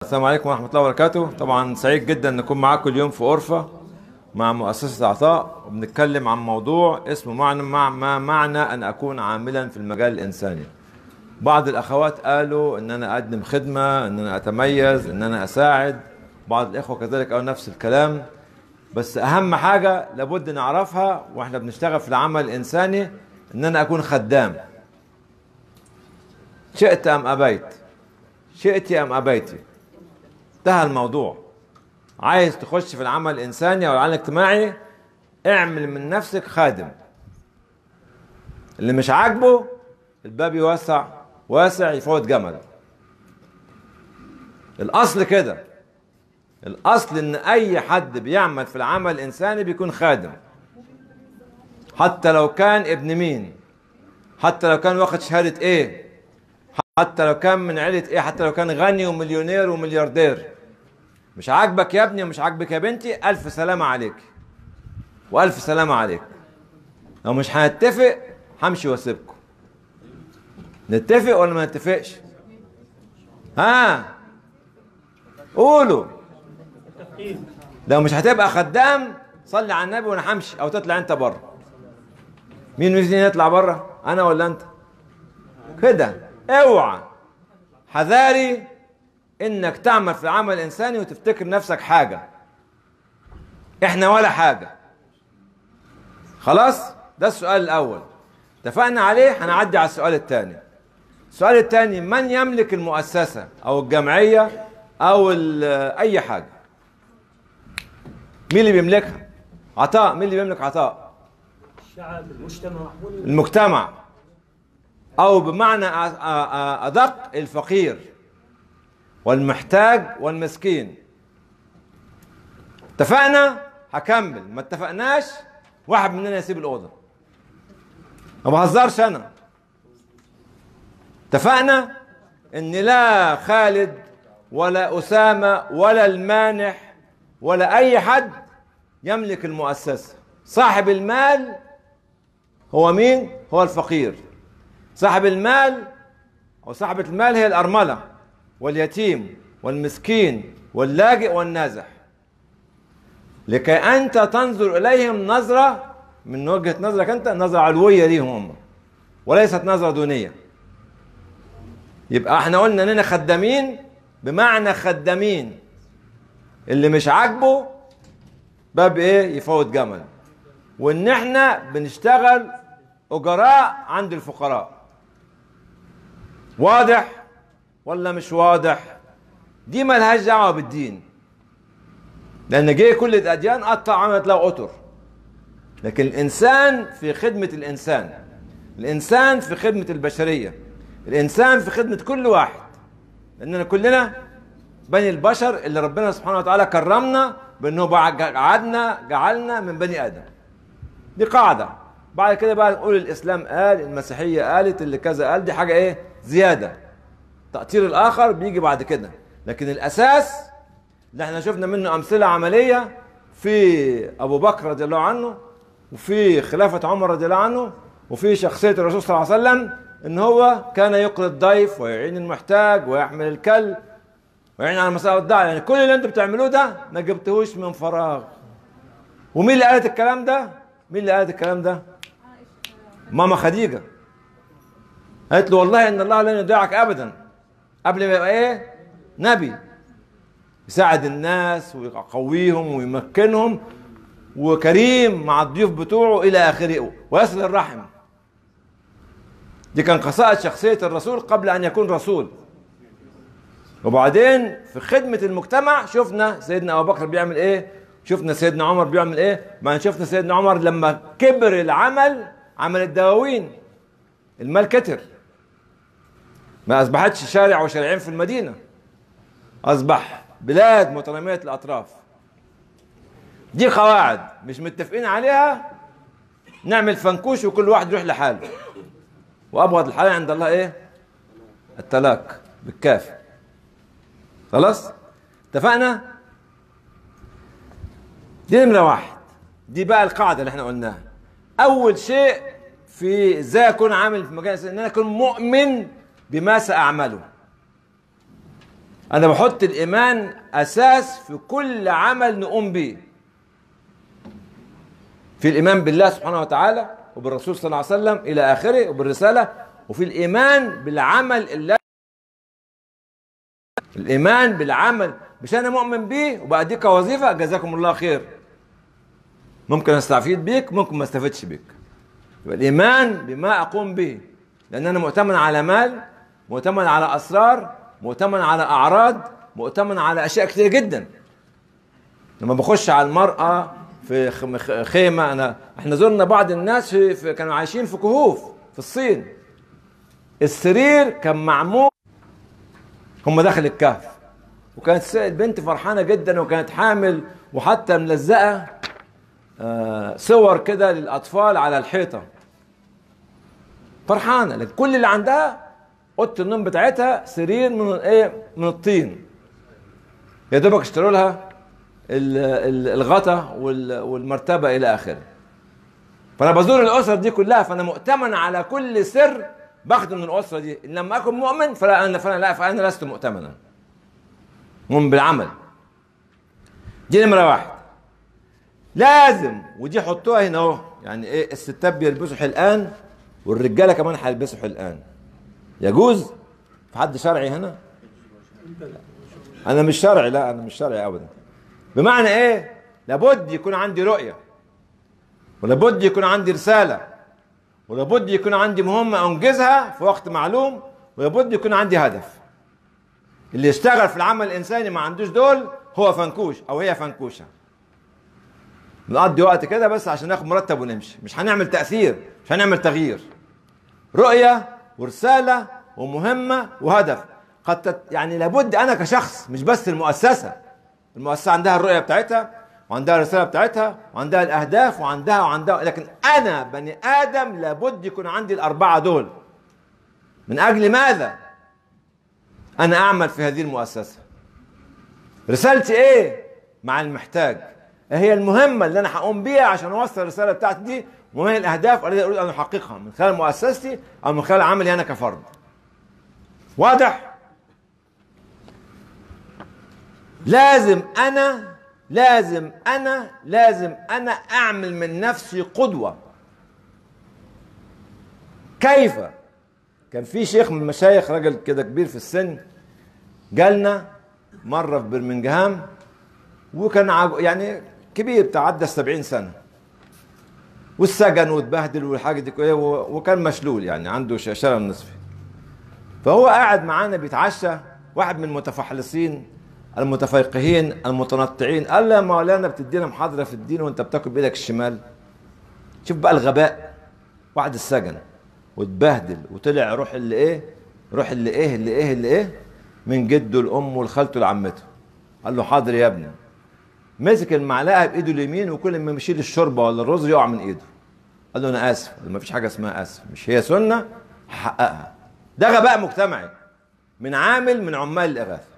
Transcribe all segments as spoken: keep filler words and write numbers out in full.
السلام عليكم ورحمة الله وبركاته. طبعا سعيد جدا ان اكون معاكم اليوم في غرفة مع مؤسسة عطاء، وبنتكلم عن موضوع اسمه معنى مع ما معنى ان اكون عاملا في المجال الانساني. بعض الاخوات قالوا ان انا اقدم خدمة، ان انا اتميز، ان انا اساعد. بعض الاخوة كذلك قالوا نفس الكلام. بس اهم حاجة لابد نعرفها واحنا بنشتغل في العمل الانساني ان انا اكون خدام، شئت ام ابيت، شئت ام ابيتي. انتهى الموضوع. عايز تخش في العمل الانساني او العمل الاجتماعي، اعمل من نفسك خادم. اللي مش عاجبه الباب يوسع واسع يفوت جمل. الاصل كده، الاصل ان اي حد بيعمل في العمل الانساني بيكون خادم، حتى لو كان ابن مين، حتى لو كان واخد شهادة ايه، حتى لو كان من عيلة ايه، حتى لو كان غني ومليونير وملياردير. مش عاجبك يا ابني ومش عاجبك يا بنتي، الف سلامة عليك والف سلامة عليك. لو مش هنتفق همشي واسيبكم. نتفق ولا ما نتفقش؟ ها قولوا. لو مش هتبقى خدام صلي على النبي وانا همشي، او تطلع انت بره. مين مين يطلع بره، انا ولا انت؟ كده اوعى، حذاري انك تعمل في العمل الانساني وتفتكر نفسك حاجة. احنا ولا حاجة. خلاص، ده السؤال الاول اتفقنا عليه. هنعدي على السؤال الثاني. السؤال الثاني، من يملك المؤسسة او الجمعية او اي حاجة؟ مين اللي بيملكها؟ عطاء. مين اللي بيملك عطاء؟ الشعب، المجتمع. المجتمع، او بمعنى ادق الفقير والمحتاج والمسكين. اتفقنا؟ هكمل. ما اتفقناش واحد مننا يسيب الأوضة. ما بهزرش أنا. اتفقنا إن لا خالد ولا أسامة ولا المانح ولا أي حد يملك المؤسسة. صاحب المال هو مين؟ هو الفقير. صاحب المال أو صاحبة المال هي الأرملة واليتيم والمسكين واللاجئ والنازح، لكي أنت تنظر إليهم نظرة من وجهة نظرك أنت، نظرة علوية ليهم هم وليست نظرة دونية. يبقى احنا قلنا اننا خدامين، بمعنى خدامين اللي مش عاجبه باب ايه يفوت جمل، وان احنا بنشتغل أجراء عند الفقراء. واضح ولا مش واضح؟ دي مالهاش دعوه بالدين، لان جه كل الاديان قطع عملت له اطر. لكن الانسان في خدمه الانسان، الانسان في خدمه البشريه، الانسان في خدمه كل واحد، لاننا كلنا بني البشر اللي ربنا سبحانه وتعالى كرمنا بانه قعدنا جعلنا من بني ادم. دي قاعده. بعد كده بقى نقول الاسلام قال، المسيحيه قالت، اللي كذا قال، دي حاجه ايه زياده. تأطير الآخر بيجي بعد كده. لكن الأساس اللي احنا شفنا منه أمثلة عملية في أبو بكر رضي الله عنه، وفي خلافة عمر رضي الله عنه، وفي شخصية الرسول صلى الله عليه وسلم، إن هو كان يقري الضيف ويعين المحتاج ويحمل الكل ويعين على مسائل الدعوة. يعني كل اللي أنتم بتعملوه ده ما جبتهوش من فراغ. ومين اللي قالت الكلام ده؟ مين اللي قالت الكلام ده؟ ماما خديجة. قالت له والله إن الله لن يضيعك أبدا. قبل ما يبقى ايه نبي، يساعد الناس ويقويهم ويمكنهم، وكريم مع الضيوف بتوعه الى اخره، ويصل الرحم. دي كان خصائص شخصية الرسول قبل ان يكون رسول. وبعدين في خدمة المجتمع شفنا سيدنا ابو بكر بيعمل ايه، شفنا سيدنا عمر بيعمل ايه. ما شفنا سيدنا عمر لما كبر العمل، عمل الدواوين، المال كتر، ما أصبحتش شارع وشارعين في المدينة، أصبح بلاد متنامية الأطراف. دي قواعد مش متفقين عليها، نعمل فنكوش وكل واحد يروح لحاله. وأبغض الحلال عند الله إيه؟ الطلاق بالكاف. خلاص؟ اتفقنا؟ دي نمرة واحد. دي بقى القاعدة اللي احنا قلناها. أول شيء في إزاي أكون عامل في مجال، إن أنا أكون مؤمن بما سأعمله. أنا بحط الإيمان أساس في كل عمل نقوم به. في الإيمان بالله سبحانه وتعالى وبالرسول صلى الله عليه وسلم إلى آخره وبالرسالة، وفي الإيمان بالعمل اللي الإيمان بالعمل مش أنا مؤمن به وبأديك وظيفة جزاكم الله خير، ممكن أستفيد بيك ممكن ما استفدش بيك. يبقى الإيمان بما أقوم به، لأن أنا مؤتمن على مال، مؤتمن على أسرار، مؤتمن على أعراض، مؤتمن على أشياء كتير جدا. لما بخش على المرأة في خيمة، أنا إحنا زرنا بعض الناس في, في كانوا عايشين في كهوف في الصين، السرير كان معمول هم داخل الكهف، وكانت البنت فرحانة جدا وكانت حامل، وحتى ملزقة آه صور كده للأطفال على الحيطة، فرحانة. لكن كل اللي عندها اوضه النوم بتاعتها سرير من ايه؟ من الطين، يا دوبك اشتروا لها الغطا والمرتبه الى اخره. فانا بزور الاسر دي كلها، فانا مؤتمن على كل سر باخده من الاسره دي. ان لم اكن مؤمن فلا انا فانا لا فانا لست مؤتمنا. مؤمن بالعمل. دي نمره واحد. لازم، ودي حطوها هنا اهو، يعني ايه؟ الستات بيلبسوا حلقان والرجاله كمان هيلبسوا حلقان. يجوز؟ في حد شرعي هنا؟ انا مش شرعي، لا انا مش شرعي ابدا. بمعنى ايه؟ لابد يكون عندي رؤيه، ولابد يكون عندي رساله، ولابد يكون عندي مهمه انجزها في وقت معلوم، ولابد يكون عندي هدف. اللي يشتغل في العمل الانساني ما عندوش دول هو فنكوش او هي فنكوشه. بنقضي وقت كده بس عشان ناخد مرتب ونمشي، مش هنعمل تاثير، مش هنعمل تغيير. رؤيه ورسالة ومهمة وهدف. قد تت... يعني لابد أنا كشخص، مش بس المؤسسة. المؤسسة عندها الرؤية بتاعتها وعندها الرسالة بتاعتها وعندها الأهداف وعندها وعندها لكن أنا بني آدم لابد يكون عندي الأربعة دول. من أجل ماذا أنا أعمل في هذه المؤسسة؟ رسالتي إيه مع المحتاج؟ إيه هي المهمة اللي أنا هقوم بيها عشان أوصل الرسالة بتاعتي دي؟ وما هي الأهداف التي أريد أن أحققها من خلال مؤسستي أو من خلال عملي أنا كفرد؟ واضح؟ لازم أنا لازم أنا لازم أنا أعمل من نفسي قدوة. كيف؟ كان في شيخ من المشايخ، راجل كده كبير في السن، جالنا مرة في برمنجهام، وكان يعني كبير تعدى السبعين سنة، والسجن واتبهدل والحاجة دي كلها، وكان مشلول يعني عنده شلل نصفي. فهو قاعد معانا بيتعشى، واحد من المتفحلصين المتفيقهين المتنطعين قال له: يا مولانا بتدينا محاضرة في الدين وانت بتاكل بايدك الشمال؟ شوف بقى الغباء. واحد السجن واتبهدل وطلع يروح اللي ايه روح اللي ايه اللي ايه اللي ايه من جده لامه لخالته لعمته. قال له: حاضر يا ابني. مسك المعلقه بايده اليمين، وكل ما يشيل الشوربه ولا الرز يقع من ايده. قال له: انا اسف. ما فيش حاجه اسمها اسف، مش هي سنه هحققها. ده غباء مجتمعي من عامل من عمال الاغاثه.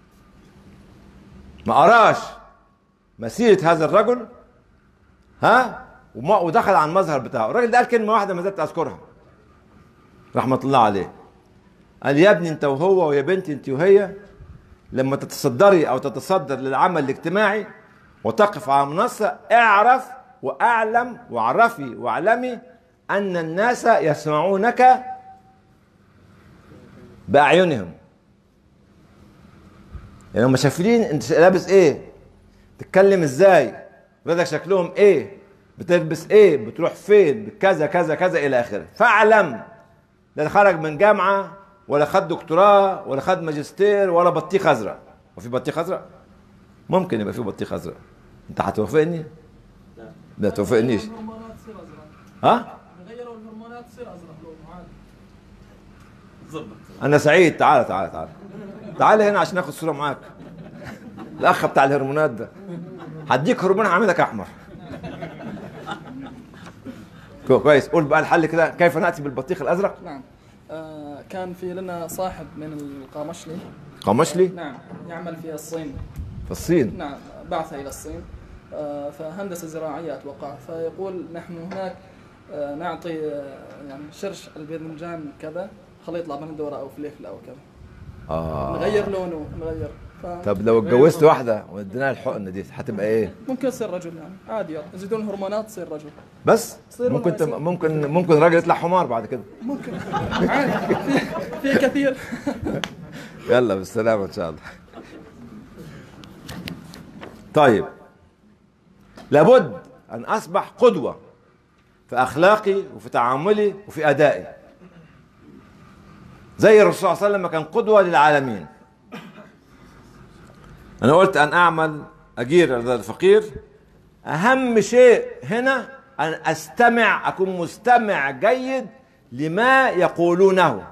ما قراش مسيره هذا الرجل، ها، ودخل على المظهر بتاعه. الراجل ده قال كلمه واحده ما زلت اذكرها رحمه الله عليه. قال: يا ابني انت وهو، ويا بنتي انت وهي، لما تتصدري او تتصدر للعمل الاجتماعي وتقف على منصه، اعرف واعلم واعرفي واعلمي ان الناس يسمعونك باعينهم. يعني هم شايفين انت لابس ايه، تتكلم ازاي، ولادك شكلهم ايه، بتلبس ايه، بتروح فين، كذا كذا كذا الى اخره. فاعلم، لا خرج من جامعه ولا خد دكتوراه ولا خد ماجستير ولا بطيخ ازرق. وفي بطيخ ازرق؟ ممكن يبقى في بطيخ ازرق. انت هتوافقني؟ لا لا توافقنيش. ها؟ غيروا الهرمونات تصير ازرق لونه عادي. ظبط. انا سعيد. تعال تعال تعال تعال هنا عشان ناخد صوره معاك. الاخ بتاع الهرمونات ده هديك هرمون هعملك احمر. كويس. قول بقى الحل كده، كيف ناتي بالبطيخ الازرق؟ نعم. آه كان في لنا صاحب من القامشلي. قامشلي؟ نعم، يعمل في الصين. في الصين؟ نعم، بعث الى الصين. آه فهندسه زراعيه اتوقع. فيقول: نحن هناك آه نعطي آه يعني شرش الباذنجان كذا، خليه يطلع من الدوره او فليفل او كذا. اه نغير لونه نغير. ف... طب لو اتجوزت واحده واديناها الحقن دي هتبقى ايه؟ ممكن تصير رجل يعني عادي، يزيدون الهرمونات تصير رجل. بس تصير ممكن ولا تم... يصير؟ ممكن ممكن راجل يطلع حمار بعد كده. ممكن عادي، في, في كثير. يلا بالسلامه ان شاء الله. طيب لابد ان اصبح قدوه في اخلاقي وفي تعاملي وفي ادائي، زي الرسول صلى الله عليه وسلم كان قدوه للعالمين. انا قلت ان اعمل اجير الفقير، اهم شيء هنا ان استمع، اكون مستمع جيد لما يقولونه،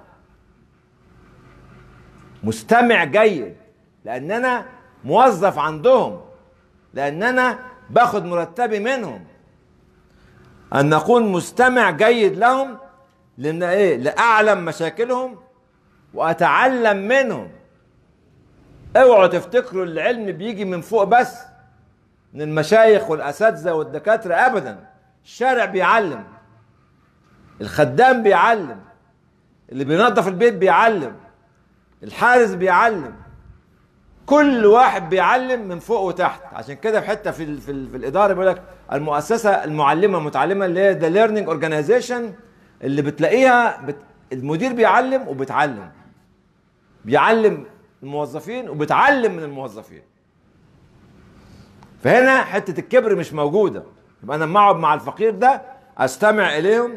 مستمع جيد، لان انا موظف عندهم، لان انا باخد مرتبي منهم. ان اكون مستمع جيد لهم، لان ايه؟ لاعلم مشاكلهم واتعلم منهم. اوعوا تفتكروا العلم بيجي من فوق بس، من المشايخ والاساتذه والدكاتره، ابدا. الشارع بيعلم، الخدام بيعلم، اللي بينظف البيت بيعلم، الحارس بيعلم، كل واحد بيعلم من فوق وتحت. عشان كده في حته في ال في, ال في الاداره بيقول لك المؤسسه المعلمه المتعلمه، اللي هي ذا ليرنينج اورجانيزيشن، اللي بتلاقيها بت المدير بيعلم وبتعلم، بيعلم الموظفين وبتعلم من الموظفين. فهنا حته الكبر مش موجوده. يبقى انا لما اقعد مع الفقير ده استمع اليهم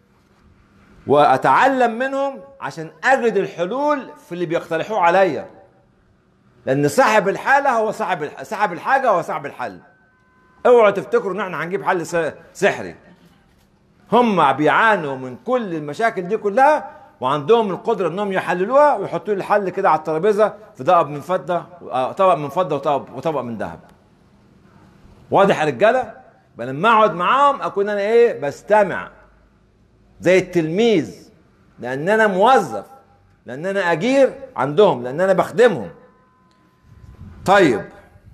واتعلم منهم عشان اجد الحلول في اللي بيقترحوه عليا، لان صاحب الحاله هو صاحب صاحب الحاجه هو صاحب الحل. اوعوا تفتكروا ان احنا هنجيب حل سحري. هم بيعانوا من كل المشاكل دي كلها، وعندهم القدره انهم يحللوها ويحطوا لي الحل كده على الترابيزه في طبق من فضه، طبق من فضه وطبق, وطبق من ذهب. واضح يا رجاله؟ لما اقعد معاهم اكون انا ايه؟ بستمع زي التلميذ، لان انا موظف، لان انا اجير عندهم، لان انا بخدمهم. طيب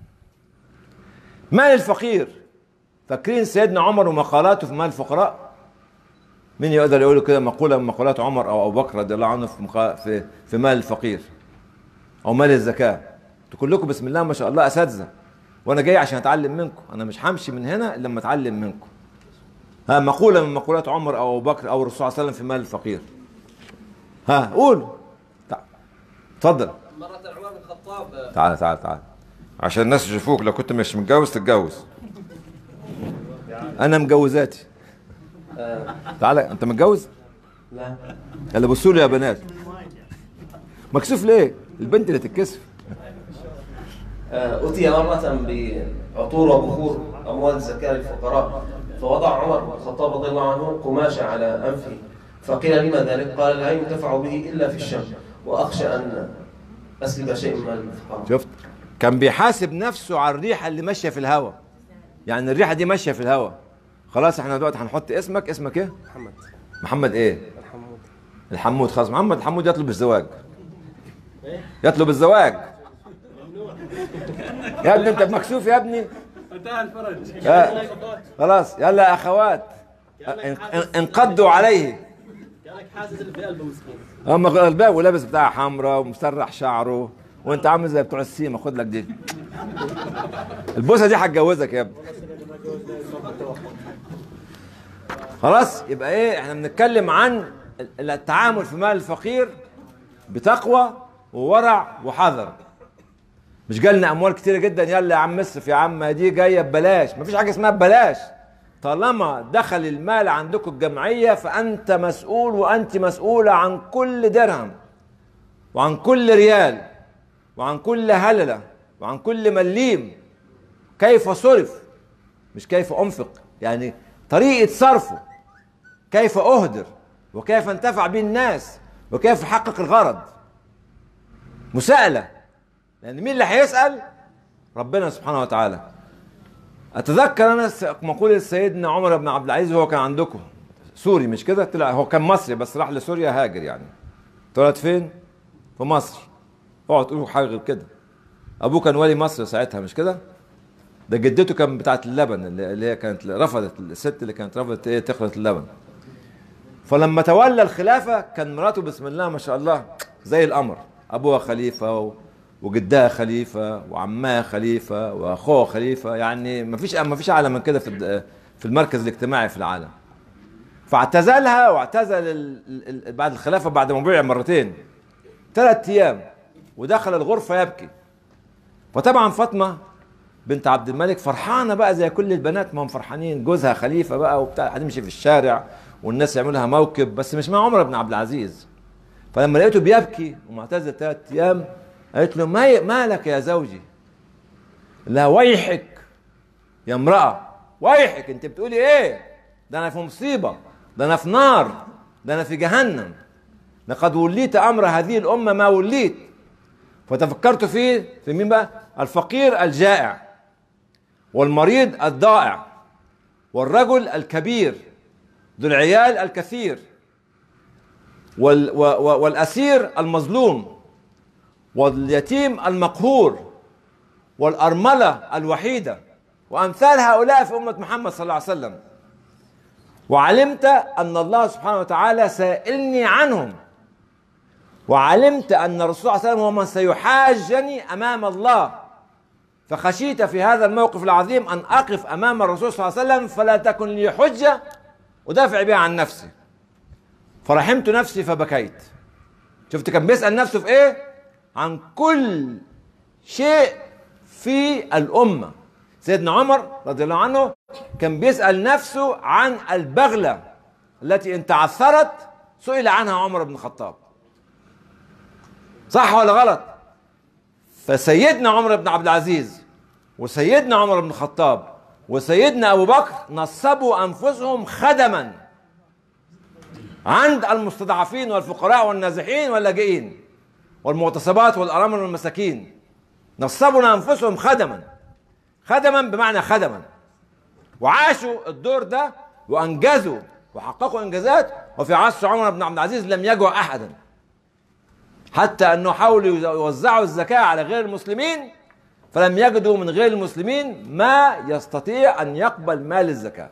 مال الفقير، فاكرين سيدنا عمر ومقالاته في مال الفقراء؟ مين يقدر يقول كده مقوله من مقولات عمر او ابو بكر رضي الله عنه في مقا... في في مال الفقير او مال الزكاه؟ انتوا كلكم بسم الله ما شاء الله اساتذه، وانا جاي عشان اتعلم منكم. انا مش همشي من هنا الا لما اتعلم منكم. ها مقوله من مقولات عمر او ابو بكر او الرسول صلى الله عليه وسلم في مال الفقير. ها قول. اتفضل. مرة عمر بن الخطاب. تعال تعال تعال عشان الناس يشوفوك. لو كنت مش متجوز تتجوز. انا مجوزاتي. تعالى. انت متجوز؟ لا. يلا بصوا لي يا بنات. مكسوف ليه؟ البنت اللي تتكسف. أتي مرة بعطور وبخور أموال الزكاة للفقراء، فوضع عمر بن الخطاب رضي الله عنه قماشة على أنفه، فقيل لما ذلك؟ قال لا ينتفع به إلا في الشم، وأخشى أن أسلب شيء من الفقراء. شفت؟ كان بيحاسب نفسه على الريحة اللي ماشية في الهواء. يعني الريحة دي ماشية في الهواء. خلاص احنا دلوقتي هنحط اسمك. اسمك ايه؟ محمد. محمد ايه؟ الحمود. الحمود. خلاص محمد الحمود يطلب الزواج. يطلب الزواج. يا ابني انت مكسوف يا ابني. انتهى الفرج. آه. خلاص يلا يا اخوات انقضوا عليه. قالك حاسس اللي في قلبه مسكين. اما قلبه ولابس بتاع حمراء ومسرح شعره، وانت عامل زي بتوع السيما. خد لك دي البوسه دي هتجوزك يا ابني. خلاص يبقى ايه؟ احنا بنتكلم عن التعامل في مال الفقير بتقوى وورع وحذر. مش جالنا اموال كتيره جدا يلا يا عم اصرف يا عم، دي جايه ببلاش. مفيش حاجه اسمها ببلاش. طالما دخل المال عندكم الجمعيه فانت مسؤول وانت مسؤوله عن كل درهم وعن كل ريال وعن كل هلله وعن كل مليم. كيف صرف، مش كيف انفق. يعني طريقه صرفه، كيف اهدر وكيف انتفع به الناس وكيف احقق الغرض. مساءله، لان مين اللي هيسال؟ ربنا سبحانه وتعالى. اتذكر انا مقوله سيدنا عمر بن عبد العزيز، وهو كان عندكم سوري مش كده؟ طلع هو كان مصري بس راح لسوريا هاجر. يعني اتولد فين؟ في مصر. اوعوا تقولوا حاجه غير كده. ابوه كان والي مصر ساعتها مش كده؟ ده جدته كان بتاعه اللبن، اللي هي كانت رفضت، الست اللي كانت رفضت ايه تخلط اللبن. فلما تولى الخلافه كان مراته بسم الله ما شاء الله زي القمر. ابوها خليفه وجدها خليفه وعمها خليفه واخوها خليفه، يعني ما فيش ما فيش اعلى من كده في في المركز الاجتماعي في العالم. فاعتزلها واعتزل ال... ال... بعد الخلافه بعد ما بيع مرتين ثلاث ايام، ودخل الغرفه يبكي. فطبعا فاطمه بنت عبد الملك فرحانه بقى زي كل البنات، ما هم فرحانين، جوزها خليفه بقى وبتاع، هتمشي في الشارع والناس يعملوا لها موكب، بس مش مع عمر بن عبد العزيز. فلما لقيته بيبكي ومعتزل ثلاث ايام قالت له ما ما لك يا زوجي؟ لا ويحك يا امراه، ويحك، انت بتقولي ايه؟ ده انا في مصيبه، ده انا في نار، ده انا في جهنم، لقد وليت امر هذه الامه ما وليت. فتفكرت فيه في مين بقى؟ الفقير الجائع والمريض الضائع والرجل الكبير ذو العيال الكثير وال والاسير المظلوم واليتيم المقهور والارمله الوحيده وامثال هؤلاء في امه محمد صلى الله عليه وسلم. وعلمت ان الله سبحانه وتعالى سائلني عنهم، وعلمت ان الرسول صلى الله عليه وسلم هو من سيحاجني امام الله، فخشيت في هذا الموقف العظيم ان اقف امام الرسول صلى الله عليه وسلم فلا تكن لي حجه ادافع بها عن نفسي، فرحمت نفسي فبكيت. شفت كان بيسال نفسه في ايه؟ عن كل شيء في الامه. سيدنا عمر رضي الله عنه كان بيسال نفسه عن البغله التي ان تعثرت سئل عنها عمر بن الخطاب. صح ولا غلط؟ فسيدنا عمر بن عبد العزيز وسيدنا عمر بن الخطاب وسيدنا ابو بكر نصبوا انفسهم خدما عند المستضعفين والفقراء والنازحين واللاجئين والمغتصبات والارامل والمساكين. نصبوا انفسهم خدما، خدما بمعنى خدما، وعاشوا الدور ده وانجزوا وحققوا انجازات. وفي عصر عمر بن عبد العزيز لم يجوع احدا، حتى انه حاولوا يوزعوا الزكاه على غير المسلمين فلم يجدوا من غير المسلمين ما يستطيع ان يقبل مال الزكاه.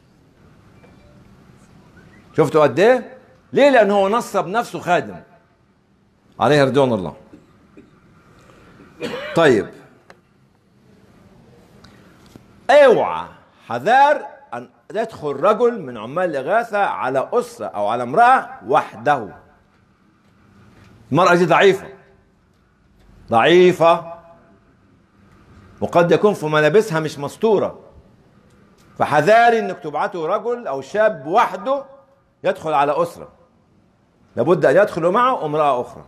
شفتوا قد ايه؟ ليه؟ لانه هو نصب نفسه خادم عليه رضوان الله. طيب اوعى حذار ان يدخل رجل من عمال الاغاثه على اسره او على امراه وحده. المراه دي ضعيفه ضعيفه وقد يكون في ملابسها مش مستوره، فحذاري انك تبعته رجل او شاب وحده يدخل على اسره، لابد ان يدخل معه امراه اخرى.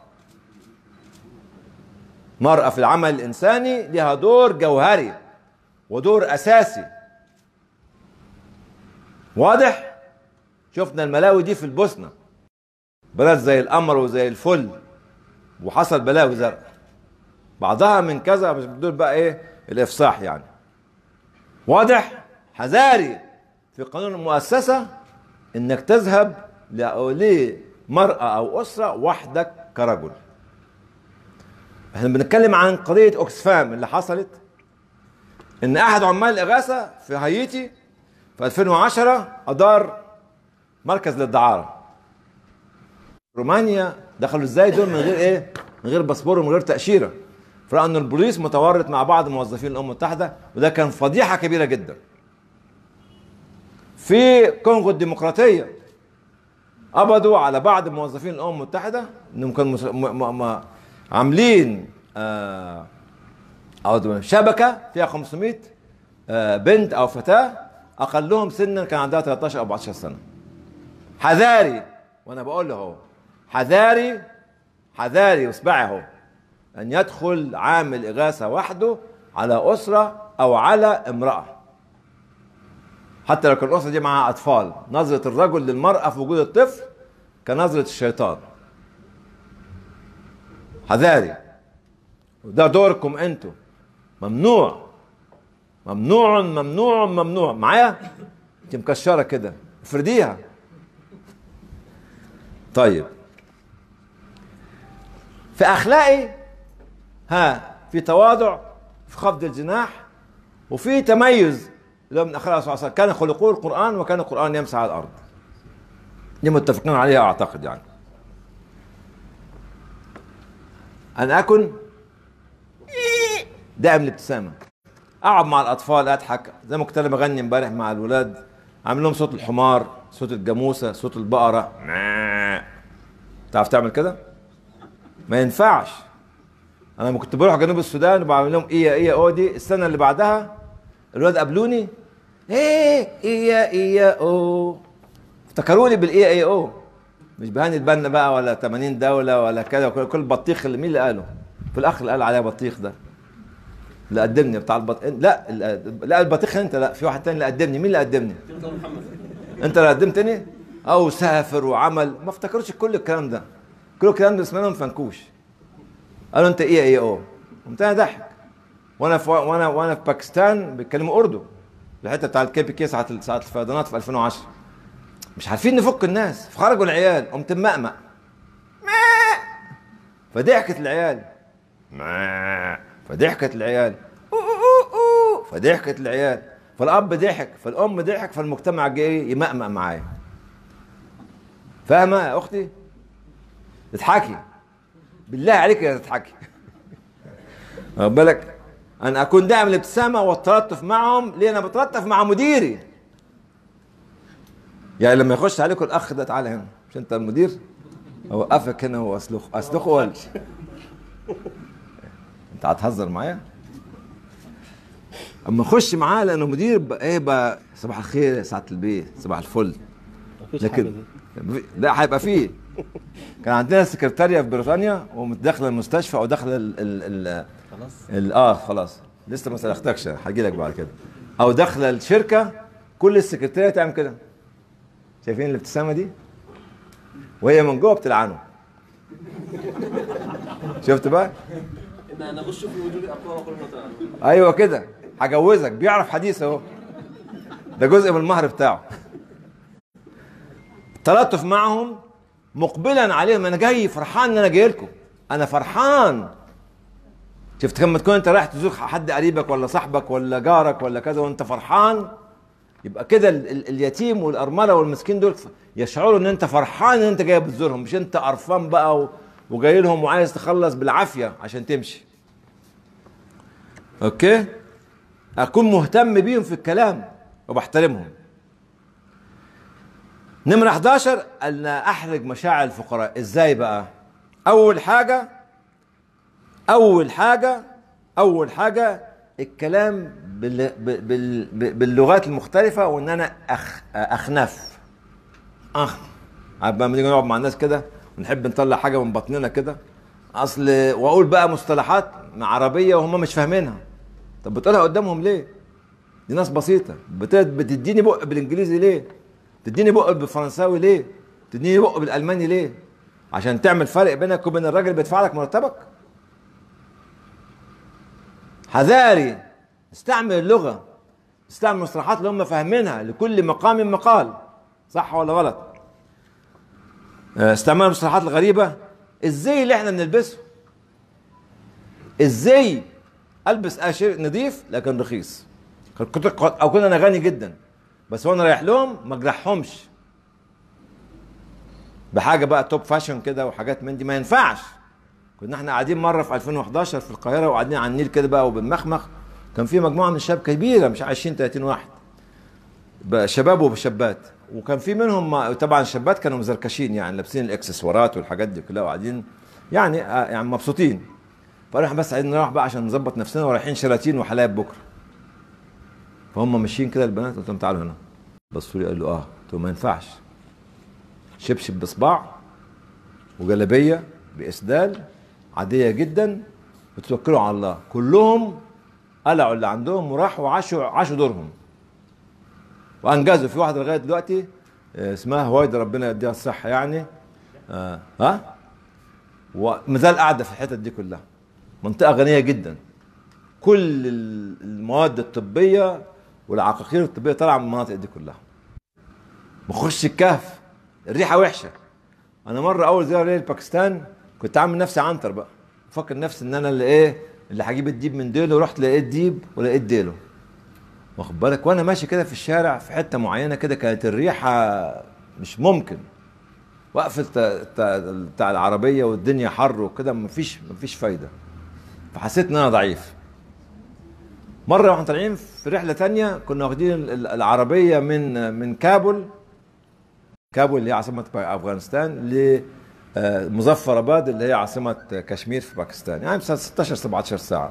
مرأة في العمل الانساني لها دور جوهري ودور اساسي. واضح؟ شفنا الملاوي دي في البوسنه، بلد زي القمر وزي الفل، وحصل بلاوي زرق، بعضها من كذا، مش بدول بقى ايه الافصاح يعني. واضح؟ حذاري في قانون المؤسسه انك تذهب لمرأة او اسره وحدك كرجل. احنا بنتكلم عن قضيه اوكسفام اللي حصلت، ان احد عمال الاغاثه في هايتي في ألفين وعشرة ادار مركز للدعاره. رومانيا دخلوا ازاي دول من غير ايه؟ من غير باسبور ومن غير تاشيره. فرأى ان البوليس متورط مع بعض موظفين الامم المتحده، وده كان فضيحه كبيره جدا. في كونغو الديمقراطيه قبضوا على بعض موظفين الامم المتحده انهم كانوا م... م... عاملين آه... أو شبكه فيها خمسمائة آه بنت او فتاه اقلهم سنا كان عندها ثلاثة عشر او أربعة عشر سنه. حذاري، وانا بقول له اهو حذاري حذاري واصبعي اهو ان يدخل عامل اغاثه وحده على اسره او على امراه، حتى لو كان الاسره دي معاها اطفال. نظره الرجل للمراه في وجود الطفل كنظره الشيطان. حذاري، وده دوركم انتم. ممنوع ممنوع ممنوع ممنوع. معايا؟ انت مكشره كده، افرديها. طيب في اخلاقي ها في تواضع، في خفض الجناح، وفي تميز اللي هو من اخلاق الرسول صلى الله عليه وسلم. كان خلقه القران وكان القران يمسح على الارض. دي متفقين عليها اعتقد يعني. ان اكن دائم الابتسامه. اقعد مع الاطفال اضحك زي ما كنت انا بغني امبارح مع الولاد، عامل لهم صوت الحمار، صوت الجاموسه، صوت البقره. تعرف تعمل كده؟ ما ينفعش. انا لما كنت بروح جنوب السودان وبعمل لهم ايه ايه او دي، السنه اللي بعدها الولاد قابلوني ايه ايه ايه او، افتكروني بالايه ايه او، مش بهاني البنا بقى ولا ثمانين دوله ولا كده، كل البطيخ اللي مين اللي قاله؟ في الاخر اللي قال عليها بطيخ ده اللي قدمني بتاع البطيخ. لا لا البطيخ انت، لا في واحد تاني اللي قدمني. مين اللي قدمني؟ انت اللي قدمتني؟ او سافر وعمل، ما افتكرش كل الكلام ده، كل الكلام ده اسمه فنكوش. قالوا انت ايه ايه او، قمت انا ضحك. وانا في وانا وانا في باكستان بيتكلموا اردو، الحته بتاع الكي بي كي ساعه ساعه الفيضانات في ألفين وعشرة، مش عارفين نفك الناس، فخرجوا العيال، قمت مأمأ فضحكت العيال، فضحكت العيال، فضحكت العيال، فالاب ضحك، فالام ضحك، فالمجتمع جه يمأمأ معايا. فاهمه يا اختي؟ تضحكي بالله عليك يا تضحكي. واخد بالك؟ ان اكون دائم الابتسامه والتلطف معهم. ليه؟ انا بتلطف مع مديري. يعني لما يخش عليكم الاخ ده، تعالى هنا، مش انت المدير؟ اوقفك هنا واسلخ اسلخه ولا انت هتهزر معايا؟ اما اخش معاه لانه مدير بقى ايه بقى، صباح الخير يا سعاده البيت، صباح الفل. لكن لا هيبقى فيه. كان عندنا سكرتاريه في بريطانيا ومتداخله المستشفى او داخله ال ال ال خلاص ال اه خلاص لسه ما سلختكش، هجي لك بعد كده. او داخله الشركه، كل السكرتاريه تعمل كده. شايفين الابتسامه دي؟ وهي من جوه بتلعنه. شفت بقى؟ ان انا بشوف وجودي اقوى وكل ما ايوه كده، هجوزك، بيعرف حديث اهو، ده جزء من المهر بتاعه. التلطف معهم مقبلا عليهم، انا جاي فرحان ان انا جاي لكم، انا فرحان. شفت لما تكون انت رايح تزور حد قريبك ولا صاحبك ولا جارك ولا كذا وانت فرحان، يبقى كده ال ال اليتيم والارمله والمسكين دول يشعروا ان انت فرحان ان انت جاي بتزورهم، مش انت قرفان بقى وجاي لهم وعايز تخلص بالعافيه عشان تمشي. اوكي؟ اكون مهتم بيهم في الكلام وبحترمهم. نمرة احداشر، ان احرج مشاعر الفقراء. ازاي بقى؟ اول حاجه اول حاجه اول حاجه الكلام بال... بال... باللغات المختلفه، وان انا أخ... اخنف اخ لما نيجي نقعد مع الناس كده ونحب نطلع حاجه من بطننا كده، اصل واقول بقى مصطلحات عربيه وهم مش فاهمينها. طب بتقولها قدامهم ليه؟ دي ناس بسيطه. بت... بتديني بق بالانجليزي ليه؟ تديني بق بالفرنساوي ليه؟ تديني بق بالالماني ليه؟ عشان تعمل فرق بينك وبين الراجل اللي بيدفع لك مرتبك؟ حذاري، استعمل اللغه، استعمل المصطلحات اللي هم فاهمينها، لكل مقام مقال، صح ولا غلط؟ استعمال المصطلحات الغريبه. ازاي اللي احنا بنلبسه؟ ازاي البس شيء نظيف لكن رخيص؟ كنت او كنت انا غني جدا بس وانا رايح لهم ما اجرحهمش بحاجه بقى توب فاشن كده وحاجات من دي، ما ينفعش. كنا احنا قاعدين مره في ألفين وحداشر في القاهره وقاعدين على النيل كده بقى وبنمخمخ، كان في مجموعه من الشباب كبيره مش عشرين ثلاثين واحد، شباب وشابات، وكان في منهم طبعا الشابات كانوا مزركشين يعني لابسين الاكسسوارات والحاجات دي كلها وقاعدين يعني يعني مبسوطين. فاحنا بس عايزين نروح بقى عشان نظبط نفسنا ورايحين شلاتين وحلايب بكره. فهم ماشيين كده البنات، قلت لهم تعالوا هنا. بصوا لي قالوا اه، قلت لهم ما ينفعش. شبشب بصباع وجلابيه باسدال عاديه جدا وتوكلوا على الله. كلهم قلعوا اللي عندهم وراحوا عاشوا عاشوا دورهم وانجزوا. في واحده لغايه دلوقتي اسمها هوايدا ربنا يديها الصحه يعني، آه ها ومازال قاعده في الحتت دي كلها. منطقه غنيه جدا، كل المواد الطبيه والعقاقير الطبيه طالعه من المناطق دي كلها. بخش الكهف الريحه وحشه. انا مره اول زياره ليا لباكستان كنت عامل نفسي عنتر بقى، فاكر نفسي ان انا اللي ايه اللي هجيب الديب من ديله، ورحت لقيت ديب ولقيت ديله، واخد بالك. وانا ماشي كده في الشارع في حته معينه كده كانت الريحه مش ممكن، وقفه بتاع العربيه والدنيا حر وكده، مفيش مفيش فايده. فحسيت ان انا ضعيف. مره واحنا طالعين في رحله ثانيه كنا واخدين العربيه من من كابول كابول اللي هي عاصمه افغانستان لمظفراباد اللي هي عاصمه كشمير في باكستان، يعني ستاشر سبعتاشر ساعه.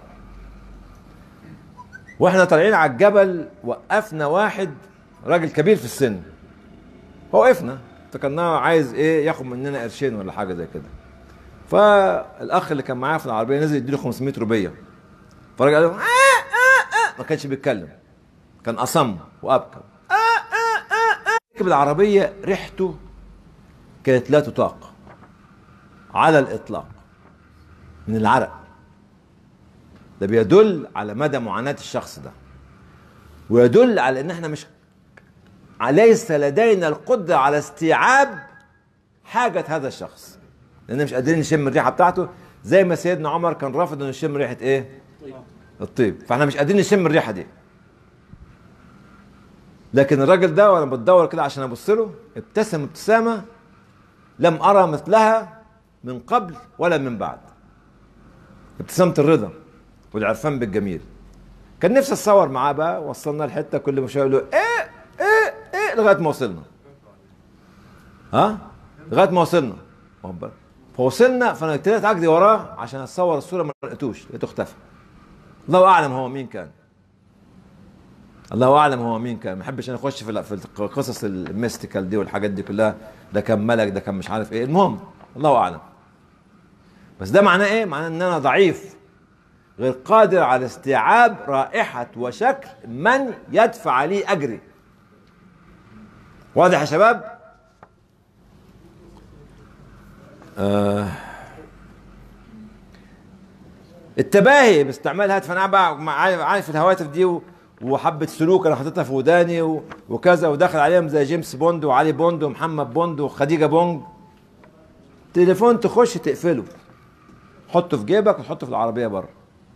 واحنا طالعين على الجبل وقفنا واحد راجل كبير في السن، وقفنا افتكرناه عايز ايه ياخد مننا قرشين ولا حاجه زي كده. فالاخ اللي كان معاه في العربيه نزل يديله خمسمية روبيه. فالراجل قال له آه آه آه، ما كانش بيتكلم، كان اصم وابكم. آه آه آه آه. ركب العربيه ريحته كانت لا تطاق على الاطلاق من العرق. ده بيدل على مدى معاناه الشخص ده، ويدل على ان احنا مش ليس لدينا القدره على استيعاب حاجه هذا الشخص، لان مش قادرين نشم الريحه بتاعته، زي ما سيدنا عمر كان رافض انه يشم ريحه ايه؟ الطيب. فاحنا مش قادرين نشم الريحه دي. لكن الراجل ده وانا بدور كده عشان ابص له ابتسم ابتسامه لم ارى مثلها من قبل ولا من بعد. ابتسامه الرضا والعرفان بالجميل. كان نفسي اتصور معاه بقى، وصلنا الحته كل ما شويه له ايه ايه ايه لغايه ما وصلنا. ها؟ لغايه ما وصلنا. فوصلنا فانا ابتديت اجري وراه عشان اتصور الصوره، ما لقيتوش، لقيته اختفى. الله اعلم هو مين كان. الله اعلم هو مين كان، ما بحبش انا اخش في في القصص الميستيكال دي والحاجات دي كلها، ده كان ملك ده كان مش عارف ايه، المهم الله اعلم. بس ده معناه ايه؟ معناه ان انا ضعيف غير قادر على استيعاب رائحة وشكل من يدفع لي اجري. واضح يا شباب؟ آه التباهي باستعمال هاتف، انا بقى عارف الهواتف دي وحبه سلوك انا حاططها في وداني وكذا، وداخل عليهم زي جيمس بوند وعلي بوند ومحمد بوند وخديجه بوند. تليفون تخش تقفله، حطه في جيبك وتحطه في العربيه بره،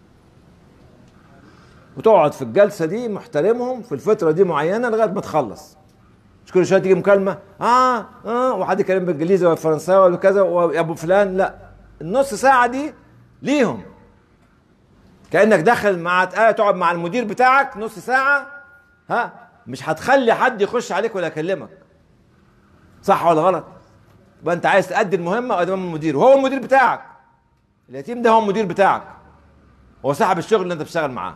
وتقعد في الجلسه دي محترمهم في الفتره دي معينه لغايه ما تخلص. مش كل شويه تيجي مكالمه اه اه وحد يكلم بالانجليزي ولا فرنساوي ولا كذا ويا ابو فلان، لا، النص ساعه دي ليهم. كانك داخل مع تقعد مع المدير بتاعك نص ساعه، ها، مش هتخلي حد يخش عليك ولا يكلمك. صح ولا غلط؟ يبقى انت عايز تأدي المهمه قدام المدير، وهو المدير بتاعك. اليتيم ده هو المدير بتاعك، هو صاحب الشغل اللي انت بتشتغل معاه.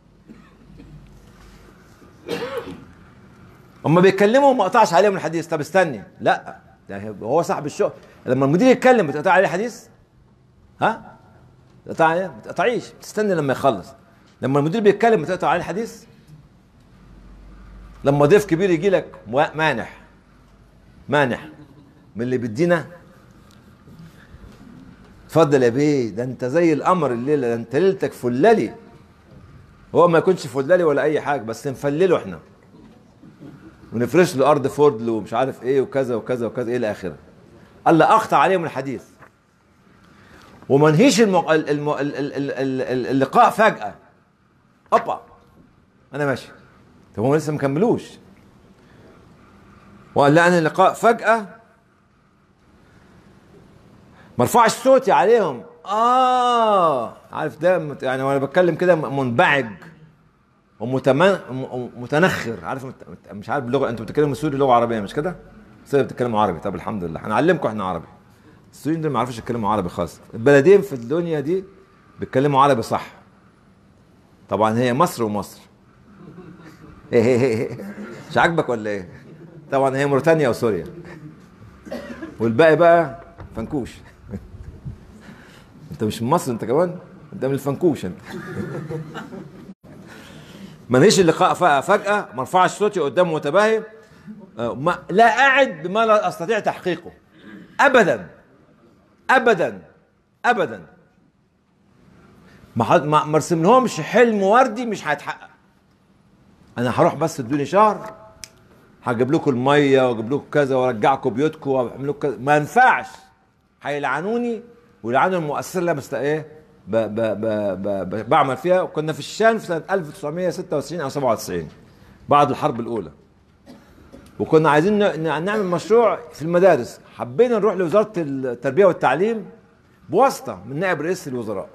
هم بيتكلموا وما قطعش عليهم الحديث، طب استني، لا، ده هو صاحب الشغل. لما المدير يتكلم بتقطع عليه الحديث؟ ها؟ بتقطع عليه؟ ما تقطعيش، تستني لما يخلص. لما المدير بيتكلم بتقطع عليه الحديث؟ لما ضيف كبير يجي لك مانح مانح من اللي بيدينا، اتفضل يا بيه، ده انت زي القمر الليله، ده انت ليلتك فلالي. هو ما يكونش فلالي ولا اي حاجه، بس نفلله احنا ونفرش له ارض فورد ومش عارف ايه وكذا وكذا وكذا الى اخره. قال لا اقطع عليهم الحديث وما انهيش المق... الم... اللقاء فجاه. اوبا انا ماشي، طب هم لسه ما كملوش. وقال لا انا اللقاء فجاه ما ارفعش صوتي عليهم. اه عارف ده يعني، وانا بتكلم كده منبعج ومتنخر، عارف مش عارف اللغه، انتوا بتتكلموا سوري لغه عربيه مش كده؟ بس بتتكلموا عربي، طب الحمد لله هنعلمكم احنا عربي. السوريين دول ما يعرفوش يتكلموا عربي خالص. البلدين في الدنيا دي بيتكلموا عربي صح. طبعا هي مصر ومصر. مش عاجبك ولا ايه؟ طبعا هي موريتانيا وسوريا، والباقي بقى فنكوش. انت مش من مصر انت كمان، انت من الفنكوش انت. ما نهيش اللقاء فجأة، ما ارفعش صوتي قدام متباهي، ما لا أعد بما لا أستطيع تحقيقه أبدا أبدا أبدا. ما ما ارسم لهمش حلم وردي مش هيتحقق. أنا هروح بس ادوني شهر هجيب لكم المية واجيب لكم كذا وارجعكم بيوتكم واعمل لكم كذا، ما ينفعش. هيلعنوني ويلعنوا المؤسسة اللي انا بست ايه ب ب ب ب ب بعمل فيها. وكنا في الشام في سنة ألف وتسعمية وستة وتسعين أو سبعة وتسعين بعد الحرب الأولى، وكنا عايزين نعمل مشروع في المدارس، حبينا نروح لوزاره التربيه والتعليم بواسطه من نائب رئيس الوزراء.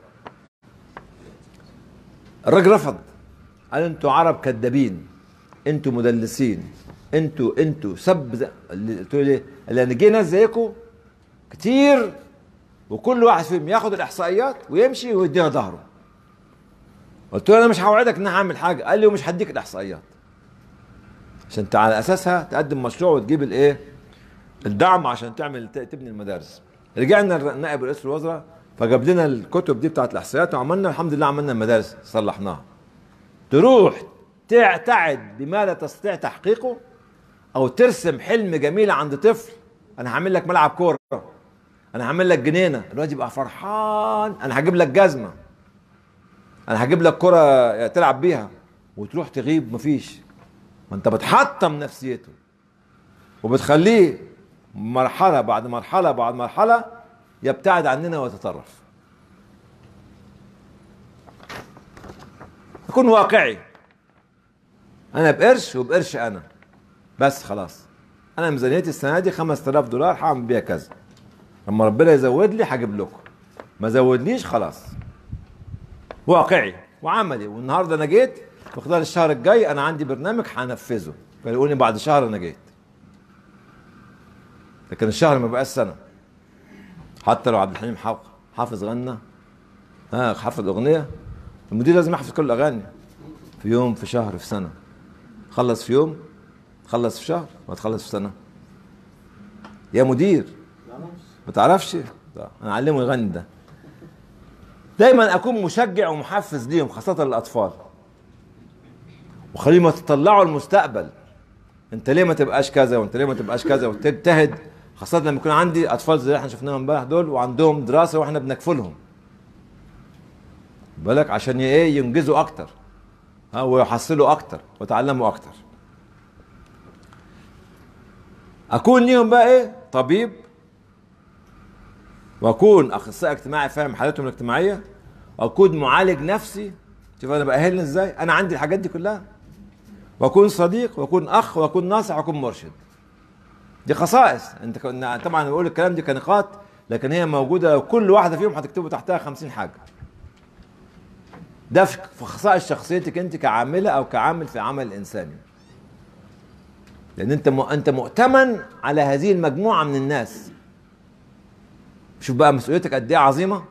الراجل رفض، قال انتوا عرب كذابين، انتوا مدلسين، انتوا انتوا سب. قلت له ليه؟ قال لي انا جه ناس زيكم كتير وكل واحد فيهم ياخد الاحصائيات ويمشي ويديها ظهره. قلت له انا مش هوعدك ان انا هعمل حاجه. قال لي ومش هديك الاحصائيات عشان انت على اساسها تقدم مشروع وتجيب الايه؟ الدعم عشان تعمل تبني المدارس. رجعنا نائب رئيس الوزراء فجاب لنا الكتب دي بتاعت الاحصائيات وعملنا الحمد لله عملنا المدارس صلحناها. تروح تعتعد بما لا تستطيع تحقيقه او ترسم حلم جميل عند طفل، انا هعمل لك ملعب كوره، انا هعمل لك جنينه، الواد يبقى فرحان، انا هجيب لك جزمه، انا هجيب لك كره تلعب بيها، وتروح تغيب مفيش. ما انت بتحطم نفسيته وبتخليه مرحله بعد مرحله بعد مرحله يبتعد عننا ويتطرف. اكون واقعي، انا بقرش وبقرش انا بس خلاص. انا ميزانيتي السنه دي خمسة آلاف دولار هعمل بيها كذا، لما ربنا يزود لي هجيب لكم، ما زودليش خلاص. واقعي وعملي. والنهارده انا جيت في خلال الشهر الجاي انا عندي برنامج هنفذه، فيقولني بعد شهر انا جيت. لكن الشهر ما بقاش سنه. حتى لو عبد الحليم حافظ غنى ها حافظ اغنيه، المدير لازم يحفظ كل الاغاني في يوم في شهر في سنه. خلص في يوم، تخلص في شهر، وتخلص في سنه. يا مدير ما تعرفش؟ انا اعلمه يغني ده. دايما اكون مشجع ومحفز ليهم خاصه الاطفال، وخليهم يتطلعوا المستقبل. انت ليه ما تبقاش كذا وانت ليه ما تبقاش كذا، وتجتهد، خاصه لما يكون عندي اطفال زي اللي احنا شفناهم امبارح دول وعندهم دراسه واحنا بنكفلهم بالك عشان ايه؟ ينجزوا اكتر ها ويحصلوا اكتر ويتعلموا اكتر. اكون ليهم بقى ايه؟ طبيب، واكون اخصائي اجتماعي فاهم حالتهم الاجتماعيه، واكون معالج نفسي. شوف انا باهلني ازاي، انا عندي الحاجات دي كلها. واكون صديق، واكون اخ، واكون ناصح، واكون مرشد. دي خصائص. انت كنا طبعا بقول الكلام دي كنقاط، لكن هي موجوده لو كل واحده فيهم هتكتبوا تحتها خمسين حاجه. ده في خصائص شخصيتك انت كعامله او كعامل في عمل الانساني. لان انت م... انت مؤتمن على هذه المجموعه من الناس. شوف بقى مسؤوليتك قد ايه عظيمه.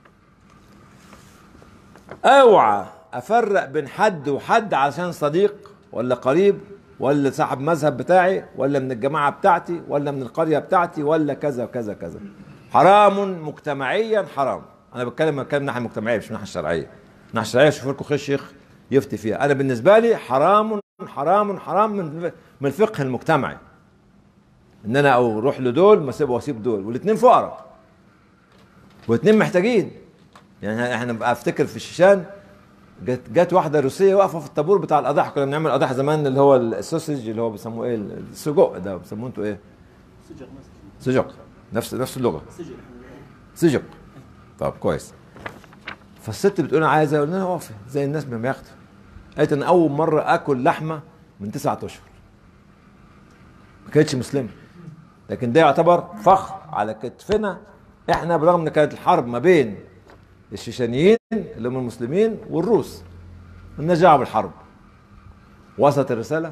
اوعى افرق بين حد وحد عشان صديق ولا قريب ولا صاحب مذهب بتاعي ولا من الجماعه بتاعتي ولا من القريه بتاعتي ولا كذا وكذا كذا. حرام مجتمعيا، حرام. انا بتكلم بتكلم من الناحيه المجتمعيه مش من الناحيه الشرعيه. من الناحيه الشرعيه شوف لكم خير شيخ يفتي فيها. انا بالنسبه لي حرام حرام حرام من من الفقه المجتمعي ان انا او اروح لدول ما اسيب واسيب دول، والاثنين فقراء والاثنين محتاجين. يعني احنا بقى افتكر في الشيشان جت جت واحده روسيه واقفه في الطابور بتاع الاضاحي. كنا بنعمل اضاحي زمان اللي هو السوسج اللي هو بيسموه ايه؟ السجق ده بيسموه انتوا ايه؟ سجق. سجق نفس نفس اللغه. سجق. طب كويس. فالست بتقول انا عايزه، قلنا لها اقفي زي الناس ما بياخدوا. قالت انا اول مره اكل لحمه من تسعة اشهر. ما كانتش مسلمه، لكن ده يعتبر فخر على كتفنا احنا، برغم ان كانت الحرب ما بين الشيشانيين اللي هم المسلمين والروس. مالناش دعوه بالحرب. وصلت الرساله؟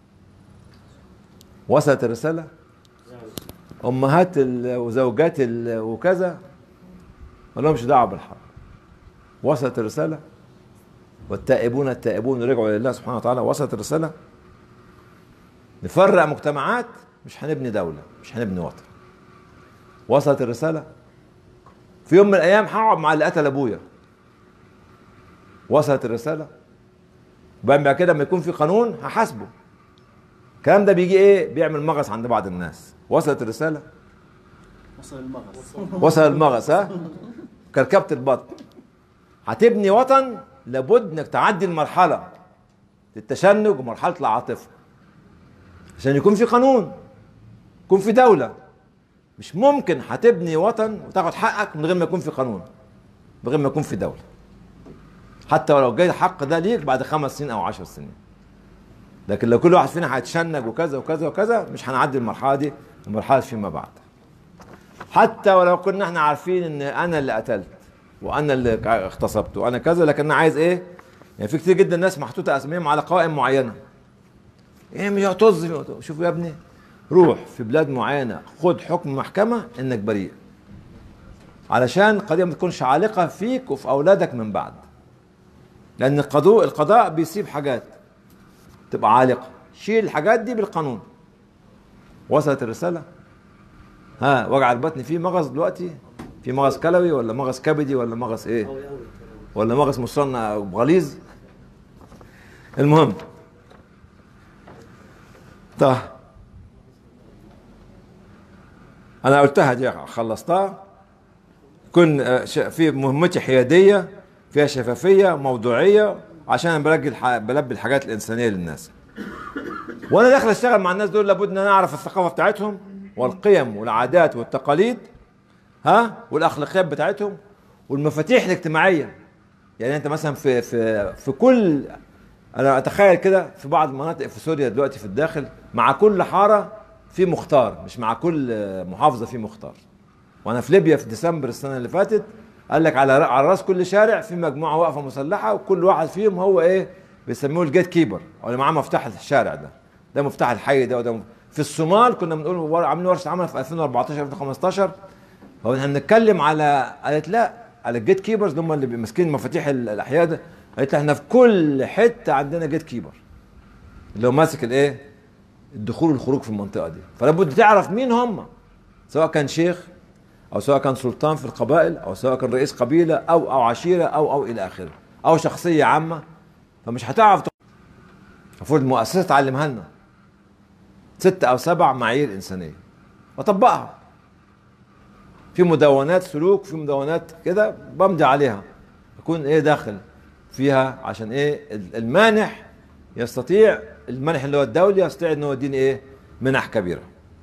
وصلت الرساله؟ امهات وزوجات وكذا ما لهمش دعوه بالحرب. وصلت الرساله؟ والتائبون التائبون رجعوا لله سبحانه وتعالى. وصلت الرساله؟ نفرق مجتمعات مش هنبني دوله، مش هنبني وطن. وصلت الرساله؟ في يوم من الايام هقعد مع اللي قتل ابويا. وصلت الرساله؟ بعد كده لما يكون في قانون هحاسبه. الكلام ده بيجي ايه؟ بيعمل مغص عند بعض الناس. وصلت الرساله؟ وصل المغص. وصل المغص ها؟ كركبت البطن. هتبني وطن لابد انك تعدي المرحله التشنج ومرحله العاطفه عشان يكون في قانون، يكون في دوله. مش ممكن هتبني وطن وتاخد حقك من غير ما يكون في قانون، من غير ما يكون في دوله. حتى ولو جاي الحق ده ليك بعد خمس سنين او عشر سنين. لكن لو كل واحد فينا هيتشنج وكذا وكذا وكذا مش هنعدي المرحله دي، المرحله فيما بعد. حتى ولو كنا احنا عارفين ان انا اللي قتلت وانا اللي اغتصبت وانا كذا، لكن انا عايز ايه؟ يعني في كتير جدا ناس محطوطه اساميهم على قوائم معينه. ايه مش هتطز؟ شوفوا يا ابني، روح في بلاد معينه خد حكم محكمه انك بريء، علشان القضيه ما تكونش عالقه فيك وفي اولادك من بعد. لان القضاء القضاء بيسيب حاجات تبقى عالقه، شيل الحاجات دي بالقانون. وصلت الرساله؟ ها، وجع البطن فيه مغص دلوقتي؟ في مغص كلوي ولا مغص كبدي ولا مغص ايه؟ ولا مغص مصنع غليظ؟ المهم، طيب انا قلتها دي خلصتها. كن في مهمتي حياديه فيها شفافيه موضوعيه عشان بلقي الح... بلبي الحاجات الانسانيه للناس. وانا داخل اشتغل مع الناس دول لابد ان انا اعرف الثقافه بتاعتهم والقيم والعادات والتقاليد، ها، والاخلاقيات بتاعتهم والمفاتيح الاجتماعيه. يعني انت مثلا في في في كل، انا اتخيل كده في بعض المناطق في سوريا دلوقتي في الداخل مع كل حاره في مختار، مش مع كل محافظه في مختار. وانا في ليبيا في ديسمبر السنه اللي فاتت قال لك على على راس كل شارع في مجموعه واقفه مسلحه، وكل واحد فيهم هو ايه بيسموه الجيت كيبر، او اللي معاه مفتاح الشارع ده، ده مفتاح الحي ده وده مفتاح. في الصومال كنا بنقول عاملين ورشه عمل في ألفين وأربعتاشر ألفين وخمستاشر، هو احنا بنتكلم على، قالت لا على الجيت كيبرز اللي هم اللي ماسكين مفاتيح الاحياء ده. قالت احنا في كل حته عندنا جيت كيبر اللي هو ماسك الايه الدخول والخروج في المنطقه دي. فلا بد تعرف مين هم، سواء كان شيخ او سواء كان سلطان في القبائل او سواء كان رئيس قبيله او او عشيره او او الى اخره، او شخصيه عامه. فمش هتعرف. المفروض المؤسسه تعلمها لنا ست او سبع معايير انسانيه واطبقها في مدونات سلوك، في مدونات كده بمضي عليها، اكون ايه داخل فيها عشان ايه المانح يستطيع، المانح اللي هو الدولي يستطيع انه يديني ايه منح كبيره.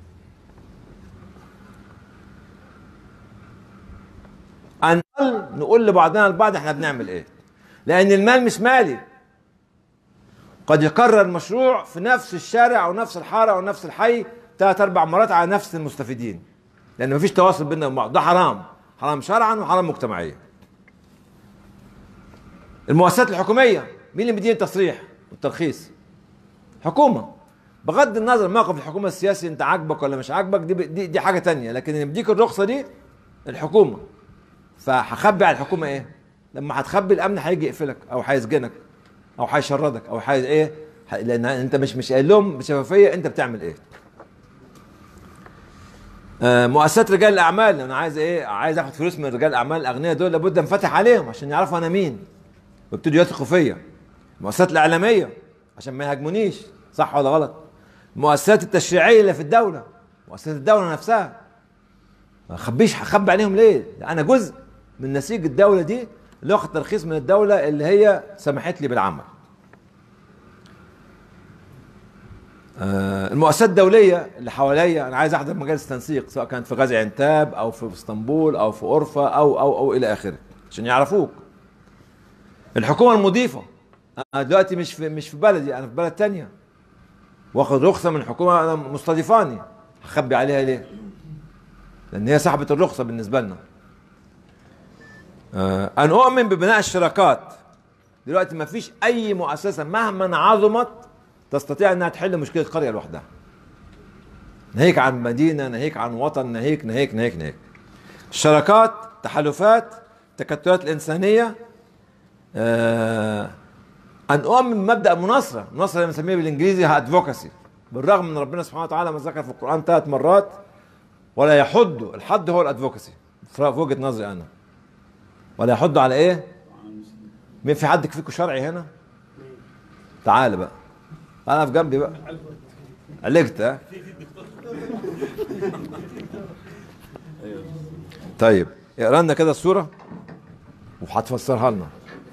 أن نقول لبعضنا البعض احنا بنعمل ايه، لان المال مش مالي. قد يكرر مشروع في نفس الشارع او نفس الحاره او نفس الحي ثلاث اربع مرات على نفس المستفيدين، لان مفيش تواصل بيننا وبين بعض. ده حرام، حرام شرعا وحرام مجتمعيا. المؤسسات الحكوميه مين اللي مدين التصريح والترخيص؟ حكومه. بغض النظر موقف الحكومه السياسي انت عاجبك ولا مش عاجبك، دي دي, دي حاجه ثانيه، لكن اللي مديك الرخصه دي الحكومه. فهخبي على الحكومه ايه؟ لما هتخبي الامن هيجي يقفلك او هيسجنك او هيشردك او حي ايه، لان انت مش مش قايل لهم بشفافيه انت بتعمل ايه. آه مؤسسات رجال الاعمال، انا عايز ايه؟ عايز اخد فلوس من رجال الاعمال الاغنياء دول، لابد انفتح عليهم عشان يعرفوا انا مين ويبتدوا يثقوا فيا. المؤسسات الاعلاميه عشان ما يهاجمونيش، صح ولا غلط؟ المؤسسات التشريعيه اللي في الدوله، مؤسسات الدوله نفسها، ما اخبيش، هخبي عليهم ليه؟ انا جزء من نسيج الدوله دي اللي واخد ترخيص من الدوله اللي هي سمحت لي بالعمل. آه المؤسسات الدوليه اللي حواليا، انا عايز احضر مجالس تنسيق سواء كانت في غازي عنتاب او في اسطنبول او في اورفا او او او الى اخره عشان يعرفوك. الحكومه المضيفه، انا دلوقتي مش في مش في بلدي، انا في بلد ثانيه واخد رخصه من الحكومه، انا مستضيفاني، هخبي عليها ليه؟ لان هي صاحبه الرخصه بالنسبه لنا. آه ان اؤمن ببناء الشراكات. دلوقتي ما فيش اي مؤسسه مهما عظمت تستطيع انها تحل مشكله قريه لوحدها. ناهيك عن مدينه، ناهيك عن وطن، ناهيك ناهيك ناهيك ناهيك. الشراكات، تحالفات، التكتلات الانسانيه. آه ان اؤمن بمبدا المناصره، المناصره اللي بنسميها بالانجليزي ادفوكاسي، بالرغم من ربنا سبحانه وتعالى ما ذكر في القران ثلاث مرات ولا يحض، الحض هو الادفوكاسي في وجهه نظري انا. ولا يحض على ايه؟ مين في حد فيكم شرعي هنا؟ تعال بقى، انا في جنبي بقى، علقت ها؟ طيب اقرا لنا كده السوره وهتفسرها لنا.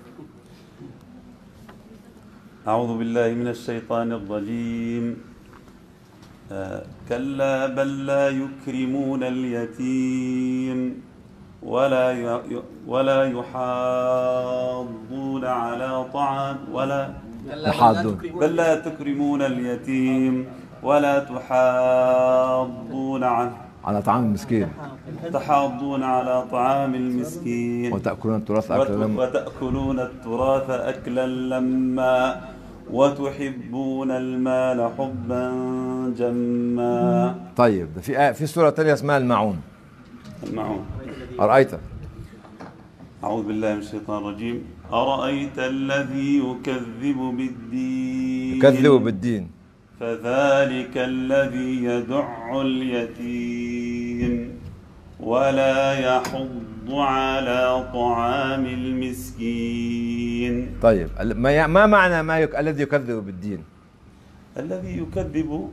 أعوذ بالله من الشيطان الرجيم. آه كلا بل لا يكرمون اليتيم ولا ي... ولا يحاضون على طعام ولا يحاضون بل لا تكرمون اليتيم ولا تحاضون على طعام المسكين تحاضون على طعام المسكين وتأكلون التراث أكلا لما وتأكلون التراث أكلا لما وتحبون المال حبا جما. طيب ده في آية في سورة تانية اسمها الماعون. الماعون. أرأيت أعوذ بالله من الشيطان الرجيم. أرأيت الذي يكذب بالدين يكذب بالدين فذلك الذي يدع اليتيم ولا يحض على طعام المسكين. طيب ما ما معنى ما يك... الذي يكذب بالدين؟ الذي يكذب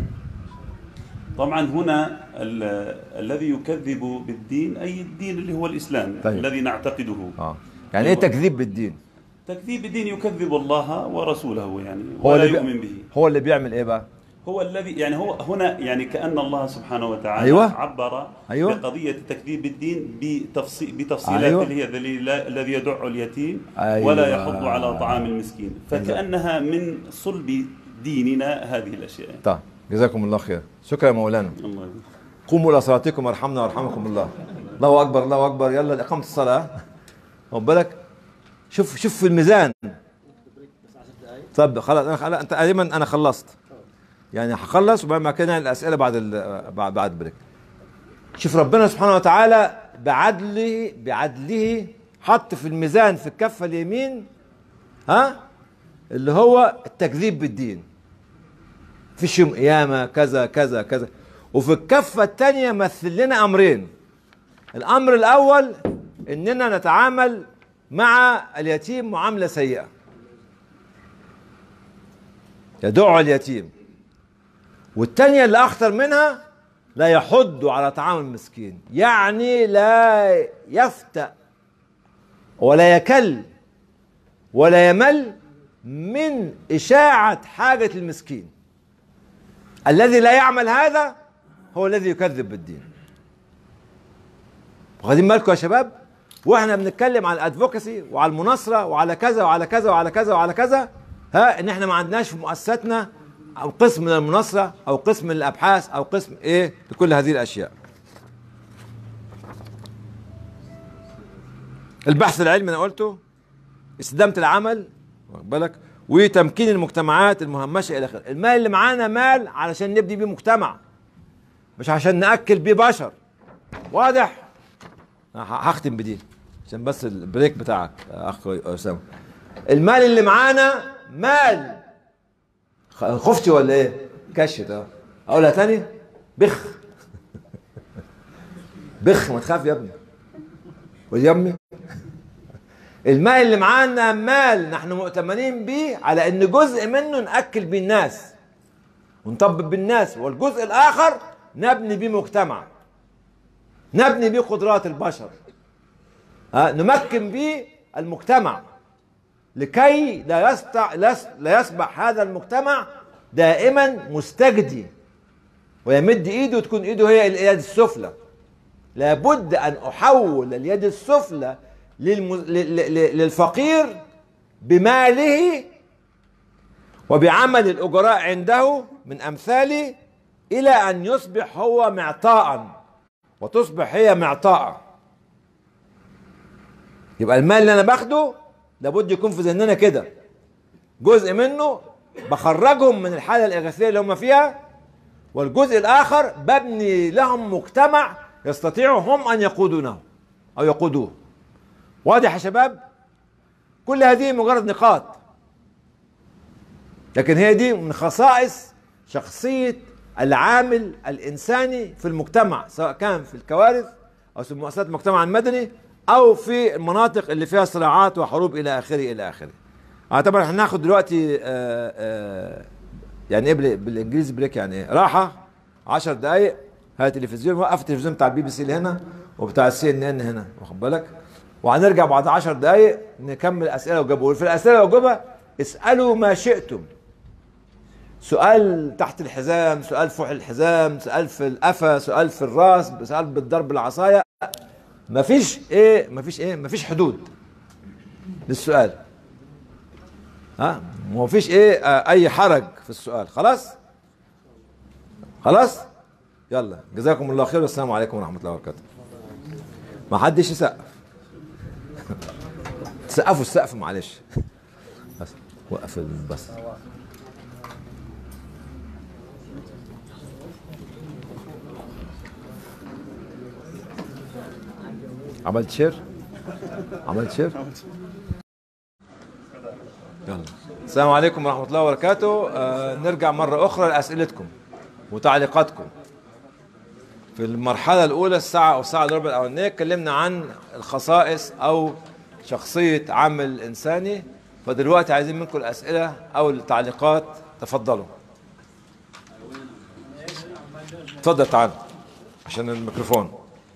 طبعا هنا ال... الذي يكذب بالدين أي الدين اللي هو الإسلام. طيب. الذي نعتقده. آه. يعني إيه تكذيب بالدين؟ تكذيب الدين يكذب الله ورسوله يعني هو ولا اللي بي... يؤمن به. هو اللي بيعمل إيه بقى؟ هو الذي يعني هو هنا يعني كأن الله سبحانه وتعالى أيوة. عبر أيوة. بقضية تكذيب الدين بتفصيل بتفصيلات أيوة. اللي هي الذي يدع اليتيم أيوة. ولا يحض على طعام المسكين، فكأنها من صلب ديننا هذه الأشياء. طيب جزاكم الله خير، شكرا يا مولانا. الله يبارك. قوموا إلى صلاتكم وارحمنا وارحمكم الله. الله أكبر الله أكبر، يلا إقامة الصلاة. خد بالك، شوف شوف في الميزان. طب خلاص أنا أنت تقريبا أنا خلصت. يعني هخلص وبعد ما كده الأسئلة بعد بعد بعد البريك. شوف ربنا سبحانه وتعالى بعدله بعدله حط في الميزان في الكفة اليمين ها اللي هو التكذيب بالدين. فيش يوم قيامة كذا كذا كذا، وفي الكفة الثانية مثل لنا أمرين. الأمر الأول إننا نتعامل مع اليتيم معاملة سيئة، يدع اليتيم. والثانية اللي أخطر منها لا يحض على طعام المسكين، يعني لا يفتأ ولا يكل ولا يمل من إشاعة حاجة المسكين. الذي لا يعمل هذا هو الذي يكذب بالدين. واخدين بالكم يا شباب؟ واحنا بنتكلم على الادفوكسي وعلى المناصره وعلى كذا وعلى كذا وعلى كذا وعلى كذا، ها ان احنا ما عندناش في مؤسساتنا او قسم من المناصره او قسم من الابحاث او قسم ايه لكل هذه الاشياء. البحث العلمي انا قلته، استدامه العمل واخد بالك، وتمكين المجتمعات المهمشه الى اخره. المال اللي معانا مال علشان نبني بيه مجتمع، مش عشان ناكل بيه بشر. واضح؟ هختم بدي عشان بس البريك بتاعك اخ اسامه. المال اللي معانا مال، خفتي ولا ايه؟ كشت اه اقولها تاني؟ بخ بخ ما تخاف يا ابني قول يا امي. المال اللي معانا مال نحن مؤتمنين به على ان جزء منه ناكل بيه الناس ونطبب بالناس، والجزء الاخر نبني بيه مجتمع، نبني بيه قدرات البشر، أه؟ نمكن بيه المجتمع لكي لا يستع... لا يصبح هذا المجتمع دائما مستجدي ويمد ايده وتكون ايده هي اليد السفلى. لابد ان احول اليد السفلى للم... للفقير بماله وبعمل الاجراء عنده من امثاله الى ان يصبح هو معطاء وتصبح هي معطاء. يبقى المال اللي انا باخده لابد يكون في ذهننا كده، جزء منه بخرجهم من الحاله الاغاثيه اللي هم فيها، والجزء الاخر ببني لهم مجتمع يستطيعوا هم ان يقودونه او يقودوه. واضح يا شباب؟ كل هذه مجرد نقاط، لكن هي دي من خصائص شخصيه العامل الإنساني في المجتمع، سواء كان في الكوارث أو في مؤسسات المجتمع المدني أو في المناطق اللي فيها صراعات وحروب إلى آخره إلى آخره. آه طبعا هناخد دلوقتي آه آه يعني إيه بالإنجليزي بريك، يعني إيه؟ راحة عشر دقايق. هاي تلفزيون، وقف التلفزيون بتاع البي بي سي اللي هنا وبتاع السي ان ان هنا واخد بالك، وهنرجع بعد عشر دقايق نكمل أسئلة وجواب. في الأسئلة والأجوبة اسألوا ما شئتم، سؤال تحت الحزام، سؤال فوق الحزام، سؤال في القفا، سؤال في الراس، سؤال بالضرب العصايه. مفيش ايه مفيش ايه مفيش حدود للسؤال. ها مفيش ايه آه اي حرج في السؤال. خلاص خلاص يلا جزاكم الله خير والسلام عليكم ورحمه الله وبركاته. ما حدش يسقف. تسقفوا السقف معلش. بس وقف بس. عملت شير؟ عملت شير؟ يلا السلام عليكم ورحمة الله وبركاته. آه نرجع مرة أخرى لأسئلتكم وتعليقاتكم. في المرحلة الأولى الساعة أو الساعة الربع الأولانية اتكلمنا عن الخصائص أو شخصية عامل الإنساني، فدلوقتي عايزين منكم الأسئلة أو التعليقات. تفضلوا. تفضل تعال عشان الميكروفون.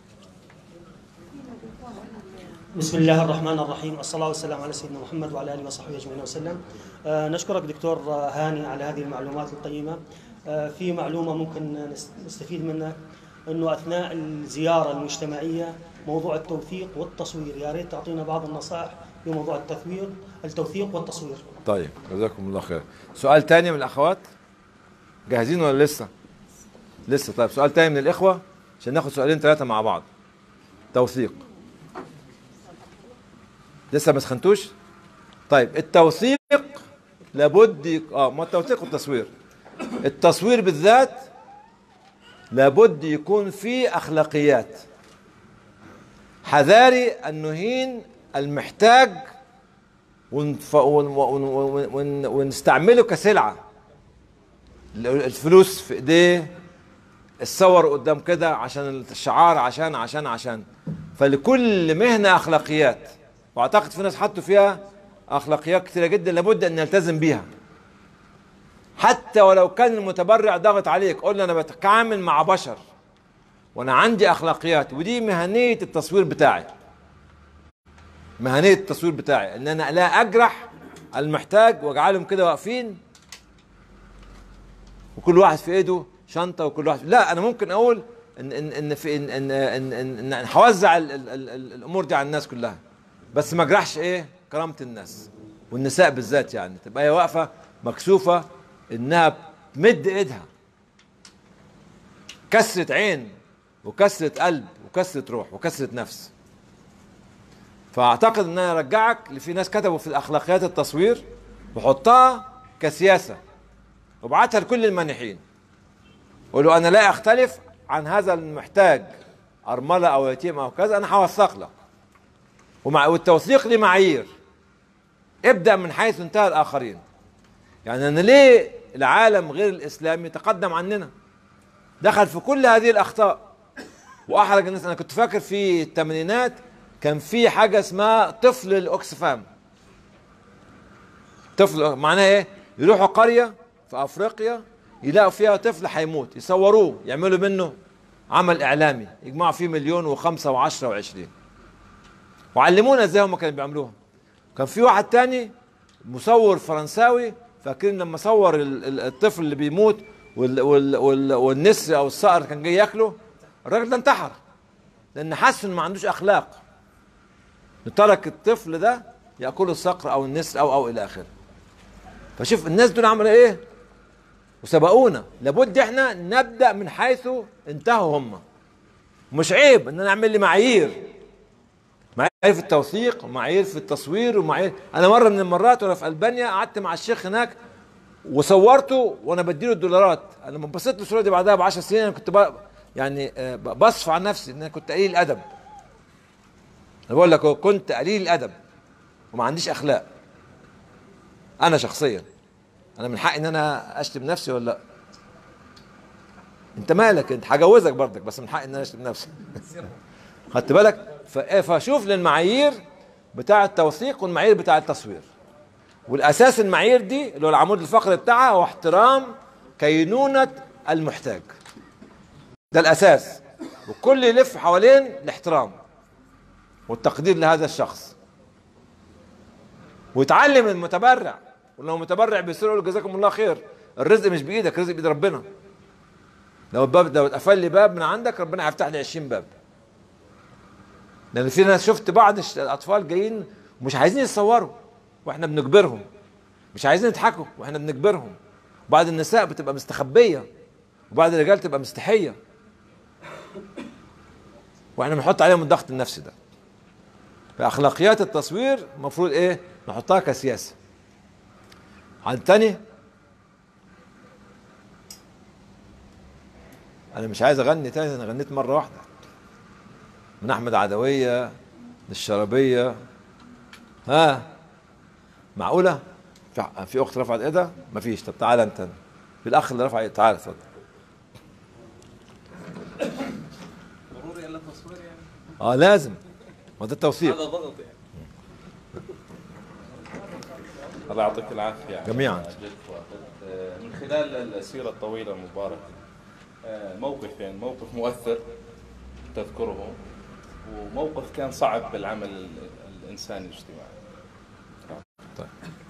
بسم الله الرحمن الرحيم، الصلاة والسلام على سيدنا محمد وعلى آله وصحبه أجمعين وسلم. آه نشكرك دكتور هاني على هذه المعلومات القيمة. آه في معلومة ممكن نستفيد منك، أنه أثناء الزيارة المجتمعية موضوع التوثيق والتصوير، يا ريت تعطينا بعض النصائح في موضوع التثوير التوثيق والتصوير. طيب جزاكم الله خير. سؤال تاني من الأخوات؟ جاهزين ولا لسه؟ لسه. طيب سؤال تاني من الإخوة عشان ناخد سؤالين ثلاثة مع بعض. توثيق لسه ما سخنتوش؟ طيب التوثيق لابد يك... اه ما التوثيق والتصوير. التصوير بالذات لابد يكون فيه اخلاقيات. حذاري ان نهين المحتاج ونف... ون... ون... ون... ونستعمله كسلعة. الفلوس في ايديه، الصور قدام كده عشان الشعار، عشان عشان عشان فلكل مهنة اخلاقيات، واعتقد في ناس حطوا فيها اخلاقيات كثيره جدا لابد ان نلتزم بيها. حتى ولو كان المتبرع ضاغط عليك، قول له انا بتعامل مع بشر وانا عندي اخلاقيات، ودي مهنيه التصوير بتاعي. مهنيه التصوير بتاعي ان انا لا اجرح المحتاج واجعلهم كده واقفين وكل واحد في ايده شنطه وكل واحد، لا انا ممكن اقول ان ان ان في ان ان ان, إن, إن هوزع ال ال ال الامور دي على الناس كلها، بس ما اجرحش ايه كرامه الناس والنساء بالذات. يعني تبقى هي واقفه مكسوفه انها تمد ايدها. كسرة عين وكسرة قلب وكسرة روح وكسرة نفس. فاعتقد ان انا ارجعك اللي في ناس كتبوا في الاخلاقيات التصوير وحطها كسياسه وابعتها لكل المانحين. قولوا انا لا اختلف عن هذا المحتاج، ارمله او يتيم او كذا، انا هوثق لك. ومع والتوثيق ليه معايير. ابدأ من حيث انتهى الآخرين. يعني أنا ليه العالم غير الإسلامي تقدم عننا؟ دخل في كل هذه الأخطاء وأحرج الناس. أنا كنت فاكر في الثمانينات كان في حاجة اسمها طفل الأوكسفام. طفل معناه إيه؟ يروحوا قرية في أفريقيا يلاقوا فيها طفل هيموت، يصوروه، يعملوا منه عمل إعلامي، يجمعوا فيه مليون وخمسة وعشرة وعشرين. وعلمونا ازاي هم كانوا بيعملوها. كان في واحد تاني مصور فرنساوي، فاكرين لما صور الطفل اللي بيموت وال وال وال والنسر او الصقر كان جاي ياكله، الراجل ده انتحر لان حس انه ما عندوش اخلاق. ترك الطفل ده ياكل الصقر او النسر او او الى اخره. فشوف الناس دول عملوا ايه وسبقونا. لابد احنا نبدا من حيث انتهوا هم. مش عيب ان انا اعمل لي معايير، معايير في التوثيق ومعايير في التصوير ومعايير. انا مره من المرات وانا في البانيا قعدت مع الشيخ هناك وصورته وانا بديله الدولارات. انا لما بصيت له الصوره دي بعدها ب عشر سنين انا كنت ب... يعني بصف عن نفسي ان انا كنت قليل الادب. انا بقول لك كنت قليل الادب وما عنديش اخلاق. انا شخصيا انا من حقي ان انا اشتم نفسي ولا لا؟ انت مالك؟ انت هجوزك برضك بس من حقي ان انا اشتم نفسي. خدت بالك؟ فشوف للمعايير بتاع التوثيق والمعايير بتاع التصوير. والاساس المعايير دي اللي هو العمود الفقري بتاعها هو احترام كينونة المحتاج. ده الاساس، وكل يلف حوالين الاحترام والتقدير لهذا الشخص. ويتعلم المتبرع، ولو متبرع بيصير يقول جزاكم الله خير، الرزق مش بايدك، الرزق بايد ربنا. لو الباب لو اتقفل لي باب من عندك ربنا هيفتح لي عشرين باب. لان في ناس شفت بعض الاطفال جايين ومش عايزين يتصوروا واحنا بنجبرهم، مش عايزين يضحكوا واحنا بنجبرهم. بعض النساء بتبقى مستخبيه وبعض الرجال تبقى مستحيه. واحنا بنحط عليهم الضغط النفسي ده. فاخلاقيات التصوير المفروض ايه؟ نحطها كسياسه. حد تاني؟ انا مش عايز اغني تاني، انا غنيت مره واحده من احمد عدويه للشرابيه. ها معقوله؟ في في اخت رفعت ايدها؟ مفيش. طب تعالى انت، في الاخ اللي رفع ايده، تعالى اتفضل. ضروري الا تصوير يعني؟ اه لازم، ما ده التوثيق. هذا ضغط يعني. الله يعطيك العافية جميعا. من خلال السيرة الطويلة المباركة موقفين، موقف مؤثر تذكره، وموقف كان صعب بالعمل الإنساني الاجتماعي. طيب،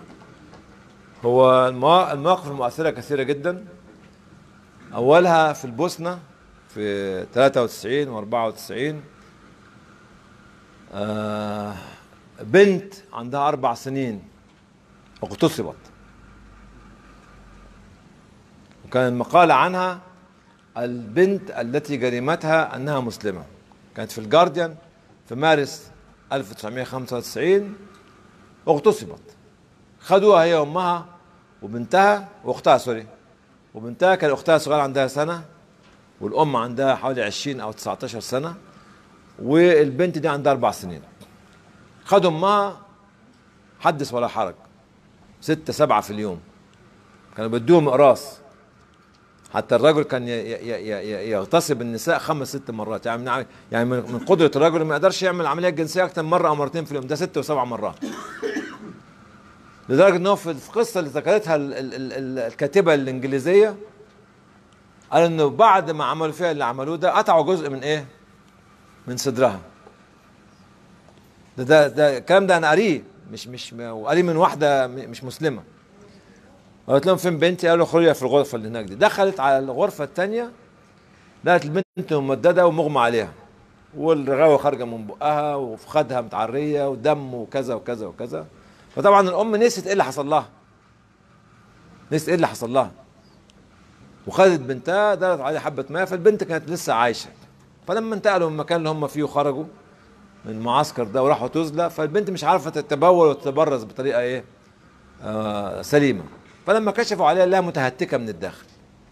هو المواقف المؤثرة كثيرة جدا. أولها في البوسنة في ثلاثة وتسعين وأربعة وتسعين. آه بنت عندها أربع سنين اغتصبت، وكان المقالة عنها البنت التي جريمتها أنها مسلمة. كانت في الجارديان في مارس ألف وتسعمائة وخمسة وتسعين. اغتصبت، خدوها هي وأمها وبنتها وأختها، سوري، وبنتها. كان أختها صغيرة عندها سنة، والأم عندها حوالي عشرين أو تسعة عشر سنة، والبنت دي عندها أربع سنين. خدوا أمها، حدث ولا حرج، ستة سبعة في اليوم. كانوا بدوهم مقراص. حتى الرجل كان يغتصب النساء خمس ست مرات. يعني يعني من قدرة الرجل ما يقدرش يعمل عملية جنسية أكثر من مرة أو مرتين في اليوم، ده ست وسبع مرات. لدرجة أنه في القصة اللي ذكرتها الكاتبة الإنجليزية قال أنه بعد ما عملوا فيها اللي عملوه ده قطعوا جزء من إيه؟ من صدرها. ده ده, ده الكلام ده أنا قاريه، مش مش وقاريه من واحدة مش مسلمة. قالت لهم فين بنتي؟ قالوا خرجها في الغرفة اللي هناك دي. دخلت على الغرفة الثانية، لقت البنت ممددة ومغمى عليها، والرغاوة خارجة من بقها، وفي خدها متعرية ودم وكذا وكذا وكذا. فطبعا الأم نسيت إيه اللي حصل لها، نسيت إيه اللي حصل لها، وخدت بنتها دارت عليها حبة ماء. فالبنت كانت لسه عايشة. فلما انتقلوا من المكان اللي هم فيه وخرجوا من المعسكر ده وراحوا تزلة، فالبنت مش عارفة تتبول وتتبرز بطريقة إيه؟ آه سليمة. فلما كشفوا عليها لها متهتكه من الداخل.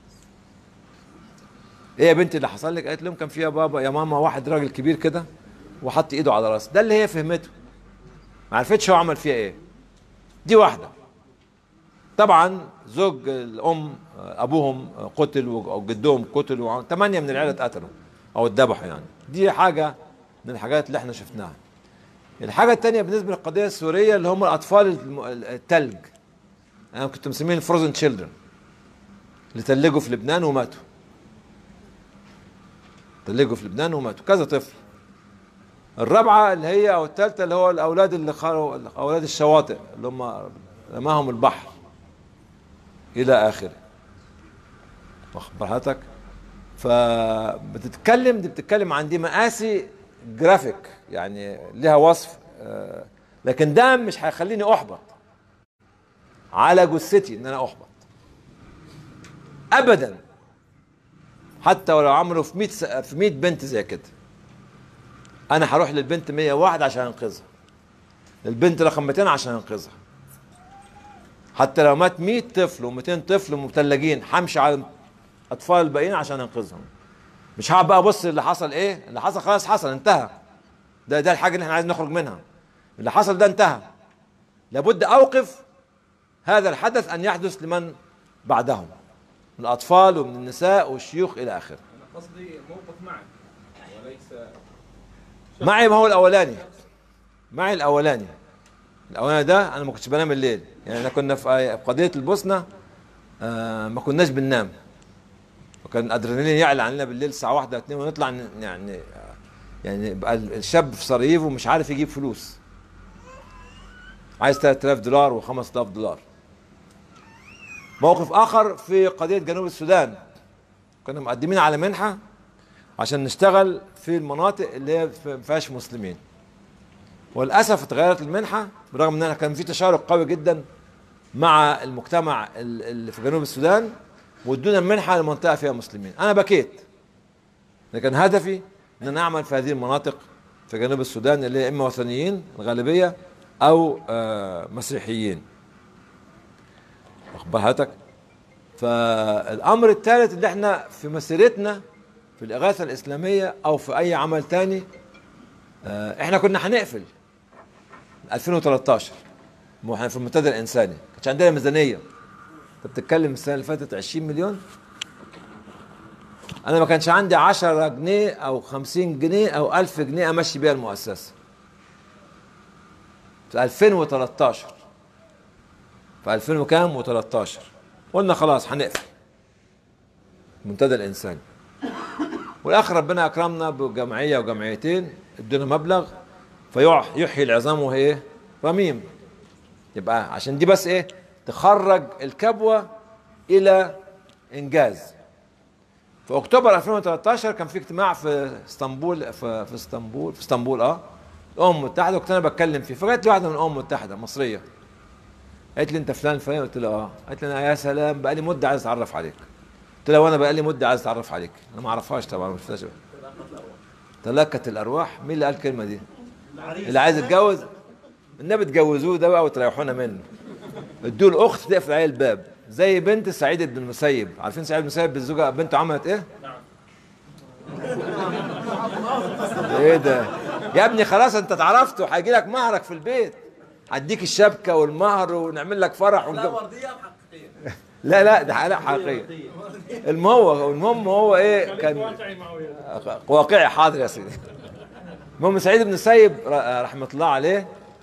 ايه يا بنتي اللي حصل لك؟ قالت لهم كان فيها بابا يا ماما واحد راجل كبير كده وحط ايده على راسي. ده اللي هي فهمته، ما عرفتش هو عمل فيها ايه. دي واحده. طبعا زوج الام ابوهم قتل وجدهم قتل وثمانيه من العيله اتقتلوا او اتذبحوا. يعني دي حاجه من الحاجات اللي احنا شفناها. الحاجه الثانيه بالنسبه للقضيه السوريه اللي هم الاطفال الثلج، أنا كنت مسميهم الفروزن تشيلدرن، اللي تلجوا في لبنان وماتوا. تلجوا في لبنان وماتوا كذا طفل. الرابعة اللي هي أو الثالثة اللي هو الأولاد اللي خاروا، أولاد الشواطئ اللي هم رماهم البحر إلى آخره. واخد حضرتك؟ فبتتكلم دي بتتكلم عن دي مقاسي جرافيك، يعني لها وصف، لكن ده مش هيخليني أحبط على جثتي ان انا احبط ابدا. حتى ولو عملوا في مئة في مئة بنت زي كده، انا هروح للبنت مئة وواحد عشان انقذها، للبنت رقم مئتين عشان انقذها. حتى لو مات مئة طفل ومئتين طفل مبتلجين، همشي على الاطفال الباقيين عشان انقذهم. مش هقعد بقى ابص اللي حصل ايه، اللي حصل خلاص حصل انتهى. ده ده الحاجه اللي احنا عايزين نخرج منها. اللي حصل ده انتهى. لابد اوقف هذا الحدث أن يحدث لمن بعدهم، من الأطفال ومن النساء والشيوخ إلى آخره. أنا قصدي موقف معي وليس معي. ما هو الأولاني، معي الأولاني الأولاني ده أنا ما كنتش بنام الليل. يعني احنا كنا في قضية البوسنة آه ما كناش بننام، وكان الأدرينالين يعلى علينا بالليل الساعة واحدة اتنين ونطلع يعني يعني يبقى الشاب في سراييفو مش عارف يجيب فلوس، عايز ثلاثة آلاف دولار وخمسة آلاف دولار. موقف آخر في قضية جنوب السودان، كنا مقدمين على منحة عشان نشتغل في المناطق اللي هي ما فيهاش مسلمين، وللأسف اتغيرت المنحة برغم ان كان في تشارك قوي جدا مع المجتمع اللي في جنوب السودان، وادونا المنحة لمنطقة فيها مسلمين. أنا بكيت، لكن هدفي ان نعمل في هذه المناطق في جنوب السودان اللي هي اما وثنيين الغالبيه او آه مسيحيين. واخد بال حضرتك؟ فالامر الثالث اللي احنا في مسيرتنا في الاغاثه الاسلاميه او في اي عمل تاني، آه احنا كنا هنقفل ألفين وثلاثة عشر احنا في المنتدى الانساني، ما كانش عندنا ميزانيه. انت بتتكلم السنه اللي فاتت عشرين مليون، انا ما كانش عندي عشرة جنيه او خمسين جنيه او ألف جنيه امشي بيها المؤسسه في ألفين وثلاثة عشر. في ألفين وكام وثلاثة عشر قلنا خلاص هنقفل المنتدى الانساني، والاخر ربنا اكرمنا بجمعيه وجمعيتين ادونا مبلغ فيحيي العظام وهي ايه؟ رميم. يبقى عشان دي بس ايه؟ تخرج الكبوه الى انجاز. في اكتوبر ألفين وثلاثة عشر كان في اجتماع في اسطنبول في, في اسطنبول في اسطنبول اه الامم المتحده، وكنت انا بتكلم فيه، فجت لي واحده من الامم المتحده مصريه قالت لي انت فلان فلان؟ قلت لها اه. قالت لي انا يا سلام بقى لي مده عايز اتعرف عليك. قلت لها وانا بقى لي مده عايز اتعرف عليك. انا ما اعرفهاش طبعا، مش شفتهاش. تلاقت الارواح. مين اللي قال الكلمه دي؟ اللي عايز يتجوز النبي تجوزوه ده بقى وتريحونا منه. ادوا له اخت تقفل عليه الباب زي بنت سعيد بن المسيب. عارفين سعيد بن المسيب بالزوجه بنته عملت ايه؟ نعم. ايه ده؟ يا ابني خلاص انت اتعرفت وهيجي لك مهرك في البيت. هديك الشبكه والمهر ونعمل لك فرح ونجب... لا ورديه حقيقيه. لا لا ده حلقه حقيقيه. المهم المهم هو ايه كان واقعي حاضر يا سيدي. المهم سعيد بن المسيب رحمه الله عليه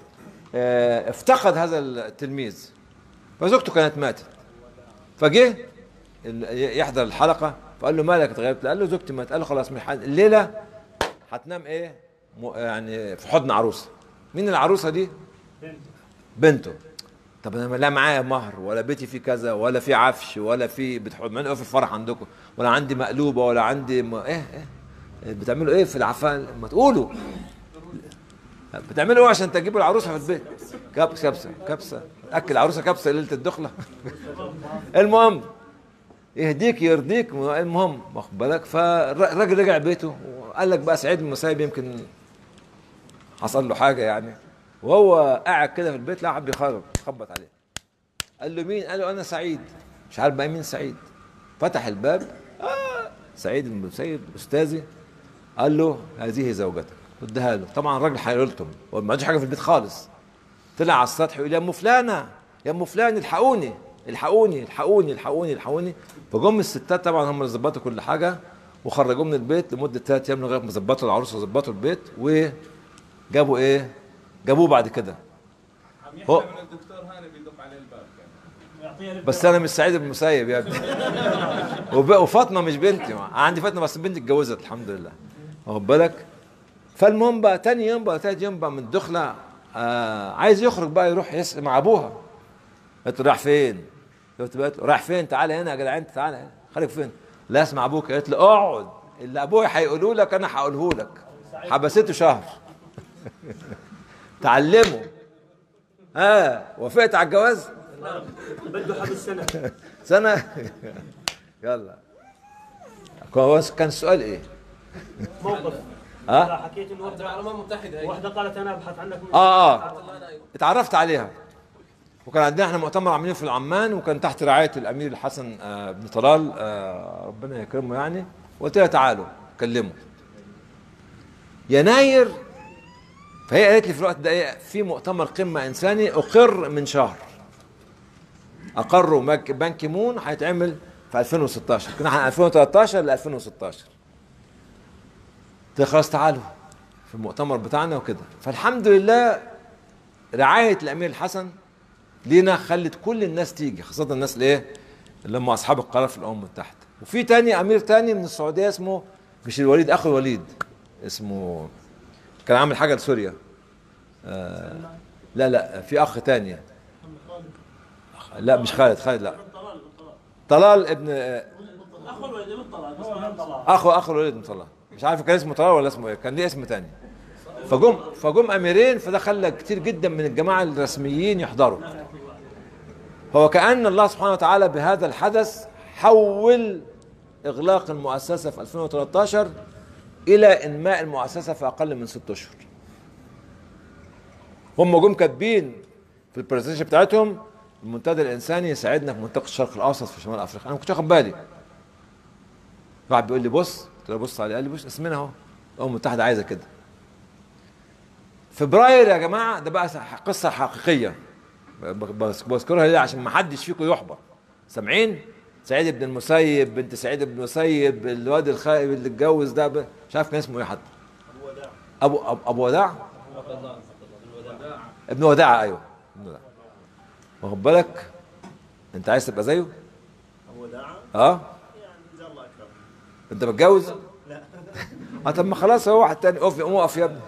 افتقد هذا التلميذ، فزوجته كانت ماتت، فجه يحضر الحلقه فقال له مالك اتغيرت؟ قال له زوجتي ماتت. قال له خلاص من الليله هتنام ايه؟ يعني في حضن عروسه. مين العروسه دي؟ بنته. بنته. طب انا لا معايا مهر ولا بيتي فيه كذا ولا في عفش ولا في بتحضن ما في الفرح عندكم ولا عندي مقلوبه ولا عندي م... ايه ايه بتعملوا ايه في العفان؟ ما تقولوا بتعملوا ايه عشان تجيبوا العروسه في البيت؟ كبسه كبسه كبسه اكل العروسه كبسه ليله الدخله. المهم يهديك يرضيك. المهم واخد بالك، فالراجل رجع بيته وقال لك بقى سعيد بن المسيب يمكن حصل له حاجه يعني، وهو قاعد كده في البيت لقى حد بيخرج خبط عليه. قال له مين؟ قال له انا سعيد. مش عارف بقى مين سعيد. فتح الباب آه سعيد بن المسيب استاذي. قال له هذه زوجتك، اديها له. طبعا الراجل هيلطم وما عندوش حاجه في البيت خالص. طلع على السطح يقول يا ام فلانه يا ام فلان الحقوني الحقوني الحقوني الحقوني الحقوني. فجم الستات طبعا هم اللي ظبطوا كل حاجه وخرجوه من البيت لمده ثلاث ايام لغايه ما ظبطوا العروسه وظبطوا البيت وجابوا ايه؟ جابوه بعد كده. هو الدكتور هاني بيدق عليه الباب. بس انا مش سعيد بن المسيب يا ابني. وفاطمه مش بنتي، عندي فاطمه بس بنتي اتجوزت الحمد لله. واخد بالك؟ فالمهم بقى تاني يوم بقى تالت يوم بقى من الدخله آه عايز يخرج بقى يروح يسقي مع ابوها. قلت له رايح فين؟ قلت له رايح فين؟ تعالى هنا يا جدع انت تعالى هنا. خليك فين؟ لا اسمع ابوك. قالت له اقعد اللي ابويا هيقولوا لك انا هقوله لك. حبسته شهر. تعلمه. ها آه. وافقت على الجواز؟ بده حبس سنه. سنه. يلا. كان السؤال ايه؟ موقف. ها؟ حكيت انه وحده الامم المتحده واحده قالت انا ابحث عنك من اه اه اتعرفت عليها. وكان عندنا احنا مؤتمر عاملينه في العمان وكان تحت رعايه الامير الحسن آه بن طلال آه ربنا يكرمه يعني. وقلت لها تعالوا كلموا. يناير فهي قالت لي في الوقت ده ايه؟ في مؤتمر قمه انساني اقر من شهر. اقروا بان كي مون هيتعمل في ألفين وستة عشر. كنا احنا ألفين وثلاثة عشر ل ألفين وستة عشر. قلت خلاص تعالوا في المؤتمر بتاعنا وكده. فالحمد لله رعايه الامير الحسن لينا خلت كل الناس تيجي، خاصه الناس اللي ايه؟ اللي هم اصحاب القرار في الامم المتحده. وفي تاني امير تاني من السعوديه اسمه مش الوليد، اخو الوليد اسمه كان عامل حاجه لسوريا. آه لا لا في اخ تاني. لا مش خالد خالد لا طلال ابن اخو الوليد بن طلال. اخو اخو الوليد بن طلال. مش عارف كان اسمه طلال ولا اسمه ايه، كان ليه اسم تاني. فجم فجم اميرين، فده خلى كتير جدا من الجماعه الرسميين يحضروا. هو كأن الله سبحانه وتعالى بهذا الحدث حول اغلاق المؤسسه في ألفين وثلاثة عشر الى انماء المؤسسه في اقل من ست اشهر. هم جم كاتبين في البرزنتيشن بتاعتهم المنتدى الانساني يساعدنا في منطقه الشرق الاوسط في شمال افريقيا. انا ما كنتش واخد بالي. واحد بيقول لي بص، قلت له بص عليه، قال لي بص اسمنا اهو الامم المتحده عايزه كده. فبراير يا جماعه ده بقى قصه حقيقيه بذكرها ليه؟ عشان ما حدش فيكم يحبط. سامعين؟ سعيد بن المسيب، بنت سعيد بن المسيب، الواد الخائب اللي اتجوز ده ب... مش عارف كان اسمه ايه حتى. ابو وداع. ابو ابو, أبو وداع؟ ابن وداع. ايوه ابن وداع. واخد بالك؟ انت عايز تبقى زيه؟ ابو وداع؟ اه يعني ان شاء الله اكرم. انت متجوز؟ لا. اه طب ما خلاص هو واحد تاني. اقف اقف يا ابني.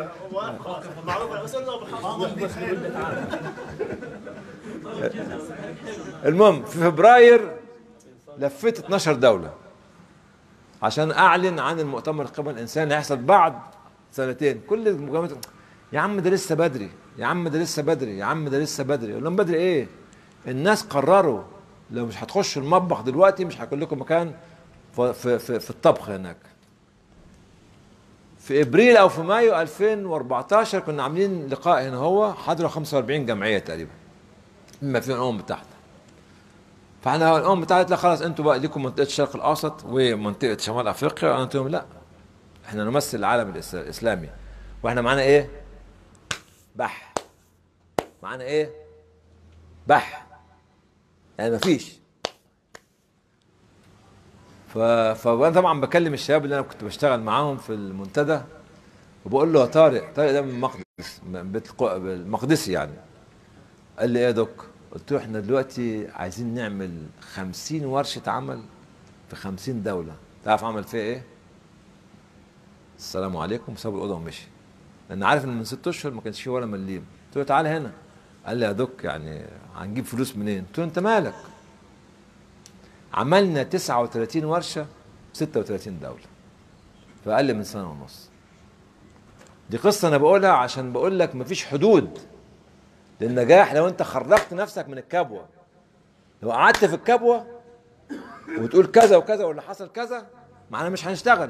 المهم في فبراير لفيت اتناشر دولة عشان اعلن عن المؤتمر القمة الانساني اللي هيحصل بعد سنتين. كل المجاملات يا عم ده لسه بدري، يا عم ده لسه بدري، يا عم ده لسه بدري. اقول لهم بدري ايه؟ الناس قرروا لو مش هتخشوا المطبخ دلوقتي مش هيكون لكم مكان في, في, في, في الطبخ هناك. في ابريل او في مايو ألفين وأربعتاشر كنا عاملين لقاء هنا، هو حضروا خمسة وأربعين جمعيه تقريبا بما فيهم الامم المتحده. فاحنا الامم المتحده لا خلاص انتوا بقى ليكم منطقه الشرق الاوسط ومنطقه شمال افريقيا. انا قلت لهم لا، احنا نمثل العالم الاسلامي واحنا معانا ايه؟ بح. معانا ايه؟ بح. يعني مفيش. ف... فانا طبعا بكلم الشباب اللي انا كنت بشتغل معاهم في المنتدى وبقول له يا طارق، طارق ده من المقدس، من بيت القو... المقدسي يعني. قال لي ايه يا دوك؟ قلت له احنا دلوقتي عايزين نعمل خمسين ورشه عمل في خمسين دوله. تعرف عمل فيها ايه؟ السلام عليكم، ساب الاوضه ومشي. لان عارف ان من ست اشهر ما كانش فيه ولا مليم. قلت له تعالى هنا. قال لي يا دوك يعني هنجيب فلوس منين؟ قلت له انت مالك؟ عملنا تسعة وثلاثين ورشه ستة وثلاثين دوله في اقل من سنه ونص. دي قصه انا بقولها عشان بقول لك مفيش حدود للنجاح لو انت خرجت نفسك من الكبوه. لو قعدت في الكبوه وتقول كذا وكذا واللي حصل كذا معنا مش هنشتغل.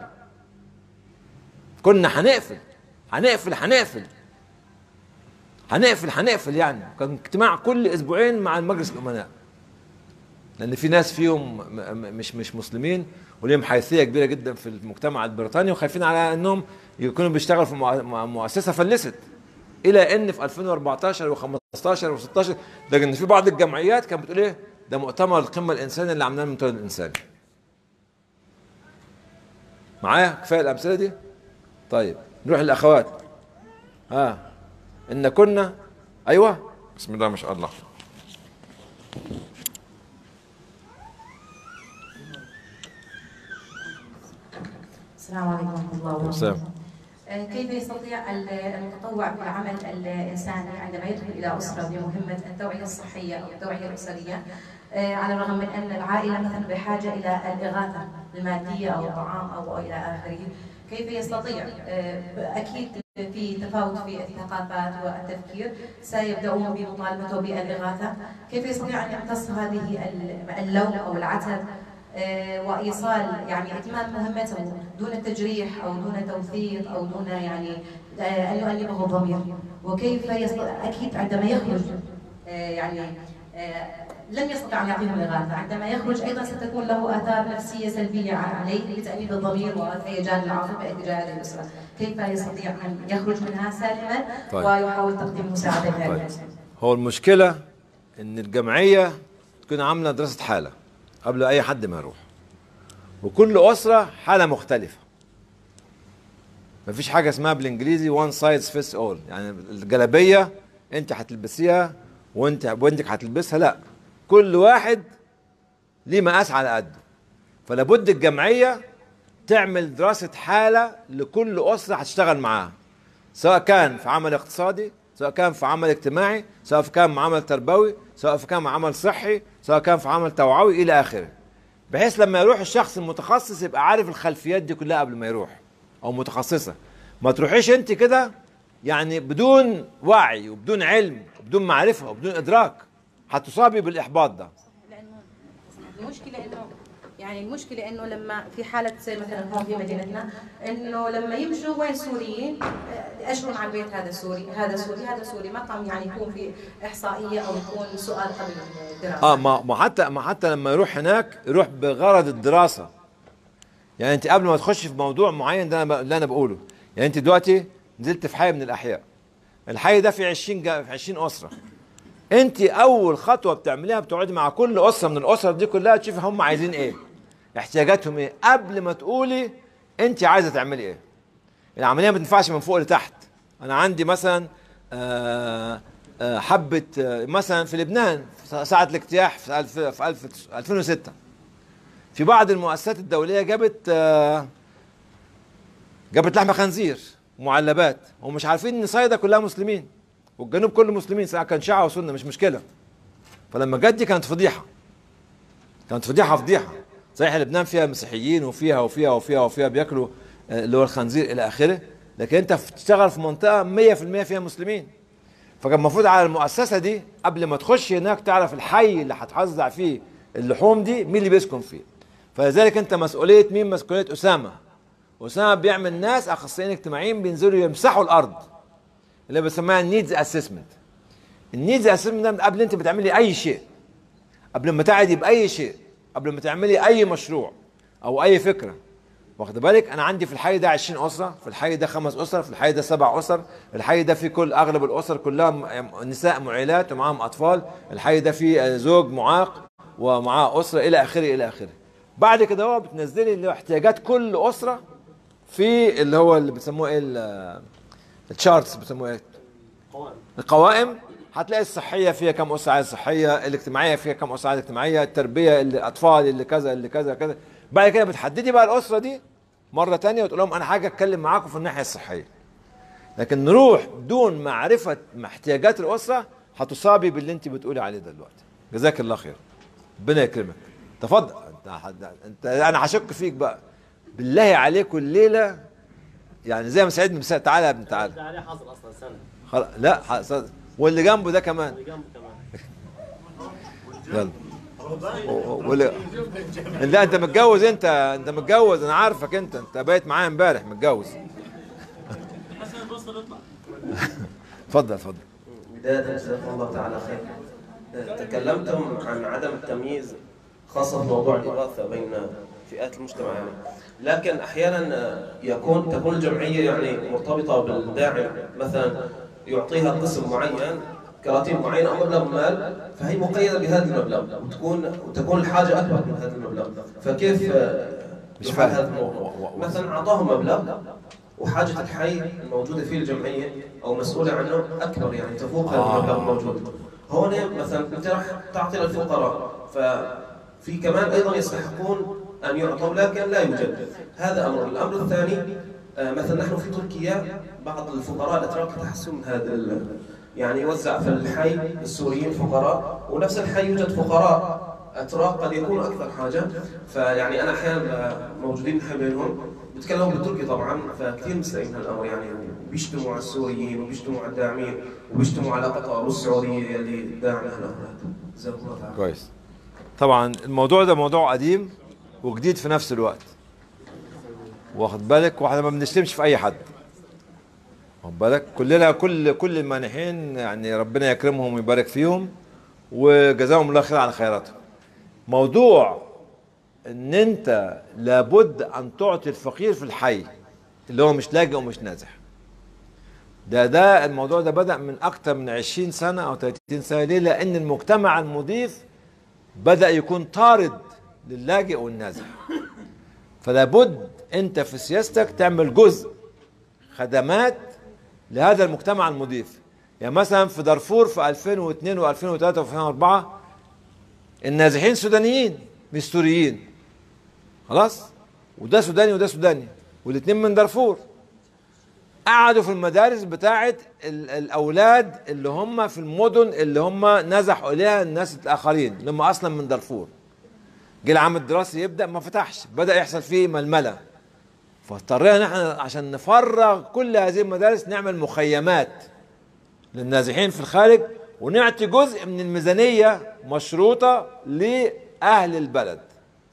كنا هنقفل هنقفل هنقفل هنقفل هنقفل يعني. كان اجتماع كل اسبوعين مع المجلس الامناء، لان في ناس فيهم مش مش مسلمين وليهم حيثيه كبيره جدا في المجتمع البريطاني وخايفين على انهم يكونوا بيشتغلوا في مؤسسه فلست. الى ان في ألفين وأربعتاشر وخمستاشر وستاشر ده ان في بعض الجمعيات كانت بتقول ايه ده مؤتمر القمه الانساني اللي عملناه المنتدى الانساني. معايا كفايه الامثله دي؟ طيب نروح للاخوات. ها آه. ان كنا ايوه بسم الله ما شاء الله. السلام عليكم ورحمه الله وبركاته. كيف يستطيع المتطوع بالعمل الإنساني عندما يدخل إلى أسرة بمهمة التوعية الصحية أو التوعية الأسرية، على الرغم من أن العائلة مثلا بحاجة إلى الإغاثة المادية أو الطعام أو إلى آخره، كيف يستطيع؟ أكيد في تفاوت في الثقافات والتفكير، سيبدأون بمطالبته بالإغاثة، كيف يستطيع أن يمتص هذه اللوم أو العتب وإيصال يعني إتمام مهمته دون التجريح أو دون توثيق أو دون يعني أن يؤلمه الضمير؟ وكيف يستطيع؟ أكيد عندما يخرج يعني لن يستطيع أن يعطيهم الإغاثة، عندما يخرج أيضا ستكون له آثار نفسية سلبية عليه لتأنيب الضمير وهيجان العاطفة اتجاه هذه الأسرة. كيف يستطيع أن يخرج منها سالما طيب. ويحاول تقديم مساعدة لهذه الأسرة؟ هو المشكلة إن الجمعية تكون عاملة دراسة حالة قبل اي حد ما يروح، وكل اسره حاله مختلفه. مفيش حاجه اسمها بالانجليزي وان سايز فيتس اول، يعني الجلابيه انت هتلبسيها وانت وانتك هتلبسها، لا، كل واحد ليه مقاس على قده. فلا بد الجمعيه تعمل دراسه حاله لكل اسره هتشتغل معاها، سواء كان في عمل اقتصادي، سواء كان في عمل اجتماعي، سواء كان في عمل تربوي، سواء كان في عمل صحي، سواء كان في عمل توعوي الى اخره، بحيث لما يروح الشخص المتخصص يبقى عارف الخلفيات دي كلها قبل ما يروح، او متخصصه. ما تروحيش انت كده يعني بدون وعي وبدون علم وبدون معرفه وبدون ادراك، هتصابي بالاحباط ده. المشكله انه يعني المشكله انه لما في حاله زي مثلا هون في مدينتنا انه لما يمشوا وين سوريين اشرون على البيت هذا سوري هذا سوري هذا سوري، ما قام يعني يكون في احصائيه او يكون سؤال قبل الدراسه. اه ما ما حتى ما حتى لما يروح هناك يروح بغرض الدراسه. يعني انت قبل ما تخش في موضوع معين ده انا اللي انا بقوله، يعني انت دلوقتي نزلت في حي من الاحياء، الحي ده في عشرين في عشرين اسره، انت اول خطوه بتعمليها بتقعدي مع كل اسره من الاسر دي كلها تشوفي هم عايزين ايه، احتياجاتهم ايه، قبل ما تقولي انت عايزه تعملي ايه. العمليه ما بتنفعش من فوق لتحت. انا عندي مثلا آآ آآ حبه مثلا في لبنان ساعه الاجتياح في ألف في ألف ألفين وستة، في بعض المؤسسات الدوليه جابت جابت لحمه خنزير ومعلبات، ومش عارفين ان صيدا كلها مسلمين والجنوب كله مسلمين، سواء كان شيعة وسنة مش مشكلة. فلما جت دي كانت فضيحة، كانت فضيحة فضيحة. صحيح لبنان فيها مسيحيين وفيها وفيها وفيها وفيها بياكلوا اللي هو الخنزير إلى آخره، لكن أنت بتشتغل في منطقة مية في المية فيها مسلمين. فكان المفروض على المؤسسة دي قبل ما تخش هناك تعرف الحي اللي هتوزع فيه اللحوم دي مين اللي بيسكن فيه. فلذلك أنت مسؤولية مين؟ مسؤولية أسامة. أسامة بيعمل ناس أخصائيين اجتماعيين بينزلوا يمسحوا الأرض اللي بسميها النيدز اسسمنت. النيدز اسسمنت ده قبل انت بتعملي اي شيء، قبل ما تعدي باي شيء، قبل ما تعملي اي مشروع او اي فكره، واخد بالك؟ انا عندي في الحي ده عشرين اسره، في الحي ده خمس اسر، في الحي ده سبع اسر، الحي ده في كل اغلب الاسر كلها نساء معيلات ومعاهم اطفال، الحي ده في زوج معاق ومعاه اسره الى اخره الى اخره. بعد كده هو بتنزلي اللي هو احتياجات كل اسره في اللي هو اللي بيسموه ايه التشارتس، بيسموه ايه؟ القوائم. القوائم هتلاقي الصحيه فيها كم اسره عايزه صحيه، الاجتماعيه فيها كم اسره عايزه اجتماعيه، التربيه اللي اطفال اللي كذا اللي كذا كذا. بعد كده بتحددي بقى الاسره دي مره ثانيه وتقول لهم انا حاجه اتكلم معاكم في الناحيه الصحيه. لكن نروح دون معرفه احتياجات الاسره هتصابي باللي انت بتقولي عليه ده دلوقتي. جزاك الله خير. ربنا يكرمك. تفضل. انت انت انا هشك فيك بقى. بالله عليكم الليله يعني زي ما سعيد مثال، تعالى يا ابني تعالى. ده عليه حظر اصلا سنه. خلاص لا حصل. واللي جنبه ده كمان. اللي جنبه كمان. يلا. واللي لا انت متجوز، انت انت متجوز انا عارفك، انت انت بايت معايا امبارح متجوز. اتفضل اتفضل. بداية جزاكم الله تعالى خير. تكلمتم عن عدم التمييز خاصة في موضوع الإغاثة بين فئات المجتمع يعني. لكن احيانا يكون تكون الجمعيه يعني مرتبطه بالداعم، مثلا يعطيها قسم معين كراتين معين او مبلغ مال، فهي مقيده بهذا المبلغ وتكون وتكون الحاجه اكبر من هذا المبلغ، فكيف مش فاهم هذا الموضوع؟ مثلا اعطاهم مبلغ وحاجه الحي الموجوده فيه الجمعيه او مسؤوله عنه اكبر، يعني تفوق هذا المبلغ الموجود. هون مثلا انت راح تعطي للفقراء، ففي كمان ايضا يستحقون أن يعطوا لكن لا يوجد. هذا أمر. الأمر الثاني مثلا نحن في تركيا بعض الفقراء الأتراك يتحسون من هذا، يعني يوزع في الحي السوريين فقراء، ونفس الحي يوجد فقراء أتراك قد يكونوا أكثر حاجة. فيعني أنا أحيانا موجودين نحن بينهم بيتكلموا بالتركي طبعا، فكثير مستائين من هالأمر يعني، وبيشتموا على السوريين وبيشتموا على الداعمين وبيشتموا على قطر والسعودية اللي داعمة هالأمر هذا. جزاكم الله خير. كويس. طبعا الموضوع ده موضوع قديم وجديد في نفس الوقت، واخد بالك؟ واحنا ما بنشتمش في اي حد، واخد بالك؟ كلنا كل كل المانحين يعني ربنا يكرمهم ويبارك فيهم وجزاهم الله خير على خيراتهم. موضوع ان انت لابد ان تعطي الفقير في الحي اللي هو مش لاجئ ومش نازح، ده ده الموضوع ده بدأ من اكتر من عشرين سنة او ثلاثين سنة. ليه؟ لان المجتمع المضيف بدأ يكون طارد للاجئ والنازح، فلا بد انت في سياستك تعمل جزء خدمات لهذا المجتمع المضيف. يعني مثلا في دارفور في ألفين واثنين وألفين وثلاثة وألفين وأربعة النازحين سودانيين مش سوريين، خلاص؟ وده سوداني وده سوداني والاثنين من دارفور. قعدوا في المدارس بتاعت الاولاد اللي هم في المدن اللي هم نزحوا اليها الناس الاخرين اللي هم اصلا من دارفور. جه العام الدراسي يبدا ما فتحش، بدا يحصل فيه ململه، فاضطرينا نحن عشان نفرغ كل هذه المدارس نعمل مخيمات للنازحين في الخارج، ونعطي جزء من الميزانيه مشروطه لاهل البلد.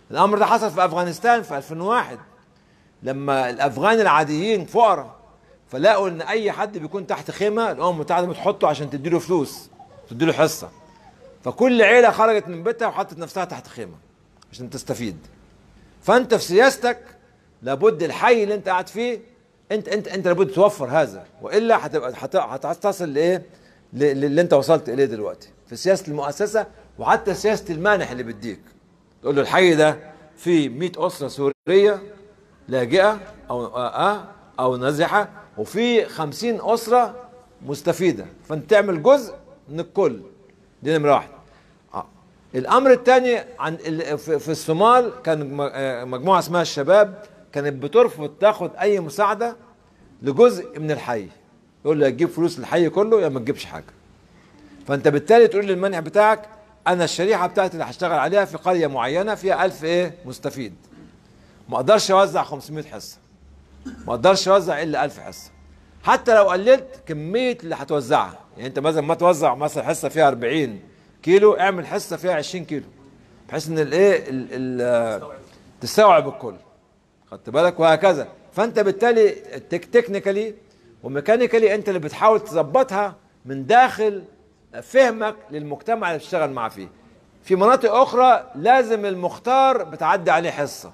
الامر ده حصل في افغانستان في ألفين وواحد لما الافغان العاديين فقراء فلاقوا ان اي حد بيكون تحت خيمه الامم المتحده بتحطه عشان تديله فلوس تديله حصه، فكل عيله خرجت من بيتها وحطت نفسها تحت خيمه عشان تستفيد. فانت في سياستك لابد الحي اللي انت قاعد فيه انت انت انت لابد توفر هذا، والا هتبقى هتصل لايه؟ اللي انت وصلت اليه دلوقتي في سياسه المؤسسه وحتى سياسه المانح اللي بيديك. تقول له الحي ده فيه مئة اسره سوريه لاجئه او آه او نازحه وفي خمسين اسره مستفيده، فانت تعمل جزء من الكل. دي نمره واحد. آه. الامر الثاني عن في الصومال كان مجموعه اسمها الشباب كانت بترفض تاخد اي مساعده لجزء من الحي، يقول له تجيب فلوس للحي كله يا ما تجيبش حاجه. فانت بالتالي تقول للمنع بتاعك انا الشريحه بتاعتي اللي هشتغل عليها في قريه معينه فيها ألف ايه مستفيد، ما اقدرش اوزع خمسمائة حصه، ما اقدرش اوزع الا ألف حصه، حتى لو قللت كميه اللي هتوزعها. يعني انت مثلا ما توزع مثلا حصه فيها أربعين كيلو، اعمل حصه فيها عشرين كيلو بحيث ان الايه تستوعب الكل، خدت بالك؟ وهكذا. فانت بالتالي تكنيكالي وميكانيكالي انت اللي بتحاول تظبطها من داخل فهمك للمجتمع اللي بتشتغل معاه فيه. في مناطق اخرى لازم المختار بتعدي عليه حصه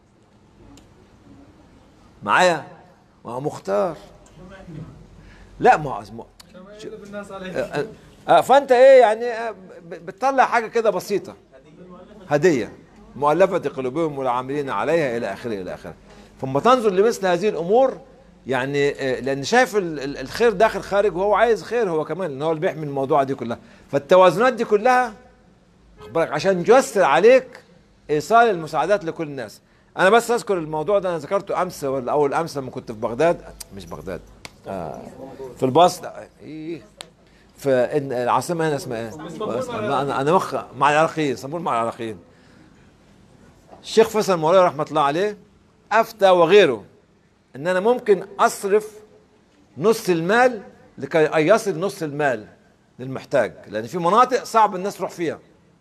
معايا، ما هو مختار لا ما هو فانت ايه يعني بتطلع حاجه كده بسيطه هديه مؤلفه قلوبهم والعاملين عليها الى اخره الى اخره. فلما تنظر لمثل هذه الامور يعني لان شايف الخير داخل خارج وهو عايز خير هو كمان، ان هو اللي بيحمل الموضوع دي كلها. فالتوازنات دي كلها اخبارك عشان ييسر عليك ايصال المساعدات لكل الناس. انا بس اذكر الموضوع ده انا ذكرته امس ولا اول امس لما كنت في بغداد، مش بغداد آه في الباص ايه في العاصمه هنا اسمها ايه؟ انا انا مخ مع العراقيين، اسطنبول مع العراقيين. الشيخ فيصل مولاي رحمه الله عليه افتى وغيره ان انا ممكن اصرف نص المال لكي يصل نص المال للمحتاج، لان في مناطق صعب الناس تروح فيها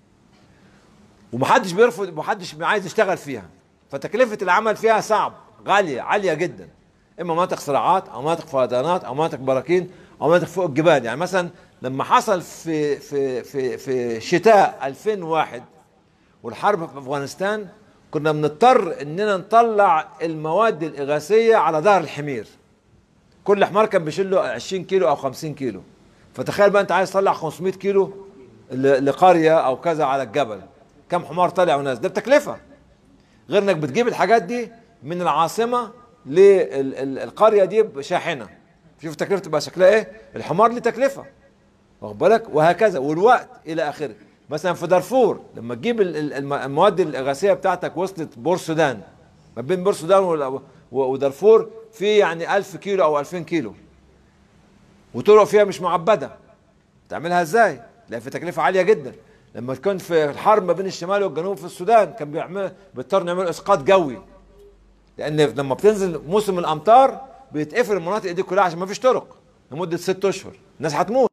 ومحدش بيرفض ومحدش عايز يشتغل فيها، فتكلفه العمل فيها صعب غاليه عاليه جدا، اما مناطق صراعات او مناطق فيضانات او مناطق براكين او مناطق فوق الجبال. يعني مثلا لما حصل في في في في شتاء ألفين وواحد والحرب في افغانستان كنا بنضطر اننا نطلع المواد الاغاثيه على ظهر الحمير، كل حمار كان بيشيل له عشرين كيلو او خمسين كيلو. فتخيل بقى انت عايز تطلع خمسمائة كيلو لقريه او كذا على الجبل، كم حمار طالع ونازل؟ ده بتكلفه، غير انك بتجيب الحاجات دي من العاصمه للقريه دي بشاحنه. شوف التكلفه تبقى شكلها ايه؟ الحمار له تكلفه واخد بالك، وهكذا والوقت الى اخره. مثلا في دارفور لما تجيب المواد الاغاثيه بتاعتك وصلت بور السودان، ما بين بور السودان ودارفور في يعني ألف كيلو او ألفين كيلو وطرق فيها مش معبده، تعملها ازاي؟ لا في تكلفه عاليه جدا. لما تكون في الحرب ما بين الشمال والجنوب في السودان كان بيعمل بيضطروا يعملوا اسقاط جوي، لان لما بتنزل موسم الامطار بيتقفل المناطق دي كلها عشان ما فيش طرق لمده ست اشهر، الناس هتموت،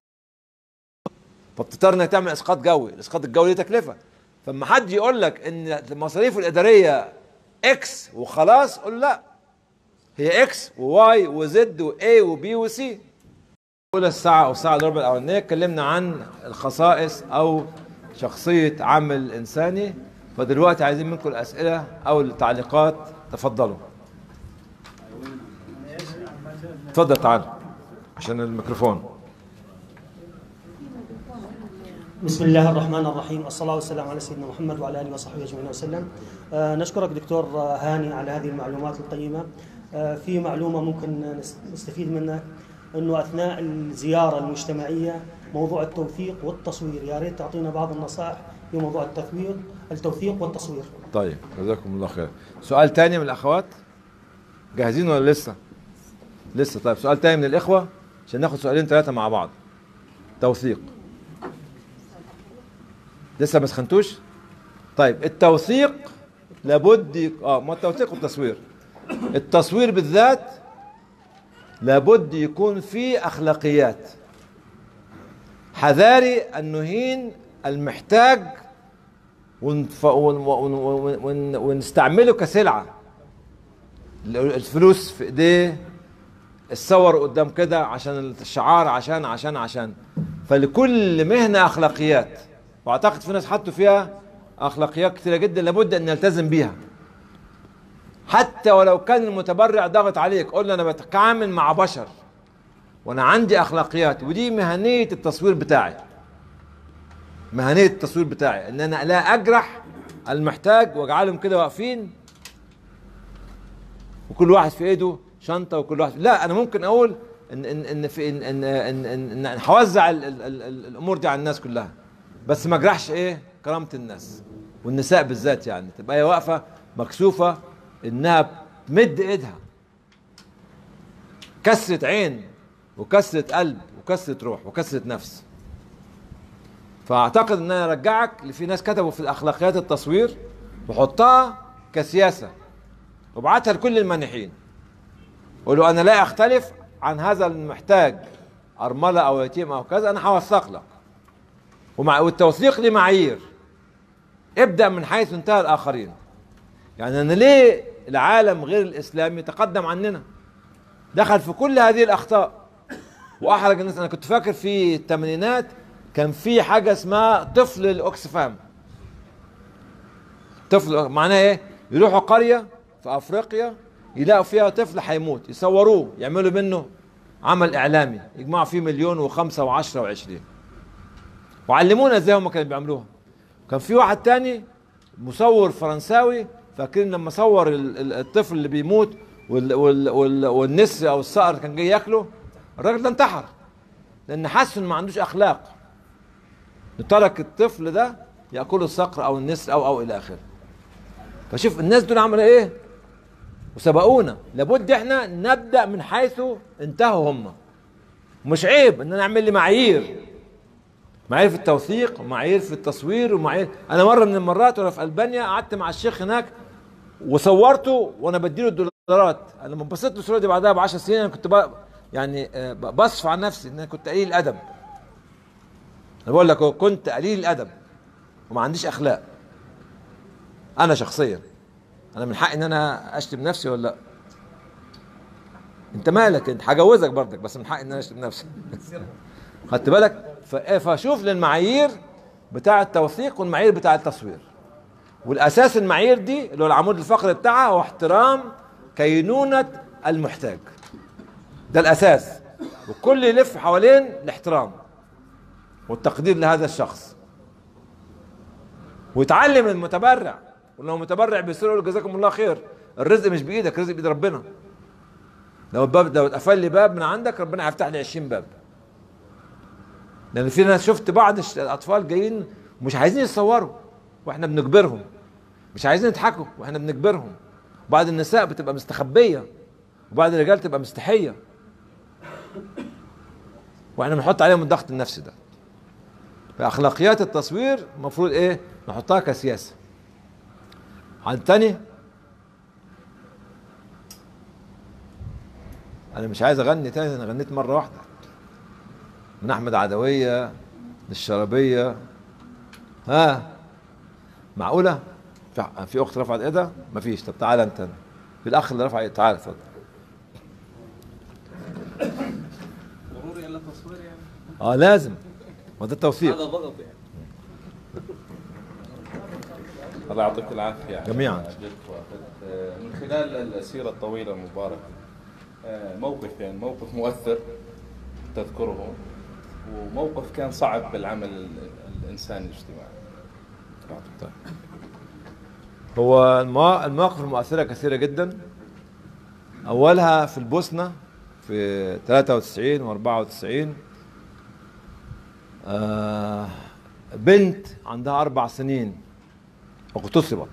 فبتضطر انك تعمل اسقاط جوي. الاسقاط الجوي ليه تكلفه، فما حد يقول لك ان المصاريف الاداريه اكس وخلاص قول لا، هي اكس وواي وزد واي وبي وسي. اولى الساعه او الساعه الربع الاولانيه اتكلمنا عن الخصائص او شخصيه عامل انساني، فدلوقتي عايزين منكم الاسئله او التعليقات، تفضلوا. اتفضل تعال عشان الميكروفون. بسم الله الرحمن الرحيم، والصلاة والسلام على سيدنا محمد وعلى آله وصحبه أجمعين وسلم. آه نشكرك دكتور هاني على هذه المعلومات القيمة. آه في معلومة ممكن نستفيد منها، أنه أثناء الزيارة المجتمعية موضوع التوثيق والتصوير، يا ريت تعطينا بعض النصائح في موضوع التثوير التوثيق والتصوير. طيب جزاكم الله خير. سؤال ثاني من الأخوات؟ جاهزين ولا لسه؟ لسه. طيب سؤال ثاني من الإخوة عشان ناخد سؤالين ثلاثة مع بعض. توثيق لسه ما سخنتوش؟ طيب التوثيق لابد يك... اه ما التوثيق والتصوير. التصوير بالذات لابد يكون فيه اخلاقيات، حذاري ان نهين المحتاج ونف... ون... ون... ون... ونستعمله كسلعة. الفلوس في ايديه، الصور قدام كده عشان الشعار، عشان عشان عشان فلكل مهنة أخلاقيات، وأعتقد في ناس حطوا فيها أخلاقيات كثيرة جدا لابد أن نلتزم بيها. حتى ولو كان المتبرع ضاغط عليك، قول له أنا بتعامل مع بشر وأنا عندي أخلاقيات، ودي مهنية التصوير بتاعي. مهنية التصوير بتاعي ان انا لا اجرح المحتاج واجعلهم كده واقفين وكل واحد في ايده شنطه وكل واحد، لا انا ممكن اقول ان ان ان في ان ان ان, إن, إن هوزع ال ال ال ال الامور دي على الناس كلها، بس ما اجرحش ايه كرامه الناس والنساء بالذات، يعني تبقى هي واقفه مكسوفه انها تمد ايدها، كسرة عين وكسرة قلب وكسرة روح وكسرة نفس. فاعتقد ان انا ارجعك لفي ناس كتبوا في الاخلاقيات التصوير وحطها كسياسه وابعتها لكل المانحين، قولوا انا لا اختلف عن هذا المحتاج ارمله او يتيم او كذا، انا هوثق لك، ومع والتوثيق ليه معايير، ابدا من حيث انتهى الاخرين. يعني انا ليه العالم غير الاسلامي تقدم عننا، دخل في كل هذه الاخطاء واحرج الناس. انا كنت فاكر في الثمانينات كان في حاجه اسمها طفل الاوكسفام. طفل معناه ايه؟ يروحوا قريه في افريقيا يلاقوا فيها طفل هيموت، يصوروه يعملوا منه عمل اعلامي يجمعوا فيه مليون وخمسه وعشره وعشرين، وعلمونا ازاي هم كانوا بيعملوها. كان في واحد تاني مصور فرنساوي، فاكرين لما صور الطفل اللي بيموت وال وال وال والنسر او الصقر كان جاي ياكله، الراجل ده انتحر لان حس انه ما عندوش اخلاق، ترك الطفل ده ياكل الصقر او النسر او او الى اخره. فشوف الناس دول عملوا ايه وسبقونا. لابد احنا نبدا من حيث انتهوا هم. مش عيب ان انا اعمل لي معايير، معايير في التوثيق ومعايير في التصوير ومعايير. انا مره من المرات وانا في البانيا قعدت مع الشيخ هناك وصورته وانا بديله الدولارات. انا لما بصيت له الصوره دي بعدها ب عشر سنين انا كنت بقى يعني بصف عن نفسي ان انا كنت قليل الادب. انا بقول لك كنت قليل الادب وما عنديش اخلاق. انا شخصيا انا من حقي ان انا اشتم نفسي ولا لا؟ انت مالك؟ انت هجوزك برضك بس من حقي ان انا اشتم نفسي. خدت بالك؟ فشوف للمعايير بتاع التوثيق والمعايير بتاع التصوير، والاساس المعايير دي اللي هو العمود الفقري بتاعها هو احترام كينونة المحتاج. ده الاساس، وكل يلف حوالين الاحترام والتقدير لهذا الشخص، ويتعلم المتبرع. ولو متبرع بيصير يقول جزاكم الله خير، الرزق مش بايدك، الرزق بايد ربنا. لو الباب لو اتقفل لي باب من عندك ربنا هيفتح لي عشرين باب. لان في ناس شفت بعض الاطفال جايين مش عايزين يتصوروا واحنا بنجبرهم، مش عايزين يضحكوا واحنا بنجبرهم. بعض النساء بتبقى مستخبيه وبعض الرجال تبقى مستحيه واحنا بنحط عليهم الضغط النفسي ده. فاخلاقيات التصوير المفروض ايه؟ نحطها كسياسه. عن تاني انا مش عايز اغني تاني، انا غنيت مره واحده من احمد عدويه للشرابيه. ها معقوله؟ في اخت رفعت ايدها؟ مفيش. طب تعالى انت، في الاخ اللي رفع ايده، تعالى اتفضل. ضروري الا تصوير يعني؟ اه لازم، ما ده التوثيق. هذا ضغط يعني. الله يعطيك العافيه جميعا. من خلال السيره الطويله المباركه موقفين، موقف مؤثر تذكره وموقف كان صعب بالعمل الانساني الاجتماعي. طيب. هو المواقف المؤثره كثيره جدا. اولها في البوسنه في ثلاثة وتسعين وأربعة وتسعين، آه بنت عندها اربع سنين اغتصبت،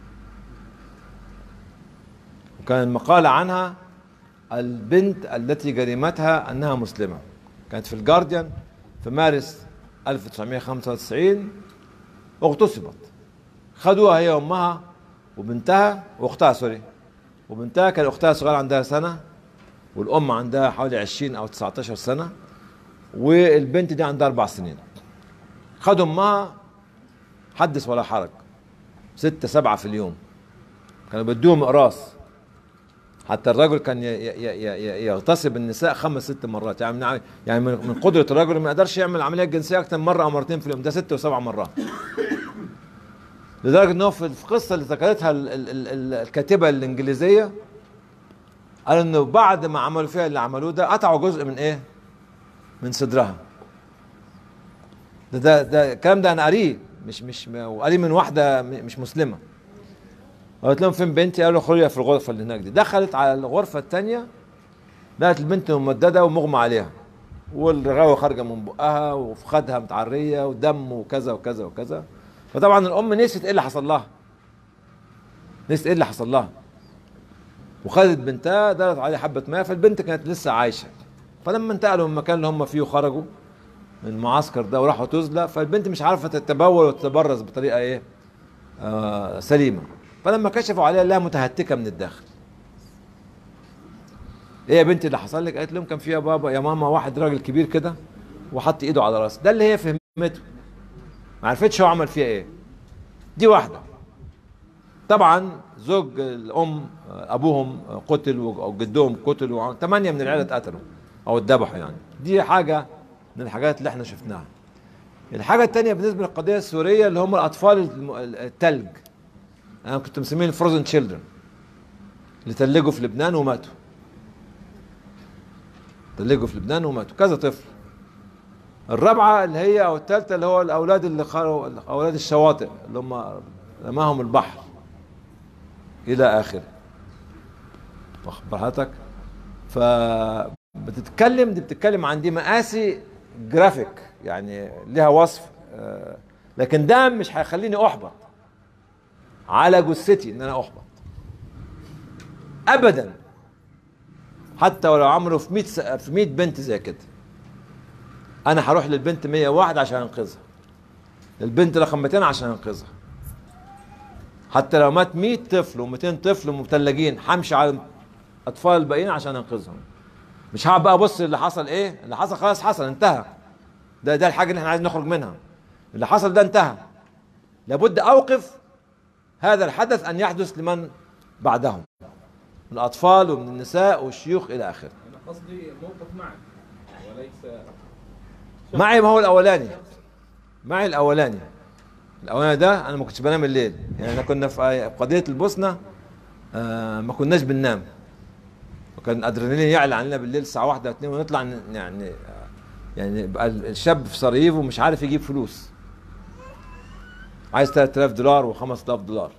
وكان المقالة عنها البنت التي جريمتها أنها مسلمة. كانت في الجارديان في مارس ألف وتسعمائة وخمسة وتسعين، اغتصبت. خدوها هي وأمها وبنتها وأختها سوري وبنتها. كان أختها صغيرة عندها سنة والأم عندها حوالي عشرين أو تسعة عشر سنة، والبنت دي عندها أربع سنين. خدوا أمها، حدث ولا حرج، ستة سبعة في اليوم، كانوا بدوهم اقراص. حتى الرجل كان يغتصب النساء خمس ست مرات، يعني يعني من قدرة الرجل ما يقدرش يعمل عملية جنسية أكثر من مرة أو مرتين في اليوم، ده ست وسبع مرات. لدرجة إنه في القصة اللي ذكرتها الكاتبة الإنجليزية قال إنه بعد ما عملوا فيها اللي عملوه ده قطعوا جزء من إيه؟ من صدرها. ده ده ده الكلام ده أنا قاريه، مش مش وقاريه من واحدة مش مسلمة. قلت لهم فين بنتي؟ قالوا خليها في الغرفة اللي هناك دي. دخلت على الغرفة الثانية لقت البنت ممددة ومغمى عليها، والرغاوة خارجة من بقها وفي خدها متعرية ودم وكذا وكذا وكذا. فطبعا الأم نسيت إيه اللي حصل لها. نسيت إيه اللي حصل لها. وخدت بنتها دارت عليها حبة ماء، فالبنت كانت لسه عايشة. فلما انتقلوا من المكان اللي هم فيه وخرجوا من المعسكر ده وراحوا تزلة، فالبنت مش عارفة تتبول وتتبرز بطريقة إيه؟ آه سليمة. فلما كشفوا عليها لها متهتكه من الداخل. ايه يا بنتي اللي حصل لك؟ قالت لهم كان فيها بابا يا ماما واحد راجل كبير كده وحط ايده على راسي. ده اللي هي فهمته، ما عرفتش هو عمل فيها ايه. دي واحده. طبعا زوج الام ابوهم قتل وجدهم قتل وثمانيه من العيله اتقتلوا او اتذبحوا يعني. دي حاجه من الحاجات اللي احنا شفناها. الحاجه الثانيه بالنسبه للقضيه السوريه اللي هم الاطفال الثلج. أنا كنت مسميهم فروزن تشيلدرن، اللي تلجوا في لبنان وماتوا. تلجوا في لبنان وماتوا كذا طفل. الرابعة اللي هي أو الثالثة اللي هو الأولاد اللي خاروا أولاد الشواطئ اللي هم رماهم البحر إلى آخره. واخد حضرتك؟ فبتتكلم دي بتتكلم عن دي مقاسي جرافيك يعني لها وصف، لكن ده مش هيخليني أحبط على جثتي ان انا احبط ابدا، حتى ولو عملوا في مية في مية بنت زي كده. انا هروح للبنت مية وواحد عشان انقذها، للبنت رقم مئتين عشان انقذها. حتى لو مات مية طفل ومئتين طفل مبتلجين همشي على الاطفال الباقيين عشان انقذهم. مش هقعد بقى ابص اللي حصل ايه، اللي حصل خلاص حصل انتهى. ده ده الحاجه اللي احنا عايزين نخرج منها. اللي حصل ده انتهى. لابد اوقف هذا الحدث أن يحدث لمن بعدهم من الأطفال ومن النساء والشيوخ إلى آخره. أنا قصدي موقف معي وليس معي. ما هو الأولاني معي الأولاني الأولاني ده أنا ما كنتش بنام الليل يعني. أنا كنا في قضية البوسنة آه ما كناش بننام، وكان الأدرينالين يعلى علينا بالليل الساعة واحدة اتنين ونطلع يعني يعني بقى الشاب في سراييفو مش عارف يجيب فلوس، عايز ثلاثة آلاف دولار وخمسة آلاف دولار.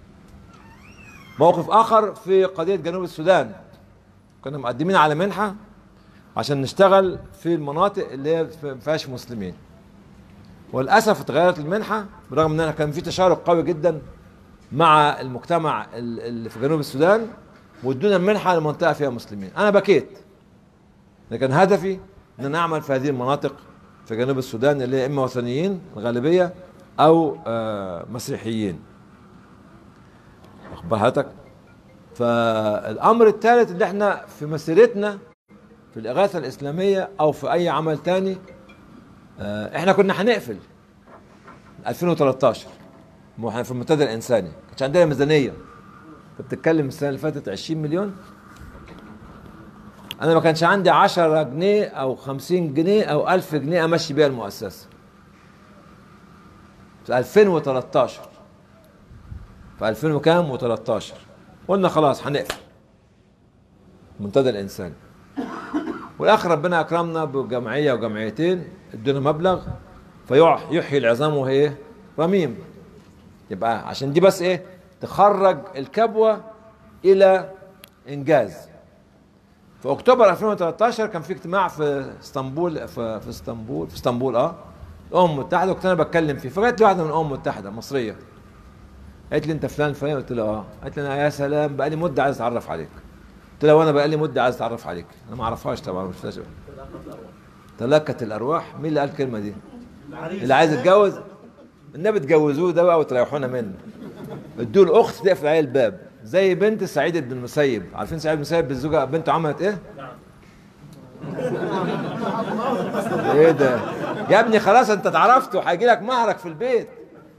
موقف آخر في قضية جنوب السودان، كنا مقدمين على منحة عشان نشتغل في المناطق اللي هي ما فيهاش مسلمين، وللأسف اتغيرت المنحة برغم ان كان في تشارك قوي جدا مع المجتمع اللي في جنوب السودان، وادونا المنحة لمنطقة فيها مسلمين. أنا بكيت، لكن هدفي ان انا اعمل في هذه المناطق في جنوب السودان اللي هي اما وثنيين الغالبية او آه مسيحيين. واخد بالك؟ فالامر الثالث اللي احنا في مسيرتنا في الاغاثه الاسلاميه او في اي عمل تاني، آه احنا كنا هنقفل ألفين وثلاثة عشر احنا في المنتدى الانساني، ما كانش عندنا ميزانيه. انت بتتكلم السنه اللي فاتت عشرين مليون، انا ما كانش عندي عشرة جنيه او خمسين جنيه او ألف جنيه امشي بيها المؤسسه. في ألفين وثلاثة عشر في ألفين وكام وثلاثة عشر قلنا خلاص هنقفل المنتدى الانساني. والاخر ربنا اكرمنا بجمعيه وجمعيتين ادونا مبلغ فيحيي العظام وهي رميم. يبقى عشان دي بس ايه تخرج الكبوه الى انجاز. في اكتوبر ألفين وثلاثة عشر كان في اجتماع في اسطنبول في, في اسطنبول في اسطنبول اه الامم المتحده، وكنت انا بتكلم فيه. فجت لي واحده من الامم المتحده مصريه قالت لي انت فلان فلان؟ قلت لها اه. قالت لي انا يا سلام بقى لي مده عايز اتعرف عليك. قلت لها وانا بقى لي مده عايز اتعرف عليك. انا ما اعرفهاش طبعا، مش فاهم. تلقت الارواح. مين اللي قال الكلمه دي؟ اللي عايز يتجوز النبي تجوزوه ده بقى وتريحونا منه. ادوا الاخت تقفل عليه الباب زي بنت سعيد بن المسيب. عارفين سعيد بن المسيب بالزوجه بنته عملت ايه؟ ايه ده يا ابني؟ خلاص انت اتعرفت وهيجي لك مهرك في البيت.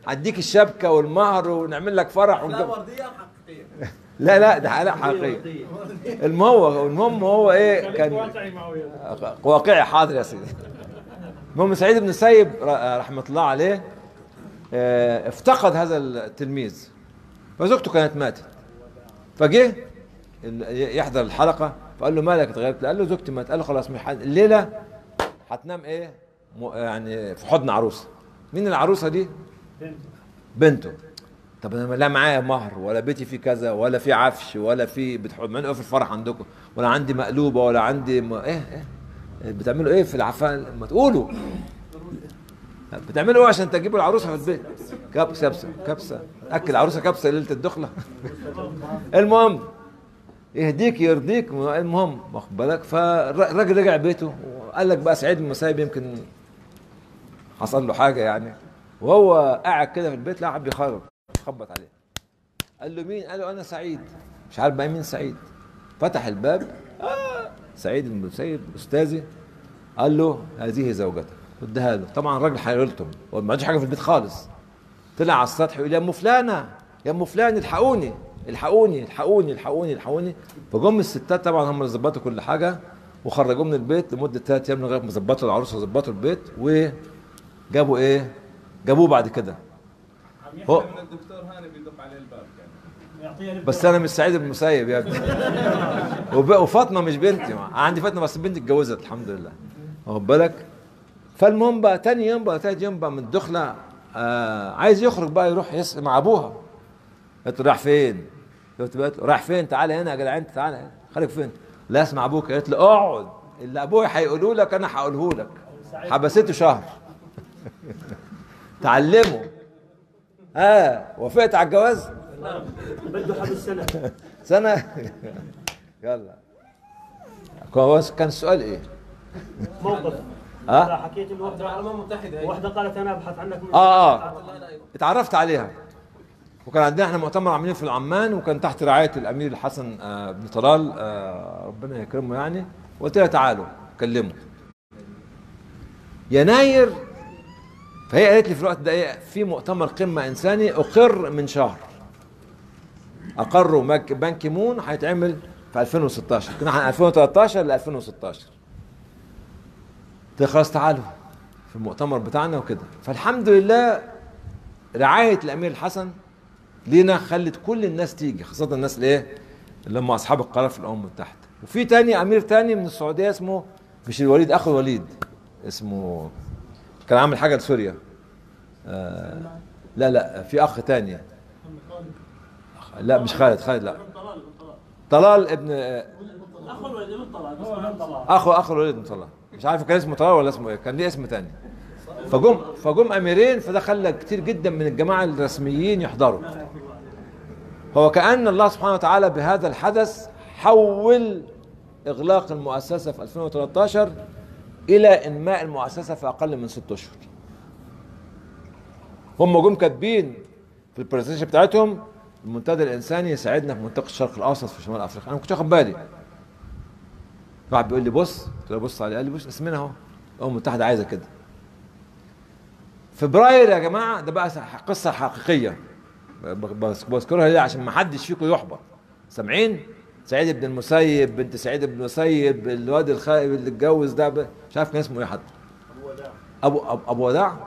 هديك الشبكه والمهر ونعمل لك فرح لا ونجم... ورديه حقيقيه. لا لا ده حالة حقيقيه. المهم المهم هو ايه كان واقعي حاضر يا سيدي. المهم سعيد بن المسيب رحمه الله عليه افتقد هذا التلميذ، فزوجته كانت ماتت، فجه يحضر الحلقه فقال له مالك اتغيرت؟ قال له زوجتي ماتت. قال له خلاص الليله هتنام ايه يعني في حضن عروسه. مين العروسه دي؟ بنته. بنته. طب انا لا معايا مهر ولا بيتي فيه كذا ولا في عفش ولا في بتحضنوا في الفرح عندكم ولا عندي مقلوبه ولا عندي م... ايه ايه بتعملوا ايه في العفان؟ ما تقولوا بتعملوا ايه عشان تجيبوا العروسه في البيت؟ كبسه كبسه كبسه اكل العروسه كبسه ليله الدخله. المهم يهديك يرضيك. المهم واخد بالك، فالراجل رجع بيته وقال لك بقى سعيد بن المسيب يمكن حصل له حاجه يعني، وهو قاعد كده في البيت لا حد بيخرج خبط عليه. قال له مين؟ قال له انا سعيد. مش عارف بقى مين سعيد. فتح الباب آه سعيد بن المسيب استاذي. قال له هذه زوجتك، اديها له. طبعا الراجل حيرلتهم وما عندوش حاجه في البيت خالص. طلع على السطح يقول يا ام فلانه يا ام فلان الحقوني الحقوني الحقوني الحقوني الحقوني. فجم الستات طبعا هم اللي ظبطوا كل حاجه وخرجوه من البيت لمده ثلاث ايام لغايه ما ظبطوا العروسه وظبطوا البيت وجابوا ايه؟ جابوه بعد كده. هو الدكتور هاني بيدق عليه الباب يعني. بس انا مش سعيد بن المسيب يا ابني. وفاطمه مش بنتي، عندي فاطمه بس بنتي اتجوزت الحمد لله. واخد بالك؟ فالمهم بقى تاني يوم بقى تالت يوم بقى من الدخله آه عايز يخرج بقى يروح يسقي مع ابوها. قلت له رايح فين؟ قلت له رايح فين؟ تعالى هنا يا جدع انت تعالى هنا. خليك فين؟ لا اسمع ابوك. قالت له اقعد اللي ابويا هيقولوا لك انا هقوله لك. حبسته شهر. تعلمه. اه وافقت على الجواز؟ بده حبس سنه. سنه. يلا. كان السؤال ايه؟ موقف. اه حكيت انه وحده الامم المتحده وحده قالت انا ابحث عنك من اه اه اتعرفت عليها. وكان عندنا احنا مؤتمر عاملين في العمان وكان تحت رعايه الامير الحسن آه بن طلال آه ربنا يكرمه يعني. وقلت لها تعالوا كلموا. يناير فهي قالت لي في الوقت ده ايه في مؤتمر قمه انساني اقر من شهر. اقروا بان كي مون هيتعمل في ألفين وستاشر. كنا عن ألفين وتلتاشر ل ألفين وستاشر. خلاص تعالوا في المؤتمر بتاعنا وكده. فالحمد لله رعايه الامير الحسن لينا خلت كل الناس تيجي، خاصه الناس الايه اللي هم اصحاب القرار في الامم المتحده. وفي تاني امير تاني من السعوديه اسمه مش الوليد اخو الوليد اسمه كان عامل حاجه لسوريا. آه لا لا في اخ تاني. لا مش خالد خالد لا طلال ابن اخو الوليد ابن طلال. اخو اخو الوليد ابن طلال. مش عارف كان اسمه طلال ولا اسمه ايه، كان ليه اسم تاني. فجم فجم اميرين فده خلى كتير جدا من الجماعه الرسميين يحضروا. هو كأن الله سبحانه وتعالى بهذا الحدث حول اغلاق المؤسسه في ألفين وتلتاشر الى انماء المؤسسه في اقل من ست اشهر. هم جم كاتبين في البرزنتيشن بتاعتهم المنتدى الانساني يساعدنا في منطقه الشرق الاوسط في شمال افريقيا. انا ما كنتش واخد بالي. واحد بيقول لي بص، قلت له بص عليه. قال لي بص اسمنا اهو الامم المتحده عايزه كده. فبراير يا جماعه ده بقى قصه حقيقيه بذكرها ليه عشان ما حدش فيكم يحبط. سامعين؟ سعيد بن المسيب بنت سعيد بن المسيب الواد الخائب اللي اتجوز ده ب... مش عارف كان اسمه ايه حد. ابو وداع. ابو ابو, أبو وداع؟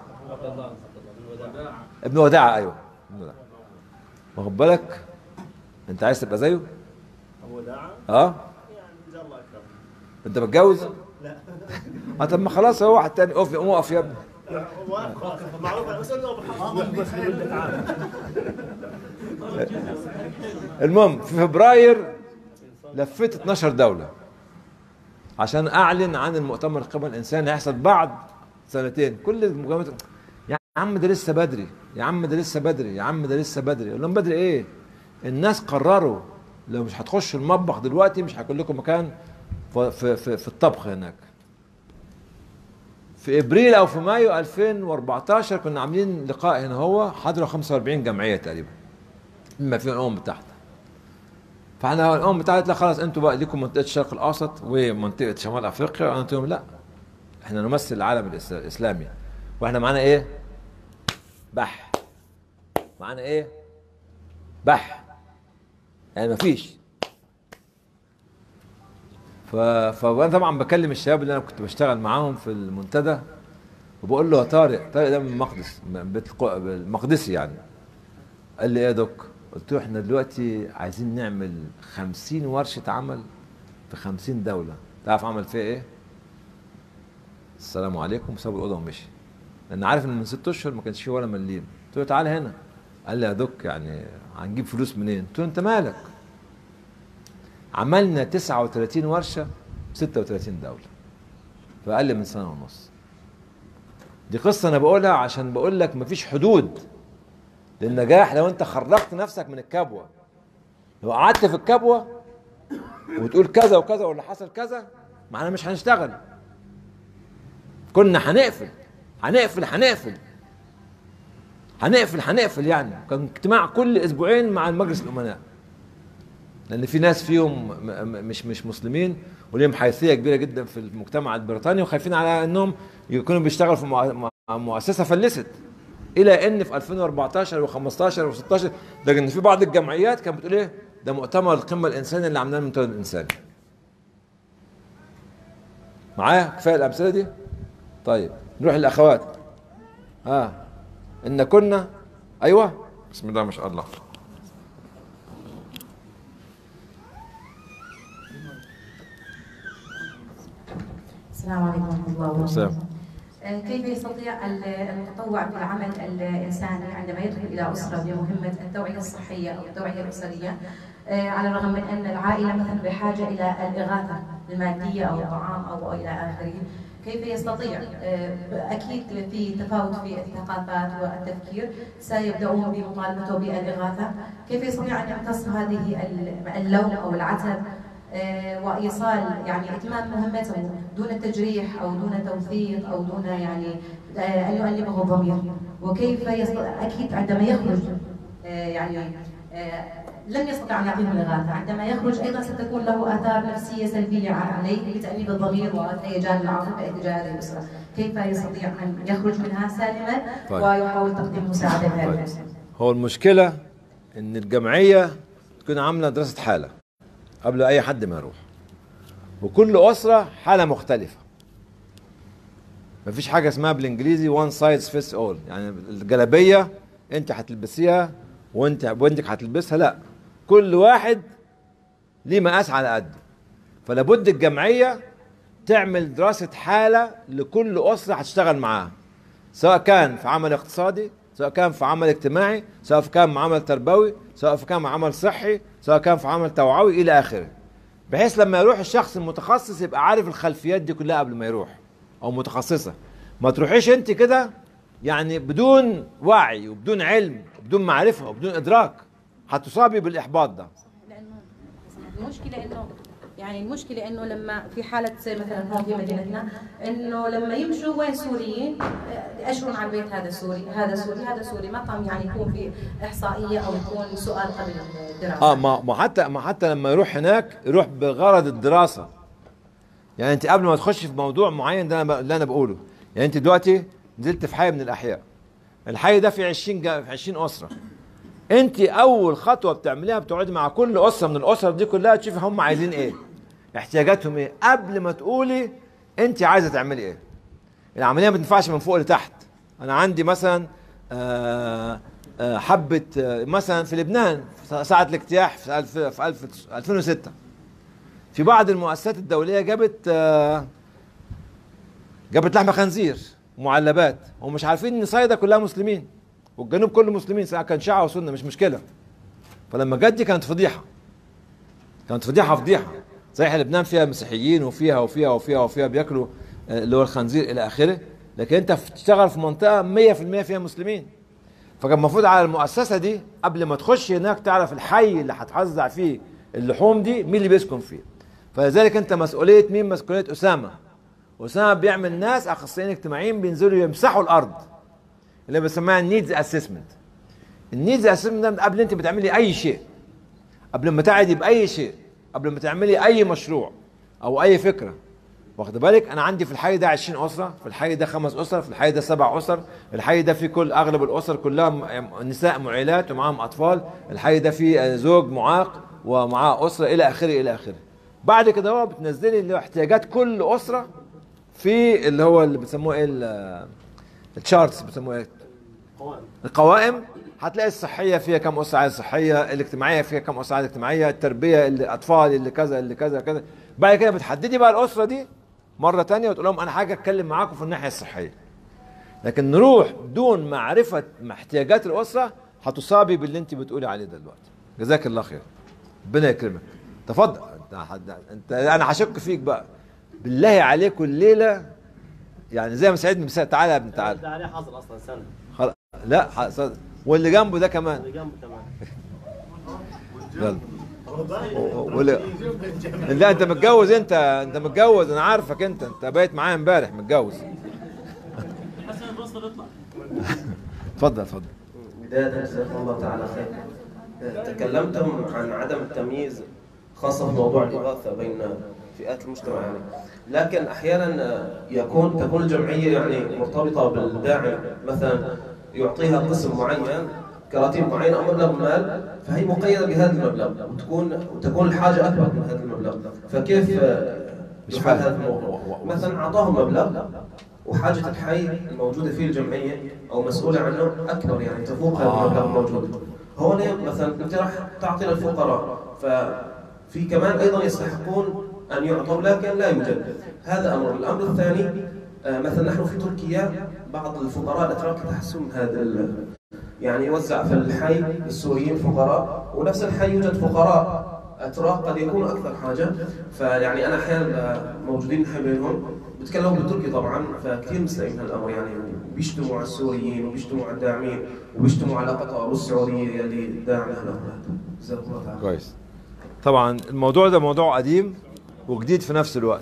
ابن وداع. ايوه ابن وداع. واخد بالك؟ انت عايز تبقى زيه؟ ابو وداع؟ اه يعني جزاه الله اكرم. انت متجوز؟ لا. اه طب ما خلاص هو واحد تاني. اقف قوم اقف يا ابني. معروف انا بس انه المهم في فبراير لفيت اتناشر دولة عشان اعلن عن المؤتمر القمة الانساني هيحصل بعد سنتين. كل المجامعات يا عم ده لسه بدري يا عم ده لسه بدري يا عم ده لسه بدري. اقول لهم بدري ايه؟ الناس قرروا لو مش هتخشوا المطبخ دلوقتي مش هيكون لكم مكان في, في, في, في الطبخ هناك. في ابريل او في مايو ألفين وأربعتاشر كنا عاملين لقاء هنا هو حضروا خمسة وأربعين جمعيه تقريبا بما فيهم الامم المتحده. فاحنا الامم المتحده لا خلاص انتوا بقى ليكم منطقه الشرق الاوسط ومنطقه شمال افريقيا. انا قلت لهم لا احنا نمثل العالم الاسلامي واحنا معانا ايه؟ بح معانا ايه؟ بح، يعني مفيش. ف... فانا طبعا بكلم الشباب اللي انا كنت بشتغل معاهم في المنتدى، وبقول له يا طارق، طارق ده من المقدس، من بيت الق- المقدسي يعني. قال لي ايه يا دوك؟ قلت له احنا دلوقتي عايزين نعمل خمسين ورشة عمل في خمسين دولة. تعرف عمل فيها ايه؟ السلام عليكم، وساب الأوضة ومشي. لأن عارف إن من ست أشهر ما كانش فيه ولا مليم. قلت له تعالى هنا. قال لي يا دوك يعني هنجيب فلوس منين؟ قلت له أنت مالك؟ عملنا تسعة وثلاثين ورشة في ستة وثلاثين دولة في أقل من سنة ونص. دي قصة أنا بقولها عشان بقول لك مفيش حدود للنجاح لو أنت خرجت نفسك من الكبوة. لو قعدت في الكبوة وتقول كذا وكذا واللي حصل كذا، معنا مش هنشتغل. كنا هنقفل هنقفل هنقفل هنقفل هنقفل يعني. كان اجتماع كل اسبوعين مع المجلس الامناء، لان في ناس فيهم مش مش مسلمين وليهم حيثيه كبيره جدا في المجتمع البريطاني، وخايفين على انهم يكونوا بيشتغلوا في مؤسسه فلست. الى ان في ألفين وأربعتاشر وخمستاشر وستاشر ده ان في بعض الجمعيات كانت بتقول ايه ده مؤتمر القمه الانساني اللي عملناه المنتدى الانساني. معايا كفايه الامثله دي. طيب نروح للاخوات. ها آه. ان كنا ايوه بسم الله ما شاء الله. السلام عليكم ورحمة الله وبركاته. السلام. كيف يستطيع المتطوع في العمل الإنساني عندما يدخل إلى أسرة بمهمة التوعية الصحية أو التوعية الأسرية، على الرغم من أن العائلة مثلا بحاجة إلى الإغاثة المادية أو الطعام أو إلى آخره، كيف يستطيع؟ أكيد في تفاوت في الثقافات والتفكير، سيبدأون بمطالبته بالإغاثة. كيف يستطيع أن يمتص هذه اللوم أو العتب وإيصال يعني إتمام مهمته دون تجريح أو دون توثيق أو دون يعني أن يؤلمه الضمير؟ وكيف يستطيع؟ أكيد عندما يخرج يعني لم يستطع أن يعطيهم الإغاثة، عندما يخرج أيضا ستكون له آثار نفسية سلبية عليه بتأنيب الضمير وهيجان العاطفة اتجاه هذه الأسرة. كيف يستطيع أن يخرج منها سالما طيب. ويحاول تقديم مساعدة لهذه طيب. الأسرة؟ هو المشكلة إن الجمعية تكون عاملة دراسة حالة قبل أي حد ما يروح، وكل أسرة حالة مختلفة. مفيش حاجة اسمها بالإنجليزي one size fits all، يعني الجلابية أنت هتلبسيها وأنت بنتك هتلبسها، لا، كل واحد ليه مقاس على قده. فلا بد الجمعية تعمل دراسة حالة لكل أسرة هتشتغل معاها، سواء كان في عمل اقتصادي، سواء كان في عمل اجتماعي، سواء كان في عمل تربوي، سواء كان في عمل صحي، سواء كان في عمل توعوي إلى آخره، بحيث لما يروح الشخص المتخصص يبقى عارف الخلفيات دي كلها قبل ما يروح، أو متخصصة. ما تروحيش أنت كده يعني بدون وعي وبدون علم وبدون معرفة وبدون إدراك، هتصابي بالإحباط ده. لأنه المشكلة إنه يعني المشكلة إنه لما في حالة مثلا هون في مدينتنا إنه لما يمشوا وين سوريين يأشرون على البيت هذا سوري هذا سوري هذا سوري، ما طعم يعني يكون في إحصائية أو يكون سؤال قبل الدراسة. اه ما ما حتى ما حتى لما يروح هناك يروح بغرض الدراسة. يعني أنت قبل ما تخش في موضوع معين ده اللي أنا بقوله، يعني أنت دلوقتي نزلت في حي من الأحياء، الحي ده في عشرين في عشرين أسرة. أنت أول خطوة بتعمليها بتقعدي مع كل أسرة من الأسر دي كلها تشوفي هم عايزين إيه، احتياجاتهم ايه، قبل ما تقولي انت عايزه تعملي ايه. العمليه ما تنفعش من فوق لتحت. انا عندي مثلا آآ آآ حبه مثلا في لبنان ساعه الاجتياح في ألف في ألفين وستة، في بعض المؤسسات الدوليه جابت جابت لحمه خنزير معلبات، ومش عارفين ان صيدا كلها مسلمين والجنوب كله مسلمين، سواء كان شيعة او سنه مش مشكله. فلما جت دي كانت فضيحه، كانت فضيحه فضيحه. صحيح لبنان فيها مسيحيين وفيها وفيها وفيها وفيها بياكلوا اللي هو الخنزير الى اخره، لكن انت بتشتغل في منطقه مية في المية فيها مسلمين. فكان المفروض على المؤسسه دي قبل ما تخش هناك تعرف الحي اللي هتوزع فيه اللحوم دي مين اللي بيسكن فيه. فلذلك انت مسؤوليه مين؟ مسؤوليه اسامه. اسامه بيعمل ناس اخصائيين اجتماعيين بينزلوا يمسحوا الارض اللي بنسميها النيدز اسسمنت. النيدز اسسمنت ده قبل انت بتعملي اي شيء، قبل ما تعدي باي شيء، قبل ما تعملي اي مشروع او اي فكره، واخد بالك؟ انا عندي في الحي ده عشرين اسره، في الحي ده خمس اسر، في الحي ده سبع اسر، الحي ده في كل اغلب الاسر كلها م- نساء معيلات ومعاهم اطفال، الحي ده فيه زوج معاق ومعاه اسره الى اخره الى اخره. بعد كده هو بتنزلي اللي هو احتياجات كل اسره في اللي هو اللي بيسموه ايه ال- التشارتس، بيسموه ايه؟ القوائم. هتلاقي الصحيه فيها كم اسره عايزه صحيه، الاجتماعيه فيها كم اسره عايزه اجتماعيه، التربيه اللي اطفال اللي كذا اللي كذا كذا. بعد كده بتحددي بقى الاسره دي مره ثانيه وتقول لهم انا حاجه اتكلم معاكم في الناحيه الصحيه. لكن نروح بدون معرفه احتياجات الاسره هتصابي باللي انت بتقولي عليه ده دلوقتي. جزاك الله خير. ربنا يكرمك. تفضل. انت, انت انا هشك فيك بقى. بالله عليكم الليله يعني زي ما سعيد مثال. تعالى يا ابني تعالى. ده عليه حظر اصلا سنه. خلاص لا حصل. واللي جنبه ده كمان. اللي جنبه كمان. يلا. ولا لا انت متجوز، انت انت متجوز انا عارفك، انت انت بايت معايا امبارح متجوز. اتفضل اتفضل. بداية جزاكم الله تعالى خير. تكلمتم عن عدم التمييز خاصة في موضوع الإغاثة بين فئات المجتمع يعني. لكن أحيانا يكون تكون الجمعية يعني مرتبطة بالداعم، مثلا يعطيها قسم معين كراتين معين أو مبلغ مال، فهي مقيدة بهذا المبلغ وتكون وتكون الحاجة أكبر من هذا المبلغ. فكيف يفعل هذا الموضوع؟ مثلا أعطاهم مبلغ وحاجة الحي الموجودة فيه الجمعية أو مسؤولة عنه أكبر يعني تفوق هذا المبلغ الموجود. هون مثلا أنت راح تعطي للفقراء، ففي كمان أيضا يستحقون أن يعطوا لكن لا يوجد. هذا أمر. الأمر الثاني مثلا نحن في تركيا بعض الفقراء الأتراك يتحسون هذا يعني يوزع في الحي السوريين فقراء، ونفس الحي يوجد فقراء أتراك قد يكونوا أكثر حاجة. فيعني أنا أحيانا موجودين نحن بينهم بيتكلموا بالتركي طبعا، فكثير مستائين هالأمر يعني، بيشتموا على السوريين وبيشتموا على الداعمين وبيشتموا على قطر والسعودية اللي داعمة هالأمر هذا. جزاكم الله خير. كويس. طبعا الموضوع ده موضوع قديم وجديد في نفس الوقت.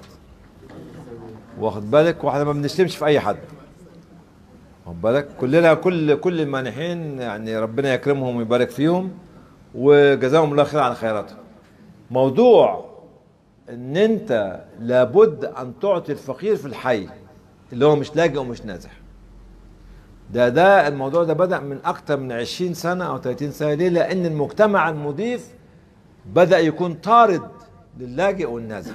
واخد بالك؟ واحنا ما بنشتمش في أي حد. واخد بالك؟ كلنا كل كل المانحين يعني ربنا يكرمهم ويبارك فيهم وجزاهم الله خير على خيراتهم. موضوع ان انت لابد ان تعطي الفقير في الحي اللي هو مش لاجئ ومش نازح. ده ده الموضوع ده بدأ من اكتر من عشرين سنة او ثلاثين سنة. ليه؟ لان المجتمع المضيف بدأ يكون طارد للاجئ والنازح.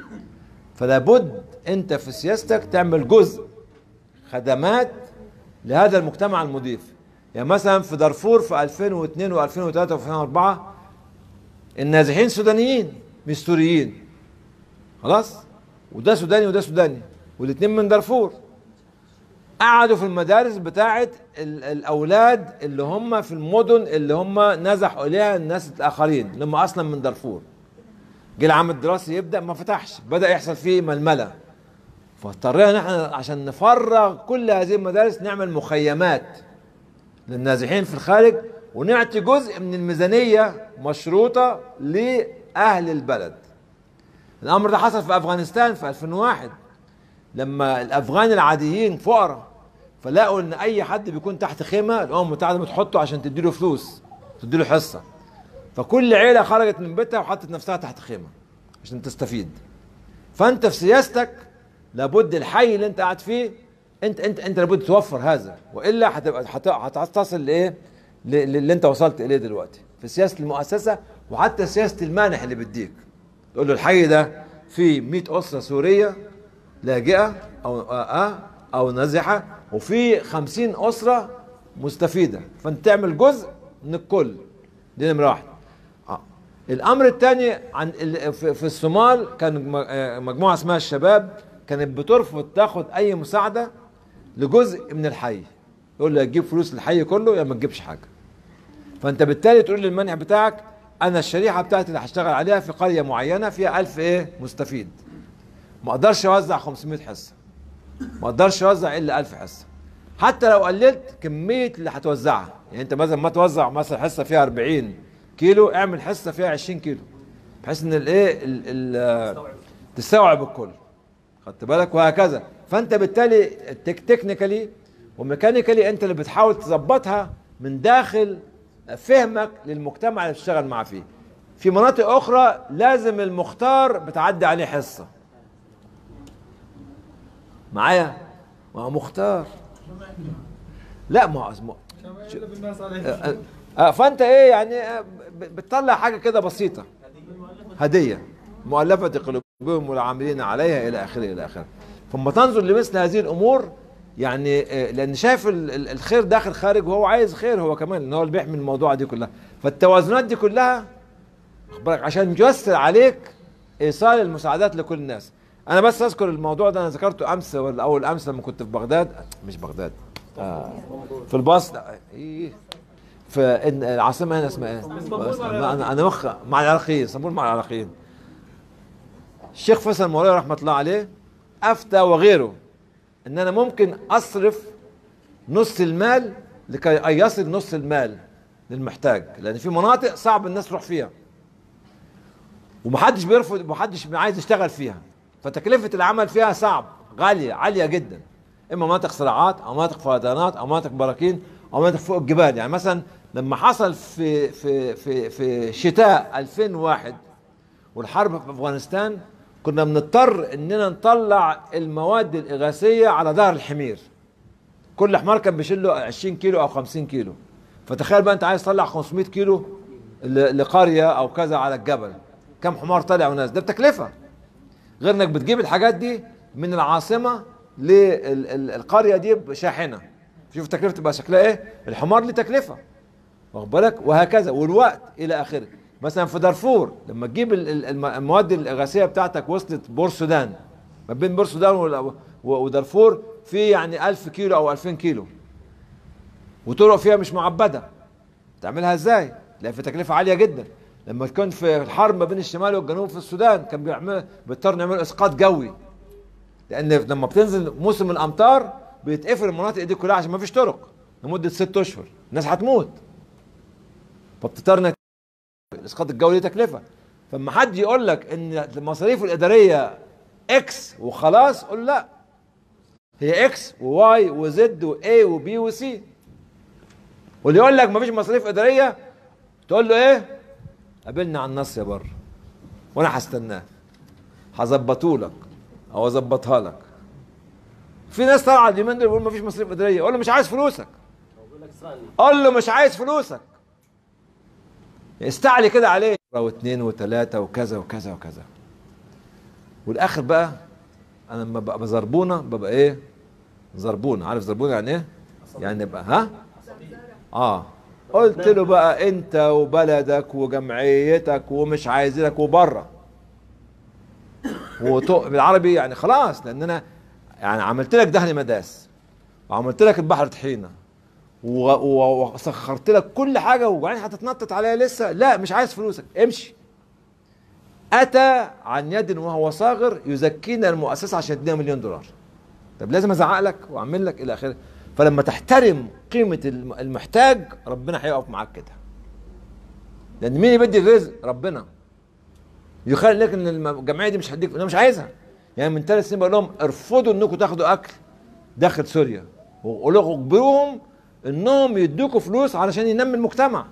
فلابد انت في سياستك تعمل جزء خدمات لهذا المجتمع المضيف. يعني مثلا في دارفور في ألفين واثنين وألفين وثلاثة وألفين وأربعة النازحين سودانيين مش سوريين. خلاص؟ وده سوداني وده سوداني والاثنين من دارفور. قعدوا في المدارس بتاعه الاولاد اللي هم في المدن اللي هم نزحوا اليها الناس الاخرين اللي هم اصلا من دارفور. جه العام الدراسي يبدا ما فتحش، بدا يحصل فيه ململه. فاضطرينا نحن عشان نفرغ كل هذه المدارس نعمل مخيمات للنازحين في الخارج، ونعطي جزء من الميزانيه مشروطه لاهل البلد. الامر ده حصل في افغانستان في ألفين وواحد لما الافغان العاديين فقراء فلاقوا ان اي حد بيكون تحت خيمه الامم المتحده بتحطه عشان تديله فلوس، تديله حصه. فكل عيله خرجت من بيتها وحطت نفسها تحت خيمه عشان تستفيد. فانت في سياستك لابد الحي اللي انت قاعد فيه انت انت انت لابد توفر هذا، والا هتبقى هتصل لايه؟ اللي انت وصلت اليه دلوقتي في سياسه المؤسسه وحتى سياسه المانح اللي بيديك. تقول له الحي ده فيه مئة اسره سوريه لاجئه او آه او نازحه وفي خمسين اسره مستفيده، فانت تعمل جزء من الكل. دي نمره واحد. آه. الامر الثاني عن في الصومال كان مجموعه اسمها الشباب كانت بترفض تاخد اي مساعده لجزء من الحي. يقول له تجيب فلوس للحي كله يا ما تجيبش حاجه. فانت بالتالي تقول للمنع بتاعك انا الشريحه بتاعتي اللي هشتغل عليها في قريه معينه فيها ألف ايه مستفيد، ما اقدرش اوزع خمسمائة حصه، ما اقدرش اوزع الا ألف حصه. حتى لو قللت كميه اللي هتوزعها، يعني انت مثلا ما توزع مثلا حصه فيها أربعين كيلو، اعمل حصه فيها عشرين كيلو بحيث ان الايه تستوعب الكل. خدت بالك؟ وهكذا. فانت بالتالي تكنيكالي وميكانيكالي انت اللي بتحاول تظبطها من داخل فهمك للمجتمع اللي بتشتغل معاه فيه. في مناطق اخرى لازم المختار بتعدي عليه حصه. معايا؟ ما هو مختار. لا ما هو فانت ايه يعني بتطلع حاجه كده بسيطه، هديه مؤلفه قلوبهم والعاملين عليها الى اخره الى اخره. فلما تنظر لمثل هذه الامور يعني لان شايف الخير داخل خارج، وهو عايز خير هو كمان، ان هو اللي بيحمل الموضوع دي كلها. فالتوازنات دي كلها اخبارك عشان ييسر عليك ايصال المساعدات لكل الناس. انا بس اذكر الموضوع ده، انا ذكرته امس ولا اول امس لما كنت في بغداد، مش بغداد آه في الباص، ايه في العاصمه هنا اسمها ايه؟ انا انا مخ مع العراقيين، اسطنبول مع العراقيين. الشيخ فيصل مولاي رحمه الله عليه افتى وغيره ان انا ممكن اصرف نص المال لكي يصل نص المال للمحتاج، لان في مناطق صعب الناس تروح فيها ومحدش بيرفض، محدش عايز يشتغل فيها، فتكلفه العمل فيها صعب، غاليه عاليه جدا، اما مناطق صراعات او مناطق فيضانات او مناطق براكين او مناطق فوق الجبال. يعني مثلا لما حصل في في في في شتاء ألفين وواحد والحرب في افغانستان، كنا بنضطر اننا نطلع المواد الاغاثيه على ظهر الحمير. كل حمار كان بيشيل له عشرين كيلو او خمسين كيلو. فتخيل بقى انت عايز تطلع خمسمائة كيلو لقريه او كذا على الجبل، كم حمار طالع وناس؟ ده بتكلفه، غير انك بتجيب الحاجات دي من العاصمه للقريه دي بشاحنه. شوف التكلفه تبقى شكلها ايه؟ الحمار له تكلفه، واخد بالك؟ وهكذا، والوقت الى اخره. مثلا في دارفور لما تجيب المواد الاغاثيه بتاعتك وصلت بور السودان، ما بين بور السودان ودارفور في يعني ألف كيلو او ألفين كيلو، وطرق فيها مش معبده، تعملها ازاي؟ لا في تكلفه عاليه جدا. لما كان في الحرب ما بين الشمال والجنوب في السودان كان بيعمل بيضطر نعمل اسقاط جوي، لان لما بتنزل موسم الامطار بيتقفل المناطق دي كلها عشان ما فيش طرق لمده ست اشهر، الناس هتموت. فبتضطر الاسقاط الجوي ليه تكلفه. فلما حد يقول لك ان المصاريف الاداريه اكس وخلاص، قول لا، هي اكس وواي وزد واي وبي وسي. واللي يقول لك ما فيش مصاريف اداريه تقول له ايه؟ قابلنا على النص يا بر وانا هستناه، هظبطه لك او اظبطها لك. في ناس طالعه اليومين دول بيقول ما فيش مصاريف اداريه، قول له مش عايز فلوسك، قول له مش عايز فلوسك، استعلي كده عليه واثنين وثلاثه وكذا وكذا وكذا. والاخر بقى انا لما ببقى بزربونه ببقى ايه؟ زربونه، عارف زربونه يعني ايه؟ يعني بقى ها؟ اه قلت له بقى انت وبلدك وجمعيتك ومش عايزينك وبره بالعربي يعني خلاص، لان انا يعني عملت لك دهن مداس وعملت لك البحر طحينه وسخرت لك كل حاجه، وبعدين هتتنطط عليا لسه؟ لا مش عايز فلوسك، امشي. اتى عن يد وهو صاغر يزكينا المؤسسه عشان تدينا مليون دولار. طب لازم ازعق لك واعمل لك الى اخره. فلما تحترم قيمه المحتاج ربنا هيقف معاك كده، لان مين يبدي الرزق؟ ربنا. يخيل لك ان الجمعيه دي مش هديك، انا مش عايزها. يعني من ثلاث سنين بقول لهم ارفضوا انكم تاخدوا اكل داخل سوريا، واجبروهم انهم يدوكوا فلوس علشان ينمي المجتمع.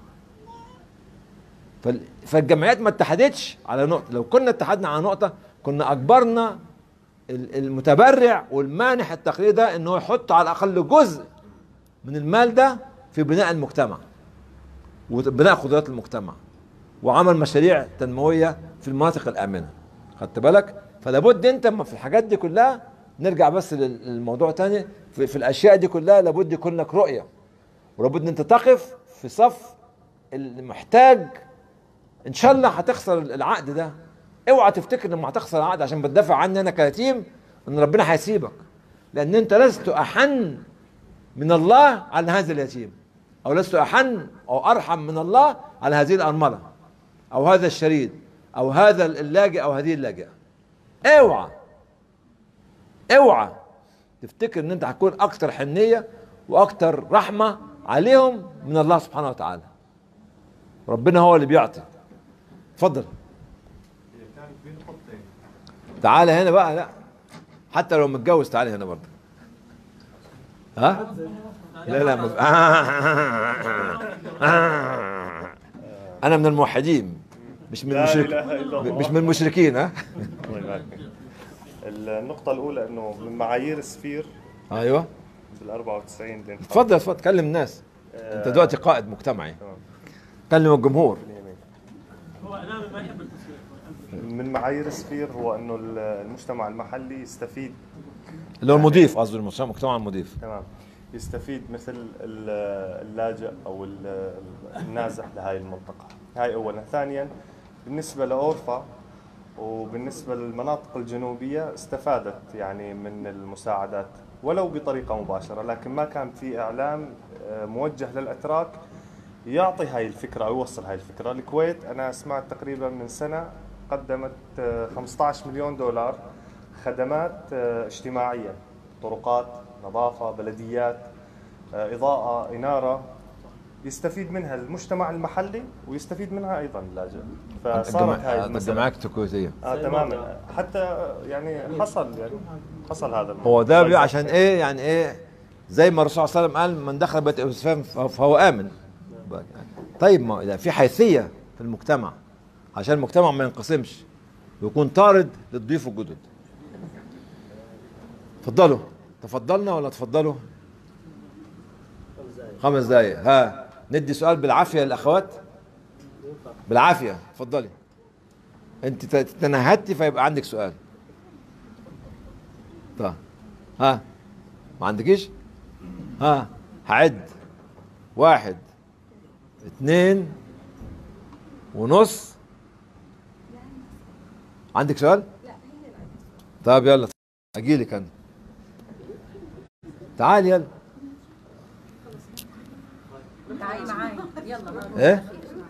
فالجمعيات ما اتحدتش على نقطه، لو كنا اتحدنا على نقطه كنا اجبرنا المتبرع والمانح التقليدي ده انه يحط على الاقل جزء من المال ده في بناء المجتمع وبناء قدرات المجتمع وعمل مشاريع تنمويه في المناطق الامنه. خدت بالك؟ فلا بد انت في الحاجات دي كلها، نرجع بس للموضوع تاني، في, في الاشياء دي كلها لابد يكون لك رؤيه، ولابد ان انت تقف في صف المحتاج. ان شاء الله هتخسر العقد ده، اوعى تفتكر لما هتخسر العقد عشان بتدافع عني انا كيتيم ان ربنا هيسيبك، لان انت لست احن من الله على هذا اليتيم، او لست احن او ارحم من الله على هذه الارمله او هذا الشريد او هذا اللاجئ او هذه اللاجئه. اوعى اوعى تفتكر ان انت هتكون اكثر حنيه واكثر رحمه عليهم من الله سبحانه وتعالى. ربنا هو اللي بيعطي. اتفضل. تعالى هنا بقى، لا حتى لو متجوز تعالى هنا برضه. ها؟ لا لا مز... انا من الموحدين مش من المشركين، مش من المشركين. ها؟ النقطة الأولى إنه من معايير سفير ايوه بال أربعة وتسعين اللي انتخب. تفضل تفضل كلم الناس. آه انت دلوقتي قائد مجتمعي. تمام. كلم الجمهور. هو امامي ما يحب التصوير. من معايير سفير هو إنه المجتمع المحلي يستفيد، اللي هو المضيف، قصدي المجتمع المضيف. تمام، يستفيد مثل اللاجئ أو النازح لهاي المنطقة. هاي أولا. ثانيا بالنسبة لأورفا وبالنسبة للمناطق الجنوبية استفادت يعني من المساعدات ولو بطريقة مباشرة، لكن ما كان في إعلام موجه للأتراك يعطي هاي الفكرة أو يوصل هاي الفكرة. الكويت أنا سمعت تقريبا من سنة قدمت خمسة عشر مليون دولار خدمات اجتماعية، طرقات، نظافة، بلديات، إضاءة، إنارة، يستفيد منها المجتمع المحلي ويستفيد منها أيضا اللاجئ. فصارت هاي المسألة الجماعات الكويتية اه تماما. حتى يعني حصل يعني حصل هذا الموضوع. هو ده بيبقى عشان ايه؟ يعني ايه؟ زي ما الرسول صلى الله عليه وسلم قال من دخل بيت ابي سفيان فهو آمن. طيب ما اذا في حيثية في المجتمع عشان المجتمع ما ينقسمش ويكون طارد للضيوف الجدد. تفضلوا. تفضلنا ولا تفضلوا؟ خمس دقايق. ها ندي سؤال بالعافية للأخوات؟ بالعافية. تفضلي. انت تنهدتي فيبقى عندك سؤال. طيب ها ما عندكيش؟ ها هعد واحد اثنين ونص. عندك سؤال؟ طيب يلا اجيلك انا. تعال يلا. تعالي معاي يلا. ايه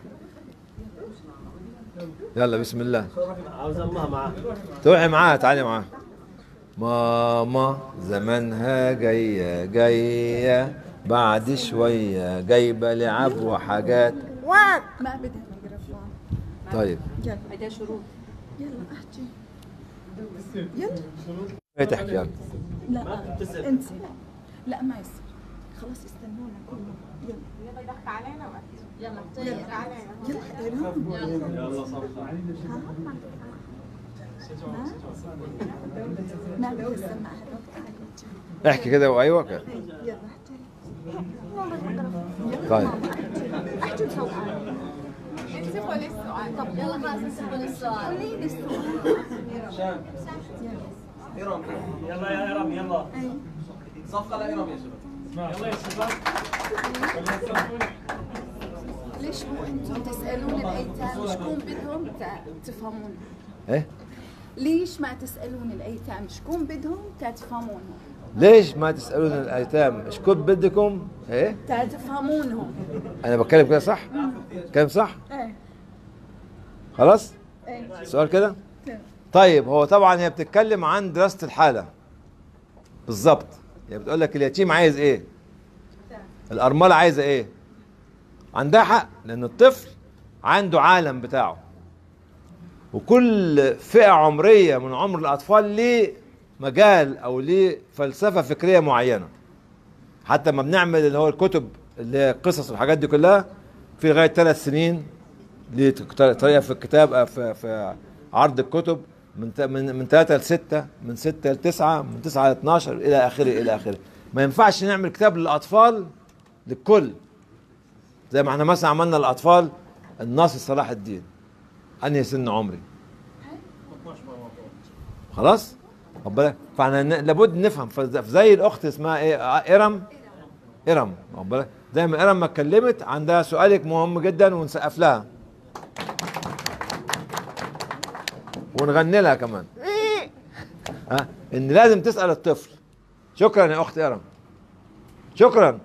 يلا بسم الله. عاوز الله معاه. تروحي معاها. تعالي معاها. ماما زمانها جاية جاية بعد شوية جايبة لعب وحاجات. ما بدها ميكروفون. طيب يلا بدها شروط. يلا احكي. يلا ايه تحكي يلا. لا انت لا ما يصير. خلاص استنونا كلهم. يلا يلا يضحك علينا بقى. يلا يلا علينا. يلا يلا صفحة. ما بدي اسمع هذا. احكي كده وايوه كده. يلا احكي. طيب احكي بصوت عالي. امسكوا للسؤال. طب يلا خلاص امسكوا للسؤال. خليه للسؤال. يلا يلا يا إرم يلا. صفقة لإرم يا شباب. يلا يا شباب. ليش مو انتم تسالون الايتام شكون بدهم تفهمون؟ ايه ليش ما تسالون الايتام شكون بدهم تفهمونهم؟ ليش ما تسالون الايتام شكون بدكم؟ ايه تفهمونهم. انا بتكلم كده صح؟ بتكلم صح؟ ايه خلاص؟ ايه سؤال كده؟ تمام. طيب هو طبعا هي بتتكلم عن دراسة الحالة بالظبط. هي بتقول لك اليتيم عايز ايه؟ الأرملة عايزة ايه؟ عندها حق لأن الطفل عنده عالم بتاعه، وكل فئة عمرية من عمر الأطفال ليه مجال أو ليه فلسفة فكرية معينة. حتى ما بنعمل اللي هو الكتب اللي هي القصص والحاجات دي كلها في لغاية ثلاث سنين ليه طريقة في الكتاب في, في عرض الكتب من من من ثلاثة لستة، من ستة لتسعة، من تسعة لاثناشر إلى آخره إلى آخره. ما ينفعش نعمل كتاب للأطفال للكل زي ما احنا مثلا عملنا للأطفال الناصر صلاح الدين. أنهي سن عمري؟ خلاص؟ خد بالك؟ فاحنا لابد نفهم. فزي الأخت اسمها إيه؟ إرم. إرم خد بالك؟ زي ما إرم ما اتكلمت عندها سؤالك مهم جدا ونسقف لها ونغني لها كمان. ها ان لازم تسال الطفل. شكرا يا اخت إرم. شكرا.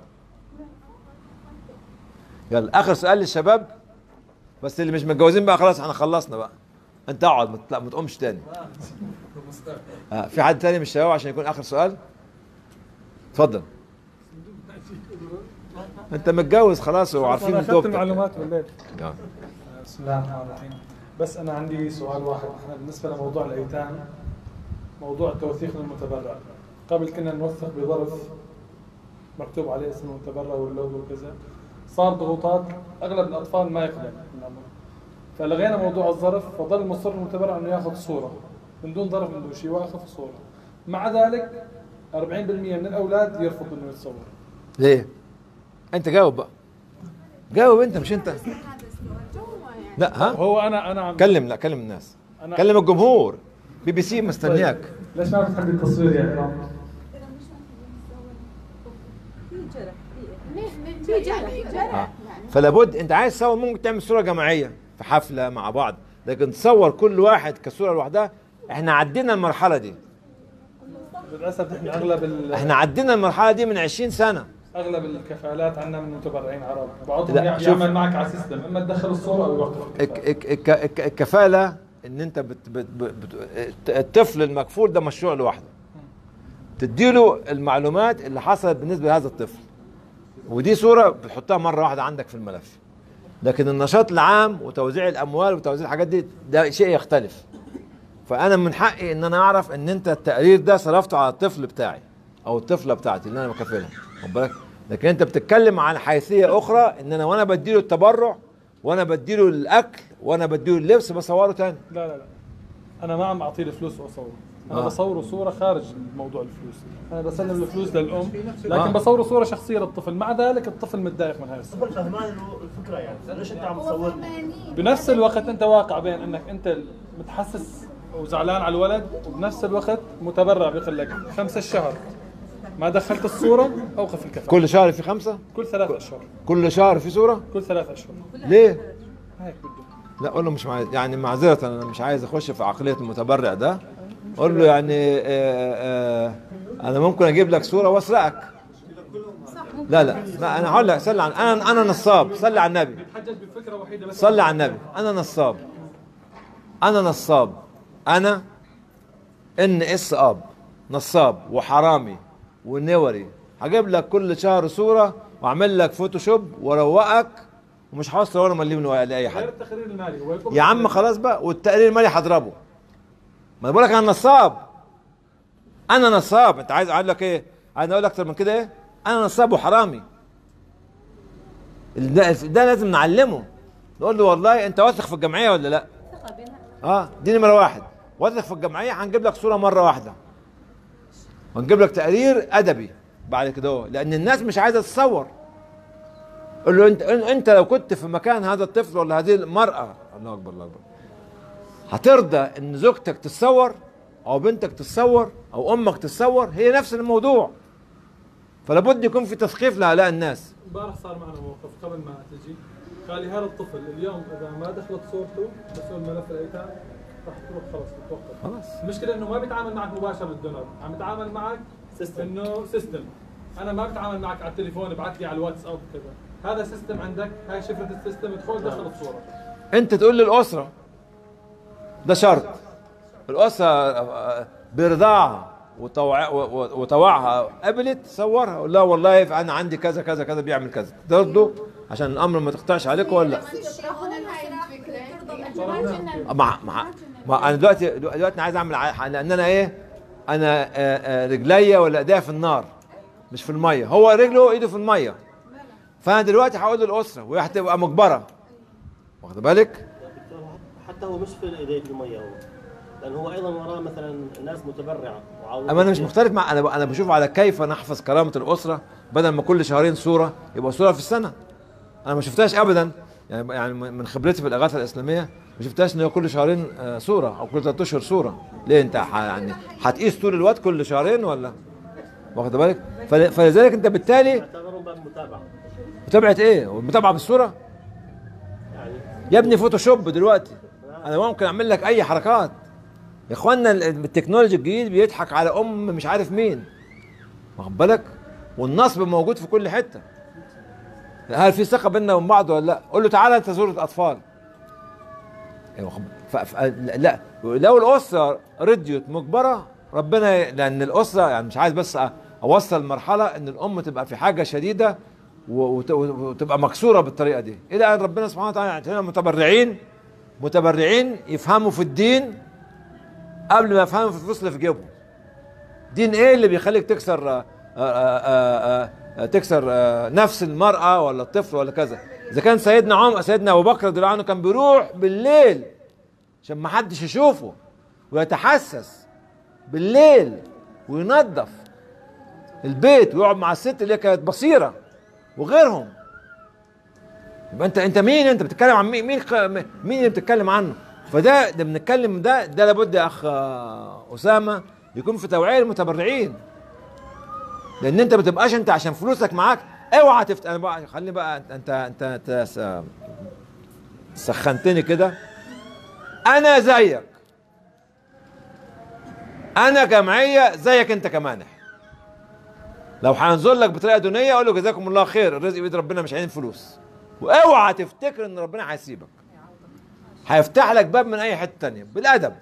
يلا اخر سؤال للشباب بس اللي مش متجوزين بقى خلاص احنا خلصنا بقى. انت اقعد ما تقومش تاني. ها في حد تاني من الشباب عشان يكون اخر سؤال؟ اتفضل. انت متجوز خلاص وعارفين اخذت المعلومات بالليل. بسم الله الرحمن الرحيم. بس انا عندي سؤال واحد. احنا بالنسبه لموضوع الايتام موضوع التوثيق للمتبرع، قبل كنا نوثق بظرف مكتوب عليه اسم المتبرع واللوجو وكذا، صار ضغوطات اغلب الاطفال ما يقبل الامر، فلغينا موضوع الظرف، فظل مصر المتبرع انه ياخذ صوره من دون ضرب من دون شيء واخذ الصوره. مع ذلك أربعين بالمئة من الاولاد يرفض انه يتصور. ليه؟ انت جاوب بقى. جاوب انت مش انت. لا ها؟ هو انا انا عم كلم لا كلم الناس. كلم الجمهور. بي بي سي مستنياك. طيب. ليش ما بتحب التصوير يا إكرام؟ في جرح آه. فلا بد انت عايز تصور ممكن تعمل صوره جماعيه في حفله مع بعض، لكن تصور كل واحد كصوره لوحدها احنا عدينا المرحله دي. للاسف احنا اغلب ال... احنا عدينا المرحله دي من عشرين سنه. اغلب الكفالات عندنا من متبرعين عرب، بعضهم يعمل معك على سيستم اما تدخل الصوره او يوقف الكفاله ان انت بت بت بت الطفل المكفول ده مشروع لوحده. تديله المعلومات اللي حصلت بالنسبه لهذا الطفل. ودي صوره بتحطها مره واحده عندك في الملف. لكن النشاط العام وتوزيع الاموال وتوزيع الحاجات دي ده شيء يختلف. فانا من حقي ان انا اعرف ان انت التقرير ده صرفته على الطفل بتاعي او الطفله بتاعتي اللي انا مكفلها، خد بالك؟ لكن انت بتتكلم عن حيثيه اخرى ان انا وانا بديله التبرع وانا بديله الاكل وانا بديله اللبس بصوره تاني. لا لا لا انا ما عم اعطيه الفلوس واصوره، انا آه. بصوره صوره خارج موضوع الفلوس، انا بسلم الفلوس للام لكن آه. بصوره صوره شخصيه للطفل، مع ذلك الطفل متضايق من هاي الصوره. فهمان الفكره يعني ليش انت عم تصورني؟ بنفس الوقت انت واقع بين انك انت متحسس وزعلان على الولد وبنفس الوقت متبرع بيقول لك خمسة الشهر ما دخلت الصوره اوقف الكفاله. كل شهر في خمسه؟ كل ثلاث اشهر. كل شهر في صوره؟ كل ثلاث اشهر. ليه؟ هيك بده. لا قول له مش معايز، يعني معذره انا مش عايز اخش في عقليه المتبرع ده. قول له يعني آآ آآ انا ممكن اجيب لك صوره واسرقك. لا لا لا انا هقول لك صلي على انا انا نصاب، صلي على النبي. صلي على النبي، انا نصاب. انا نصاب. انا ان اس اب نصاب وحرامي ونوري. هجيب لك كل شهر صوره واعمل لك فوتوشوب واروقك ومش هوصل ولا مليم لاي حد. غير التقرير المالي يا عم خلاص بقى، والتقرير المالي هضربه. ما بقول لك انا نصاب. انا نصاب، انت عايز اقول لك ايه؟ عايز اقول اكتر من كده ايه؟ انا نصاب وحرامي. ده, ده لازم نعلمه. نقول له والله انت واثق في الجمعيه ولا لا؟ اه دي نمره واحد. واثق في الجمعيه هنجيب لك صوره مره واحده. ونجيب لك تقرير ادبي بعد كده، لان الناس مش عايزه تتصور. قول له انت انت لو كنت في مكان هذا الطفل ولا هذه المراه، الله اكبر الله اكبر، هترضى ان زوجتك تتصور او بنتك تتصور او امك تتصور؟ هي نفس الموضوع. فلا بد يكون في تثقيف لهؤلاء الناس. امبارح صار معنا موقف قبل ما تجي، قال لي هذا الطفل اليوم اذا ما دخلت صورته مسؤول ملف الايتام راح تروح خلاص تتوقف. خلاص. المشكله انه ما بيتعامل معك مباشره بالدولار، عم يتعامل معك سيستم، انه سيستم. انا ما بتعامل معك على التليفون، ابعث لي على الواتساب كذا. هذا سيستم عندك، هاي شفره السيستم، ادخل دخل الصوره. انت تقول للاسره ده شرط. الاسره برضاعها وطوع وطوعها قبلت تصورها، لا والله انا عندي كذا كذا كذا بيعمل كذا، ترضوا عشان الامر ما تقطعش عليكم ولا لا؟ مع مع ما انا دلوقتي دلوقتي عايز اعمل لان انا ايه؟ انا رجليا ولا ايديا في النار مش في الميه، هو رجله وايده في الميه. فانا دلوقتي هقول للاسره وهي هتبقى مجبره، واخد بالك؟ حتى هو مش في ايديه في الميه هو، لان هو ايضا وراه مثلا ناس متبرعه. اما انا مش مختلف مع انا انا بشوف على كيف نحفظ كرامه الاسره، بدل ما كل شهرين صوره يبقى صوره في السنه. انا ما شفتهاش ابدا، يعني يعني من خبرتي في الاغاثه الاسلاميه ما شفتهاش ان هو كل شهرين صوره او كل ثلاث اشهر صوره. ليه انت يعني هتقيس طول الوقت كل شهرين ولا؟ واخد بالك؟ فلذلك انت بالتالي متابعه. متابعه ايه؟ متابعه بالصوره؟ يعني يا ابني فوتوشوب دلوقتي انا ممكن اعمل لك اي حركات. يا اخوانا التكنولوجي الجديد بيضحك على ام مش عارف مين، واخد بالك؟ والنصب موجود في كل حته. هل في ثقه بيننا وبين بعض ولا لا؟ قول له تعالى انت زور الاطفال. لا لو الاسره رضيت مجبره ربنا، لان الاسره يعني مش عايز بس اوصل مرحله ان الام تبقى في حاجه شديده وتبقى مكسوره بالطريقه دي، الى ان ربنا سبحانه وتعالى يعطينا متبرعين متبرعين يفهموا في الدين قبل ما يفهموا في الفلوس اللي في جيبهم. دين ايه اللي بيخليك تكسر آآ آآ آآ تكسر نفس المرأة ولا الطفل ولا كذا؟ اذا كان سيدنا عمر سيدنا ابو بكر رضي الله عنه كان بيروح بالليل عشان ما حدش يشوفه ويتحسس بالليل وينظف البيت ويقعد مع الست اللي كانت بصيره وغيرهم، يبقى انت انت مين؟ انت بتتكلم عن مين؟ مين مين اللي بتتكلم عنه؟ فده ده بنتكلم ده ده لابد يا اخ اسامه يكون في توعيه المتبرعين، لان انت ما تبقاش انت عشان فلوسك معاك اوعى تفت... انا بقى خليني بقى انت انت انت سخنتني كده. انا زيك، انا جمعيه زيك انت كمانح، لو هنزل لك بطريقه دونيه اقول له جزاكم الله خير، الرزق بيد ربنا مش عايزين فلوس، واوعى تفتكر ان ربنا هيسيبك، هيفتح لك باب من اي حته تانيه بالادب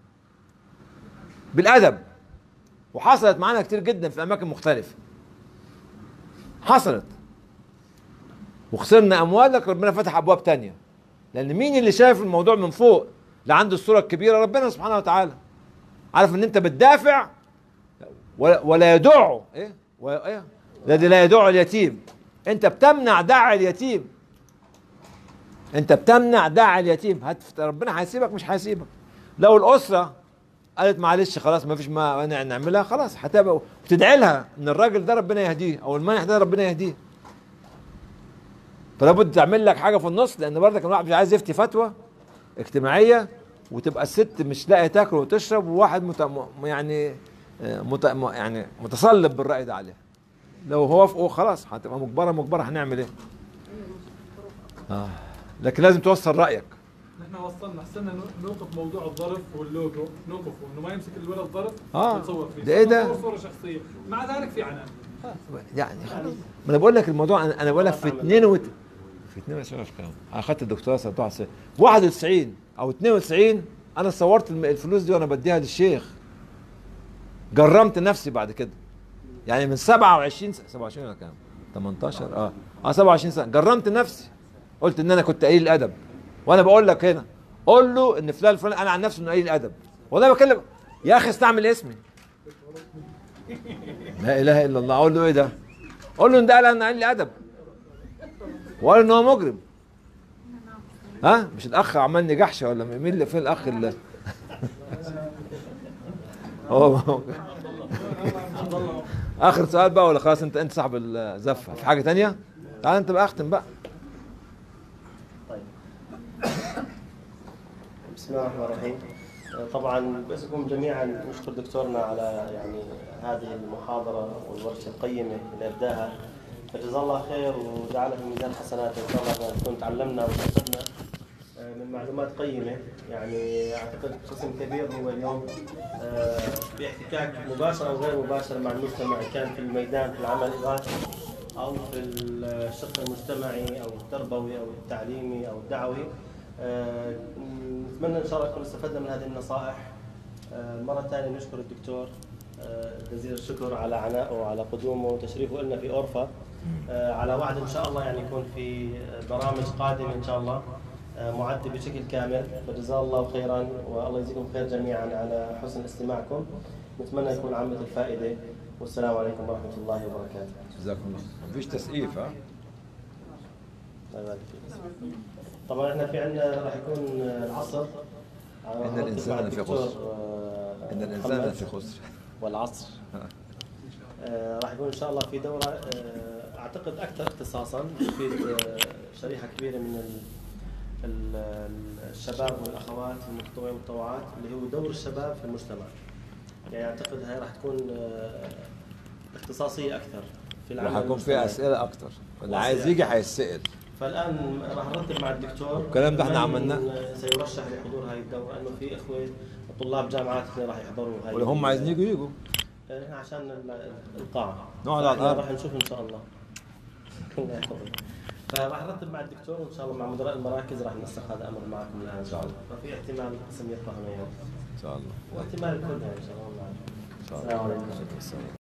بالادب. وحصلت معانا كتير جدا في اماكن مختلفه، حصلت وخسرنا اموال لك ربنا فتح ابواب تانيه، لان مين اللي شايف الموضوع من فوق اللي عنده الصوره الكبيره؟ ربنا سبحانه وتعالى عارف ان انت بتدافع ولا, ولا يدعو ايه وايه الذي لا يدعو اليتيم، انت بتمنع داعي اليتيم، انت بتمنع داعي اليتيم. هت ربنا هيسيبك؟ مش هيسيبك. لو الاسره قالت معلش خلاص ما فيش ما نعملها خلاص هتبقى وتدعي لها ان الراجل ده ربنا يهديه او المانح ده ربنا يهديه. فلا بد تعمل لك حاجه في النص، لان برضك الواحد مش عايز يفتي فتوى اجتماعيه وتبقى الست مش لاقيه تاكل وتشرب وواحد مت... يعني مت... يعني متصلب بالراي ده عليها. لو هو وافقوا خلاص هتبقى مجبره مجبره هنعمل ايه؟ اه لكن لازم توصل رايك. نحن وصلنا حسنا نوقف موضوع الظرف واللوجو، نوقفه انه ما يمسك الولد الظرف اه يتصور فيه، ده ايه ده؟ صوره شخصيه، مع ذلك في عنان يعني ما انا بقول لك الموضوع، انا انا بقول لك في اثنين وت... في اثنين وتسعين كام؟ انا اخذت الدكتوراه سنه واحد وتسعين او اثنين وتسعين انا صورت الفلوس دي وانا بديها للشيخ. جرمت نفسي بعد كده، يعني من سبعة وعشرين سبعة وعشرين ولا كام؟ ثمانية عشر اه اه سبعة وعشرين سنه جرمت نفسي، قلت ان انا كنت قليل الادب. وانا بقول لك هنا قول له ان فلان فلان انا عن نفسي انه قليل الادب، والله بكلم يا اخي استعمل اسمي لا اله الا الله. اقول له ايه ده؟ اقول له ان ده قال انا قليل الادب وقال ان هو مجرم. ها مش الاخ عمال نجحشه ولا مين اللي فين الاخ اللي هو اخر سؤال بقى ولا خلاص انت انت صاحب الزفه؟ في حاجه ثانيه؟ تعال انت بقى اختم بقى. بسم الله الرحمن الرحيم. طبعا باسمكم جميعا نشكر دكتورنا على يعني هذه المحاضره والورشه القيمه اللي ابداها، فجزاه الله خير وجعلها في ميزان حسناته ان شاء الله نكون تعلمنا واستفدنا من معلومات قيمه. يعني اعتقد قسم كبير هو اليوم باحتكاك مباشر او غير مباشر مع المجتمع، كان في الميدان في العمل الاغاثي او في الشق المجتمعي او التربوي او التعليمي او الدعوي. نتمنى ان شاء الله نكون استفدنا من هذه النصائح. مرة ثانية نشكر الدكتور جزيل الشكر على عنائه وعلى قدومه وتشريفه لنا في أورفا، على وعد ان شاء الله يعني يكون في برامج قادمة ان شاء الله معدة بشكل كامل. فجزاه الله خيرا والله يجزيكم خير جميعا على حسن استماعكم. نتمنى يكون عامة الفائدة، والسلام عليكم ورحمة الله وبركاته. جزاكم الله. مفيش تسقيف ها؟ الله يبارك فيك. طبعا احنا في عندنا راح يكون العصر، ان الانسان في خسر ان الانسان في خسر والعصر آه راح يكون ان شاء الله في دوره آه اعتقد اكثر اختصاصا تفيد آه شريحه كبيره من ال الشباب والاخوات المتطوعين والمتطوعات، اللي هو دور الشباب في المجتمع. يعني اعتقد هاي راح تكون آه اختصاصيه اكثر في العمل. راح يكون فيها اسئله اكثر، اللي عايز يجي هيسال. فالان راح نرتب مع الدكتور الكلام ده احنا عملناه، سيرشح لحضور هاي الدوره، انه في اخوه طلاب جامعات راح يحضروا هاي، ولو هم عايزين يجوا يجوا احنا عشان القاعه نقعد على الارض راح نشوف ان شاء الله. فراح نرتب مع الدكتور وان شاء الله مع مدراء المراكز راح ننسق هذا الامر معكم الان ان شاء الله. ففي احتمال القسم يطلع هنا يوم ان شاء الله، واحتمال الكل ان شاء الله. السلام عليكم.